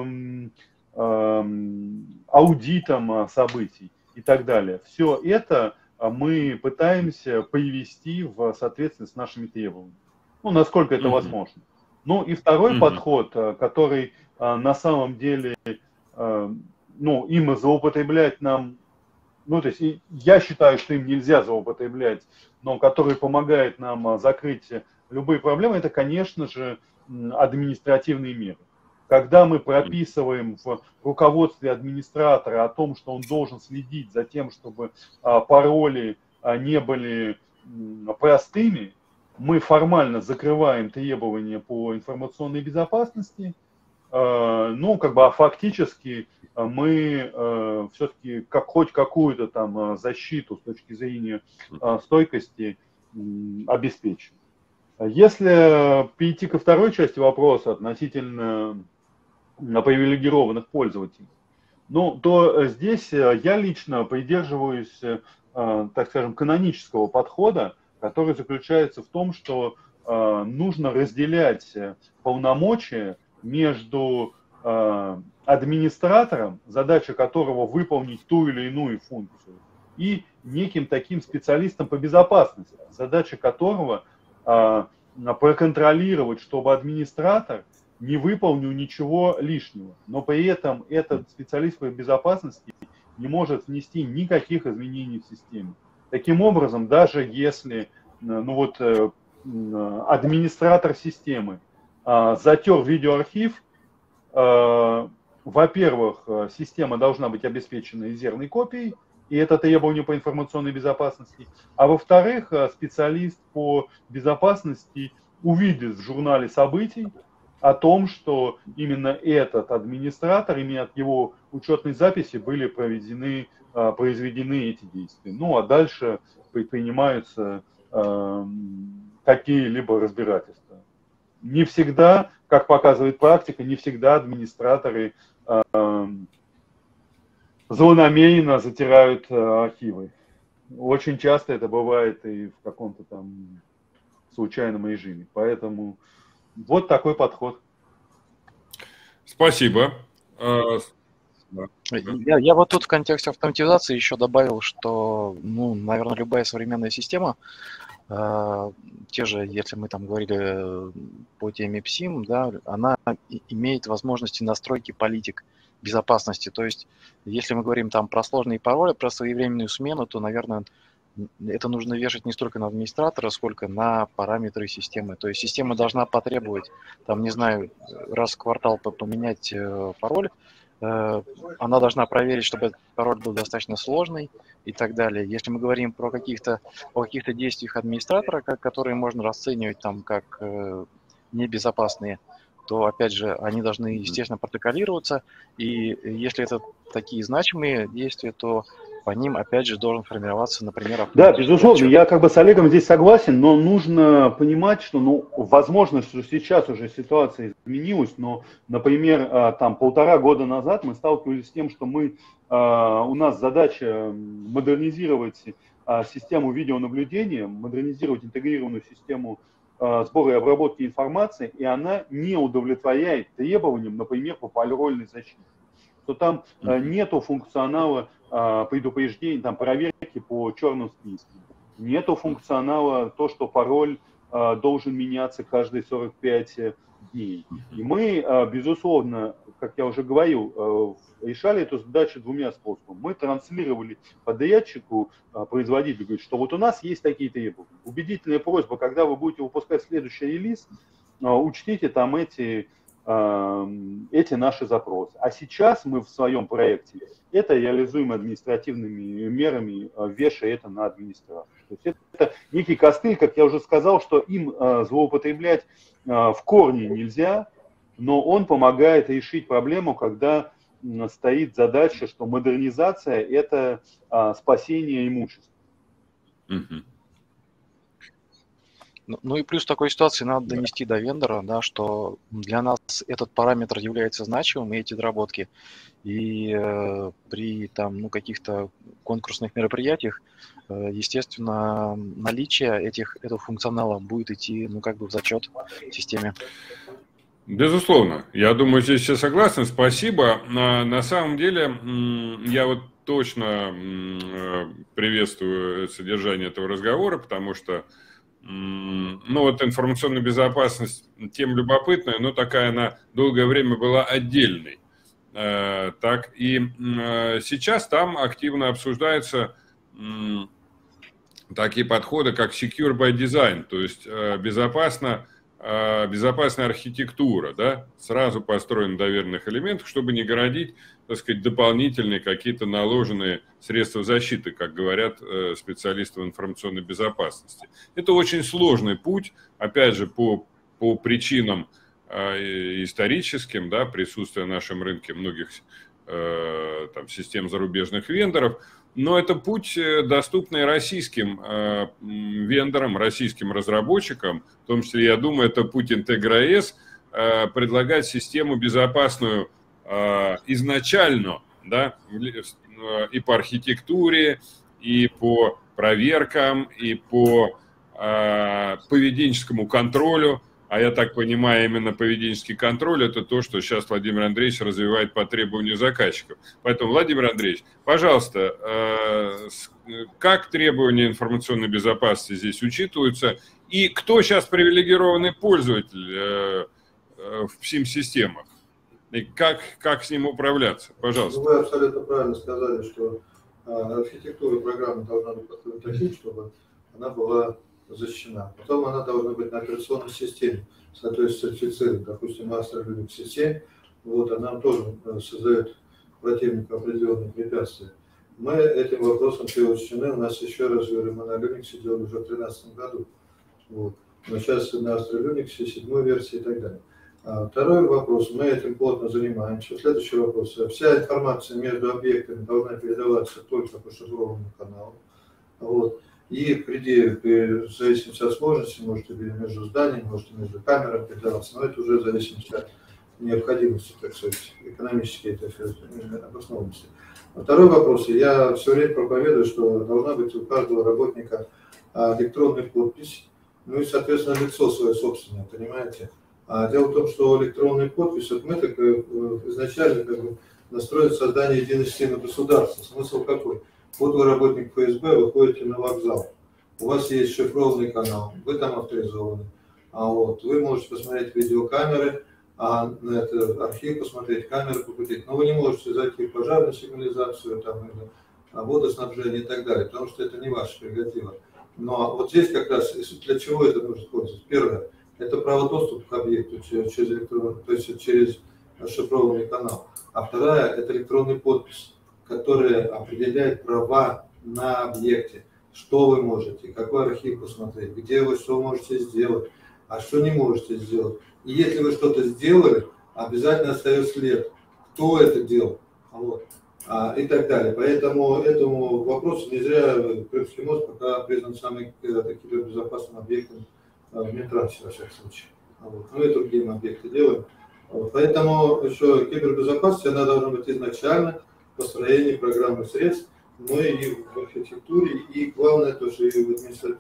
E: аудитом событий и так далее. Все это мы пытаемся привести в соответствие с нашими требованиями. Ну, насколько это возможно. Ну, и второй подход, который на самом деле, ну, им злоупотреблять нам, ну, то есть я считаю, что им нельзя злоупотреблять, но который помогает нам закрыть любые проблемы, это, конечно же, административные меры. Когда мы прописываем в руководстве администратора о том, что он должен следить за тем, чтобы пароли не были простыми, мы формально закрываем требования по информационной безопасности, ну, как бы, а фактически мы все-таки хоть какую-то там защиту с точки зрения стойкости обеспечим. Если перейти ко второй части вопроса относительно привилегированных пользователей, ну, то здесь я лично придерживаюсь, так скажем, канонического подхода, который заключается в том, что нужно разделять полномочия между администратором, задача которого выполнить ту или иную функцию, и неким таким специалистом по безопасности, задача которого проконтролировать, чтобы администратор не выполнил ничего лишнего, но при этом этот специалист по безопасности не может внести никаких изменений в системе. Таким образом, даже если администратор системы затер видеоархив, во-первых, система должна быть обеспечена резервной копией, и это требование по информационной безопасности. А во-вторых, специалист по безопасности увидит в журнале событий о том, что именно этот администратор, именно от его учетной записи были произведены эти действия. Ну а дальше предпринимаются какие-либо разбирательства. Не всегда, как показывает практика, не всегда администраторы злонамеренно затирают архивы. Очень часто это бывает и в каком-то там случайном режиме. Поэтому вот такой подход.
A: Спасибо.
F: Я вот тут в контексте автоматизации еще добавил, что, ну, наверное, любая современная система, те же, если мы там говорили по теме ПСИМ, да, она имеет возможности настройки политик безопасности. То есть, если мы говорим там про сложные пароли, про своевременную смену, то, наверное, это нужно вешать не столько на администратора, сколько на параметры системы. То есть система должна потребовать, там, не знаю, раз в квартал поменять пароль, она должна проверить, чтобы этот пароль был достаточно сложный и так далее. Если мы говорим о каких-то действиях администратора, которые можно расценивать там как небезопасные, то, опять же, они должны, естественно, протоколироваться. И если это такие значимые действия, то по ним, опять же, должен формироваться, например...
E: Да, безусловно, я как бы с Олегом здесь согласен, но нужно понимать, что, ну, возможно, что сейчас уже ситуация изменилась, но, например, там 1,5 года назад мы сталкивались с тем, что у нас задача модернизировать систему видеонаблюдения, модернизировать интегрированную систему сбора и обработки информации, и она не удовлетворяет требованиям, например, по парольной защите. Что там нету функционала предупреждений, там, проверки по черным спискам. Нету функционала то, что пароль должен меняться каждые 45 дней. И мы, безусловно, как я уже говорил, решали эту задачу двумя способами. Мы транслировали подрядчику, производителю, говорит, что вот у нас есть такие требования. Убедительная просьба, когда вы будете выпускать следующий релиз, учтите там эти наши запросы. А сейчас мы в своем проекте это реализуем административными мерами, вешая это на администратора. То есть это некий костыль, как я уже сказал, что им злоупотреблять в корне нельзя, но он помогает решить проблему, когда стоит задача, что модернизация – это спасение имущества.
F: Ну и плюс в такой ситуации надо донести до вендора, да, что для нас этот параметр является значимым, и эти доработки. И при там, ну, каких-то конкурсных мероприятиях, естественно, наличие этого функционала будет идти, ну, как бы в зачет системе.
A: Безусловно. Я думаю, здесь все согласны. Спасибо. На самом деле, я вот точно приветствую содержание этого разговора, потому что ну вот информационная безопасность тем любопытная, но такая она долгое время была отдельной. Так, и сейчас там активно обсуждаются такие подходы, как secure by design, то есть безопасная архитектура, да, сразу построена на доверенных элементах, чтобы не городить, так сказать, дополнительные какие-то наложенные средства защиты, как говорят специалисты в информационной безопасности. Это очень сложный путь, опять же, по причинам историческим, да, присутствия на нашем рынке многих там, систем зарубежных вендоров, но это путь, доступный российским вендорам, российским разработчикам, в том числе, я думаю, это путь Integra.S, предлагать систему безопасную изначально, да, и по архитектуре, и по проверкам, и по поведенческому контролю. А я так понимаю, именно поведенческий контроль – это то, что сейчас Владимир Андреевич развивает по требованию заказчиков. Поэтому, Владимир Андреевич, пожалуйста, как требования информационной безопасности здесь учитываются? И кто сейчас привилегированный пользователь в ПСИМ-системах? И как с ним управляться? Пожалуйста.
B: Вы абсолютно правильно сказали, что архитектура программы должна быть построена таким, чтобы она была защищена. Потом она должна быть на операционной системе, соответственно, сертифицирована. Допустим, Astra Linux 7, вот, она тоже создает противнику определенные препятствия. Мы этим вопросом все учтены. У нас еще раз говорю, мы на Linux делали уже в 2013 году. Вот. Но сейчас на Astra Linux 7 версии и так далее. Второй вопрос. Мы этим плотно занимаемся. Следующий вопрос. Вся информация между объектами должна передаваться только по шифрованному каналу. Вот. И в зависимости от сложности, можете между зданиями, можете между камерами передаваться, но это уже в зависимости от необходимости, так сказать, экономической обоснованности. Второй вопрос. Я все время проповедую, что должна быть у каждого работника электронная подпись, ну и, соответственно, лицо свое собственное, понимаете? Дело в том, что электронная подпись, вот мы так изначально настроили создание единой системы государства. Смысл какой? Вот вы работник ФСБ, вы ходите на вокзал, у вас есть шифрованный канал, вы там авторизованы, вы можете посмотреть видеокамеры, на это архив посмотреть, камеры покрутить, но вы не можете зайти в пожарную сигнализацию, там, водоснабжение и так далее, потому что это не ваша прерогатива. Но вот здесь как раз для чего это нужно использовать? Первое, это право доступа к объекту через электронный, то есть через шифрованный канал. А вторая, это электронная подпись, которая определяет права на объекте. Что вы можете, какой архив посмотреть, где вы что можете сделать, а что не можете сделать. И если вы что-то сделали, обязательно остается след, кто это делал, и так далее. Поэтому этому вопросу не зря Крымский мост пока признан самым кибербезопасным объектом в Минтрансе, во всяком случае. Ну и другие объекты делаем. Поэтому еще кибербезопасность, она должна быть изначально в построении программных средств, но и в архитектуре, и главное тоже и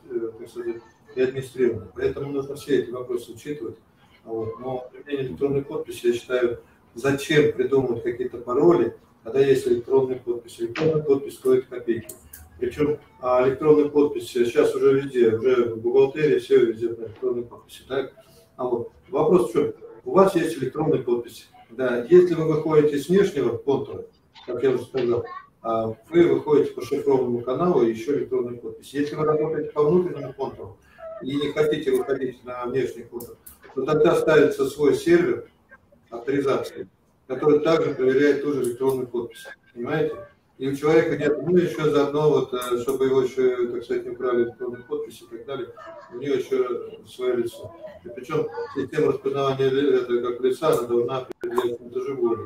B: в администрировании. Поэтому нужно все эти вопросы учитывать. Но применение электронной подписи, я считаю, зачем придумывать какие-то пароли, когда есть электронная подпись. Электронная подпись стоит копейки. Причем электронная подпись сейчас уже везде, уже в бухгалтерии все везде на электронной подписи. Так? Вопрос в чем? У вас есть электронная подпись. Да. Если вы выходите с внешнего контура, как я уже сказал, вы выходите по шифрованному каналу и еще электронная подпись. Если вы работаете по внутреннему контуру и не хотите выходить на внешний контур, то тогда ставится свой сервер авторизации, который также проверяет ту же электронную подпись. Понимаете? И у человека нет, еще заодно, чтобы его еще, так сказать, не украли электронную подпись и так далее, у него еще свое лицо. И причем система распознавания как лица, она должна определять, это живое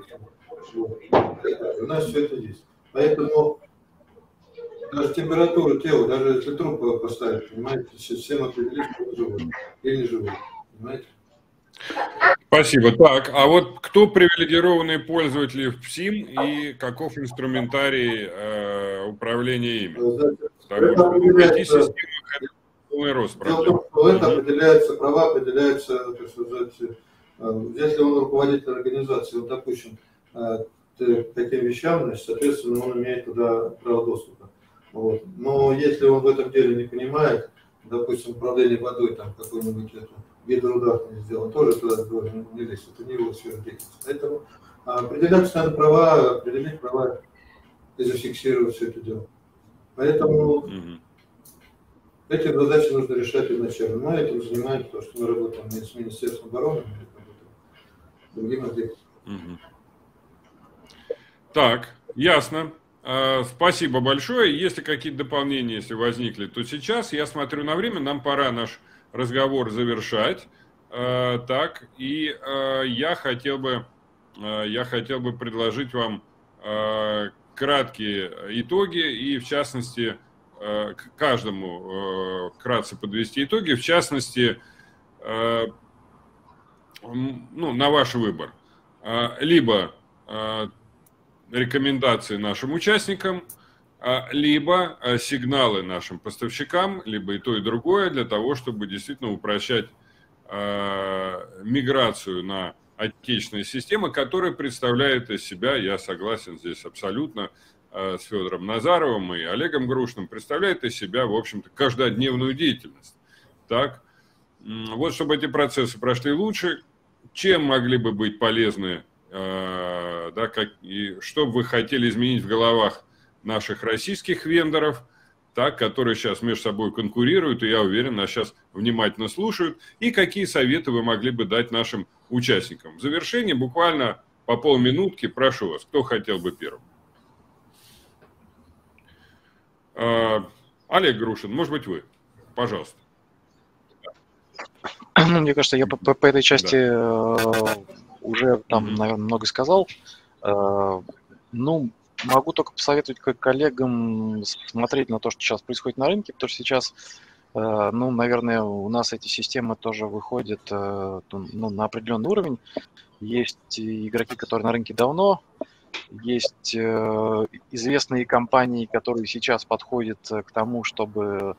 B: лицо. У нас все это есть. Поэтому даже температуру тела, даже если труп поставить, понимаете, система определит, что он живой или не живой. Понимаете?
A: Спасибо. Так, а вот кто привилегированные пользователи в ПСИМ и каков инструментарий управления ими? Потому что в IT-системах это полный рост проблем.
B: Это определяется, права определяются, так сказать, если он руководитель организации, он допущен таким вещам, значит, соответственно, он имеет туда право доступа. Но если он в этом деле не понимает, допустим, управление водой, там какой-нибудь гидроудар не сделан, тоже туда должен не лезть, это не его сфера деятельности. Поэтому определять надо права, определить права и зафиксировать все это дело. Поэтому эти задачи нужно решать изначально. Мы этим занимаемся, потому что мы работаем с Министерством обороны, другим объектом.
A: Так, ясно. Спасибо большое. Если какие-то дополнения, если возникли, то сейчас. Я смотрю на время, нам пора наш разговор завершать. Так, и я хотел бы предложить вам краткие итоги и, в частности, каждому вкратце подвести итоги, в частности, на ваш выбор. Либо рекомендации нашим участникам, либо сигналы нашим поставщикам, либо и то, и другое, для того, чтобы действительно упрощать миграцию на отечественные системы, которая представляет из себя, я согласен здесь абсолютно с Федором Назаровым и Олегом Грушиным, представляет из себя, в общем-то, каждодневную деятельность. Так? Вот, чтобы эти процессы прошли лучше, чем могли бы быть полезны, что бы вы хотели изменить в головах наших российских вендоров, так, которые сейчас между собой конкурируют, и я уверен, нас сейчас внимательно слушают, и какие советы вы могли бы дать нашим участникам. В завершение буквально по полминутки, прошу вас, кто хотел бы первым? Олег Грушин, может быть, вы? Пожалуйста.
F: Ну, мне кажется, я по этой части уже там, наверное, много сказал. Ну, могу только посоветовать коллегам смотреть на то, что сейчас происходит на рынке, потому что сейчас, ну, наверное, у нас эти системы тоже выходят ну, на определенный уровень. Есть игроки, которые на рынке давно, есть известные компании, которые сейчас подходят к тому, чтобы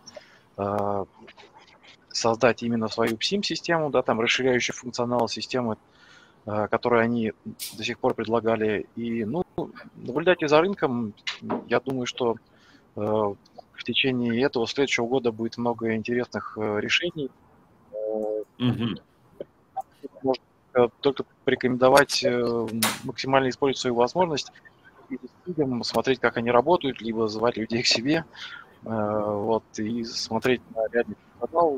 F: создать именно свою PSIM-систему, да, там расширяющую функционал системы, которые они до сих пор предлагали. И, ну, наблюдайте за рынком. Я думаю, что в течение этого следующего года будет много интересных решений. Можно только порекомендовать максимально использовать свою возможность, смотреть, как они работают, либо звать людей к себе, вот, и смотреть на реальный канал.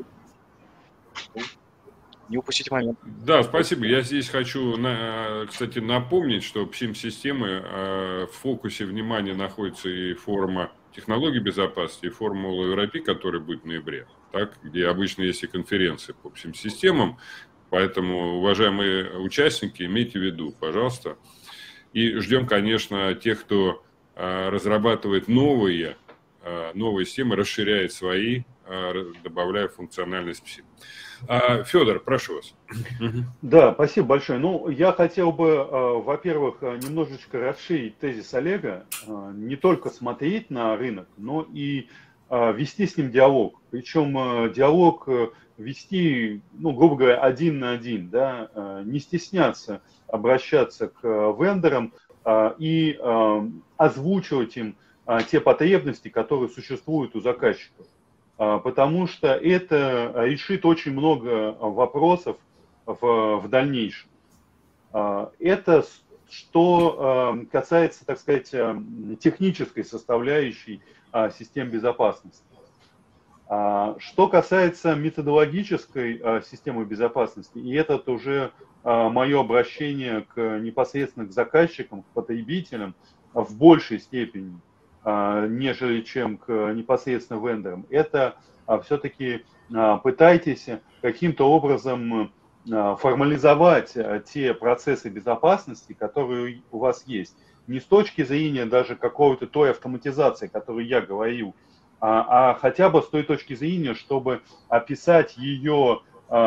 F: Не упустите момент.
A: Да, спасибо. Я здесь хочу, кстати, напомнить, что PSIM-системы в фокусе внимания находится и форума технологий безопасности, и форума ОЛА-Европи, который будет в ноябре, так, где обычно есть и конференции по PSIM-системам. Поэтому, уважаемые участники, имейте в виду, пожалуйста. И ждем, конечно, тех, кто разрабатывает новые системы, расширяет свои, добавляя функциональность PSIM. Федор, прошу вас.
E: Да, спасибо большое. Ну, я хотел бы, во-первых, немножечко расширить тезис Олега, не только смотреть на рынок, но и вести с ним диалог. Причем диалог вести, ну, грубо говоря, один на один, да, не стесняться обращаться к вендорам и озвучивать им те потребности, которые существуют у заказчиков. Потому что это решит очень много вопросов в дальнейшем. Это что касается, так сказать, технической составляющей систем безопасности. Что касается методологической системы безопасности, и это уже мое обращение непосредственно к заказчикам, к потребителям в большей степени, нежели чем к непосредственно вендорам, это все-таки пытайтесь каким-то образом формализовать те процессы безопасности, которые у вас есть. Не с точки зрения даже какой-то той автоматизации, о которой я говорил, а хотя бы с той точки зрения, чтобы описать ее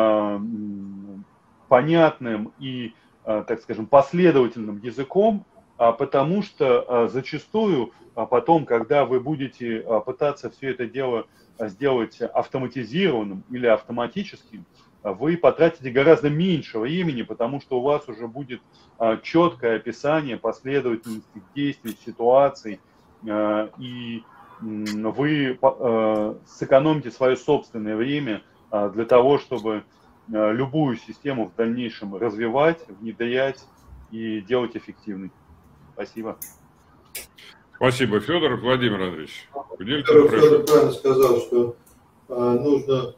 E: понятным и, так скажем, последовательным языком, потому что зачастую потом, когда вы будете пытаться все это дело сделать автоматизированным или автоматическим, вы потратите гораздо меньше времени, потому что у вас уже будет четкое описание последовательности действий, ситуаций, и вы сэкономите свое собственное время для того, чтобы любую систему в дальнейшем развивать, внедрять и делать эффективной. Спасибо.
A: Спасибо, Федор. Владимир Андреевич.
B: Федор правильно сказал, что нужно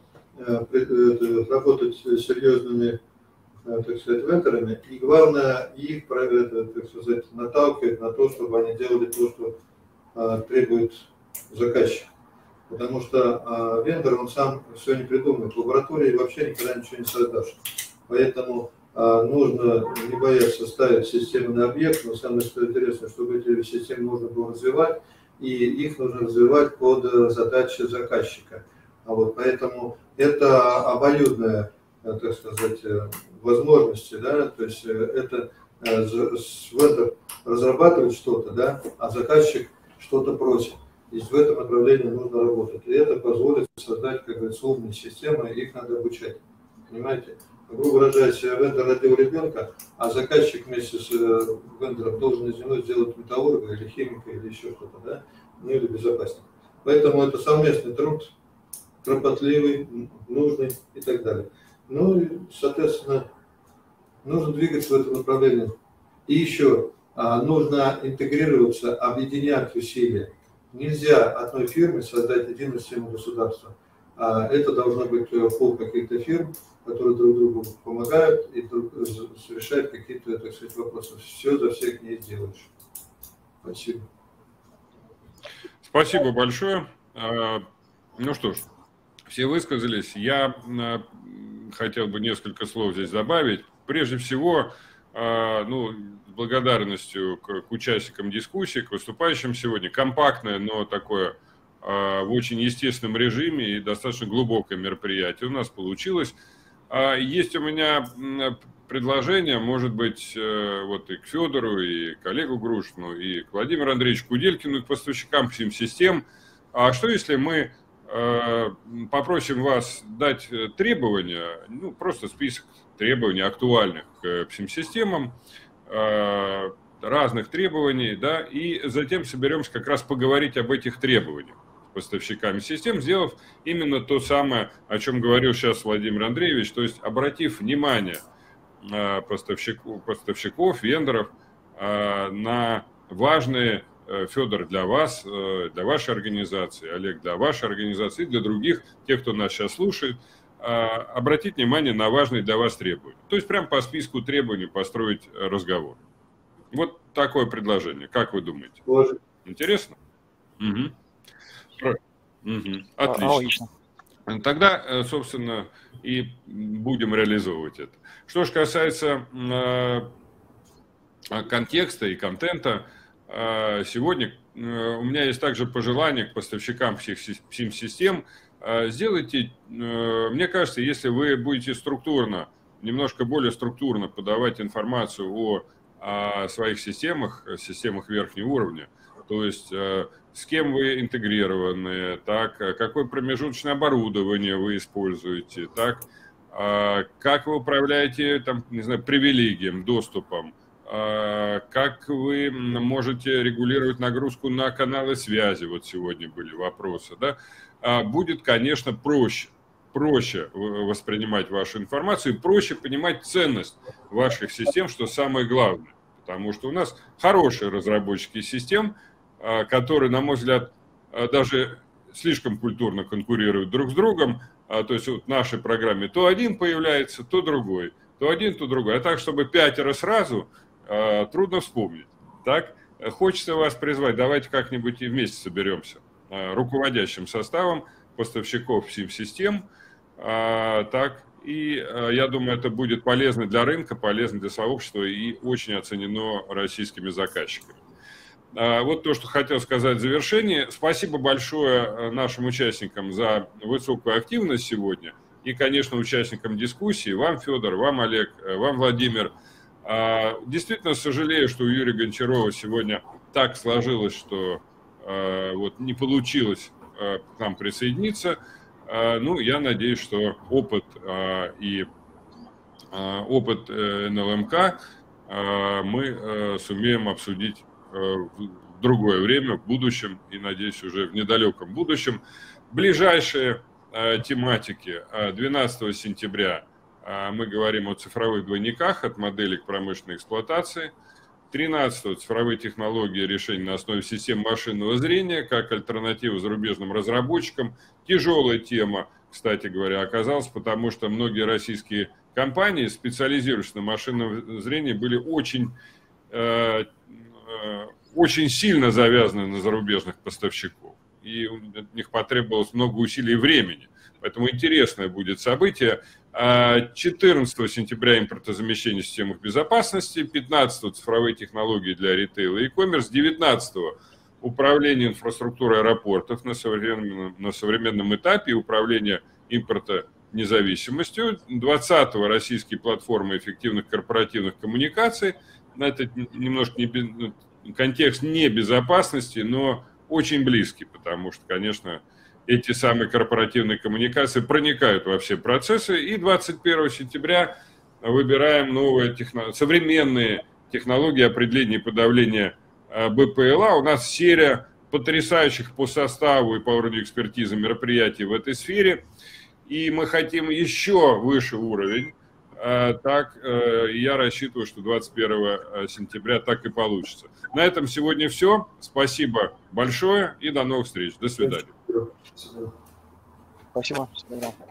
B: работать с серьезными, так сказать, вендорами, и главное их, так сказать, наталкивать на то, чтобы они делали то, что требует заказчик. Потому что вендор, он сам все не придумает. В лаборатории вообще никогда ничего не создашь. Поэтому нужно не бояться ставить системы на объект, но самое что интересно, чтобы эти системы можно было развивать, и их нужно развивать под задачи заказчика. Поэтому это обоюдная, так сказать, возможности, да, то есть это вендор разрабатывает что-то, да, а заказчик что-то просит. И в этом направлении нужно работать. И это позволит создать, как говорится, умные системы, их надо обучать. Понимаете? Грубо выражаясь, вендор родил ребенка, а заказчик вместе с вендором должен из него сделать металлурга или химика или еще что-то, да? Ну или безопасника. Поэтому это совместный труд, кропотливый, нужный и так далее. Ну и, соответственно, нужно двигаться в этом направлении. И еще нужно интегрироваться, объединять усилия. Нельзя одной фирме создать единую систему государства. Это должно быть пул каких-то фирм, которые друг другу помогают и решают какие-то, так сказать, вопросы. Все за всех не сделаешь. Спасибо.
A: Спасибо большое. Ну что ж, Все высказались. Я хотел бы несколько слов здесь добавить. Прежде всего, ну, с благодарностью к участникам дискуссии, к выступающим сегодня. Компактное, но такое в очень естественном режиме и достаточно глубокое мероприятие у нас получилось. Есть у меня предложение, может быть, вот и к Федору, и к Олегу Грушину, и к Владимиру Андреевичу Куделькину, и к поставщикам ПСИМ-систем. А что если мы попросим вас дать требования, ну, просто список требований актуальных к ПСИМ-системам, разных требований, да, и затем соберемся как раз поговорить об этих требованиях с поставщиками систем, сделав именно то самое, о чем говорил сейчас Владимир Андреевич, то есть обратив внимание поставщиков, вендоров на важные, Федор, для вас, для вашей организации, Олег, для вашей организации, для других, тех, кто нас сейчас слушает, обратить внимание на важные для вас требования. То есть прям по списку требований построить разговор. Вот такое предложение. Как вы думаете? Интересно? Угу. Отлично. Тогда, собственно, и будем реализовывать это. Что же касается контекста и контента, сегодня у меня есть также пожелание к поставщикам ПСИМ-систем. Сделайте, мне кажется, если вы будете структурно, немножко более структурно подавать информацию о своих системах верхнего уровня, то есть с кем вы интегрированы, так, какое промежуточное оборудование вы используете, так, как вы управляете, там, не знаю, привилегием, доступом, как вы можете регулировать нагрузку на каналы связи, вот сегодня были вопросы, да, будет, конечно, проще воспринимать вашу информацию и проще понимать ценность ваших систем, что самое главное, потому что у нас хорошие разработчики систем, которые, на мой взгляд, даже слишком культурно конкурируют друг с другом, то есть вот в нашей программе то один появляется, то другой, то один, то другой, а так, чтобы 5 сразу, трудно вспомнить. Так, хочется вас призвать, давайте как-нибудь и вместе соберемся руководящим составом поставщиков ПСИМ-систем, так, и я думаю, это будет полезно для рынка, полезно для сообщества и очень оценено российскими заказчиками. Вот то, что хотел сказать в завершении. Спасибо большое нашим участникам за высокую активность сегодня и, конечно, участникам дискуссии, вам, Федор, вам, Олег, вам, Владимир. Действительно сожалею, что у Юрия Гончарова сегодня так сложилось, что вот не получилось к нам присоединиться. Ну, я надеюсь, что опыт НЛМК мы сумеем обсудить в другое время, в будущем, и, надеюсь, уже в недалеком будущем. Ближайшие тематики. 12 сентября мы говорим о цифровых двойниках от модели к промышленной эксплуатации. 13-го цифровые технологии решений на основе систем машинного зрения как альтернатива зарубежным разработчикам. Тяжелая тема, кстати говоря, оказалась, потому что многие российские компании, специализирующиеся на машинном зрении, были очень сильно завязаны на зарубежных поставщиков. И от них потребовалось много усилий и времени. Поэтому интересное будет событие. 14 сентября импортозамещение в системах безопасности, 15 цифровые технологии для ритейла и e-commerce, 19 управление инфраструктурой аэропортов на современном этапе и управление импорта независимостью, 20 российские платформы эффективных корпоративных коммуникаций. Это немножко контекст не безопасности, но очень близкий, потому что, конечно, эти самые корпоративные коммуникации проникают во все процессы. И 21 сентября выбираем новые современные технологии определения и подавления БПЛА. У нас серия потрясающих по составу и по уровню экспертизы мероприятий в этой сфере. И мы хотим еще выше уровень. Так, я рассчитываю, что 21 сентября так и получится. На этом сегодня все. Спасибо большое и до новых встреч. До свидания.
F: Спасибо. Всего доброго.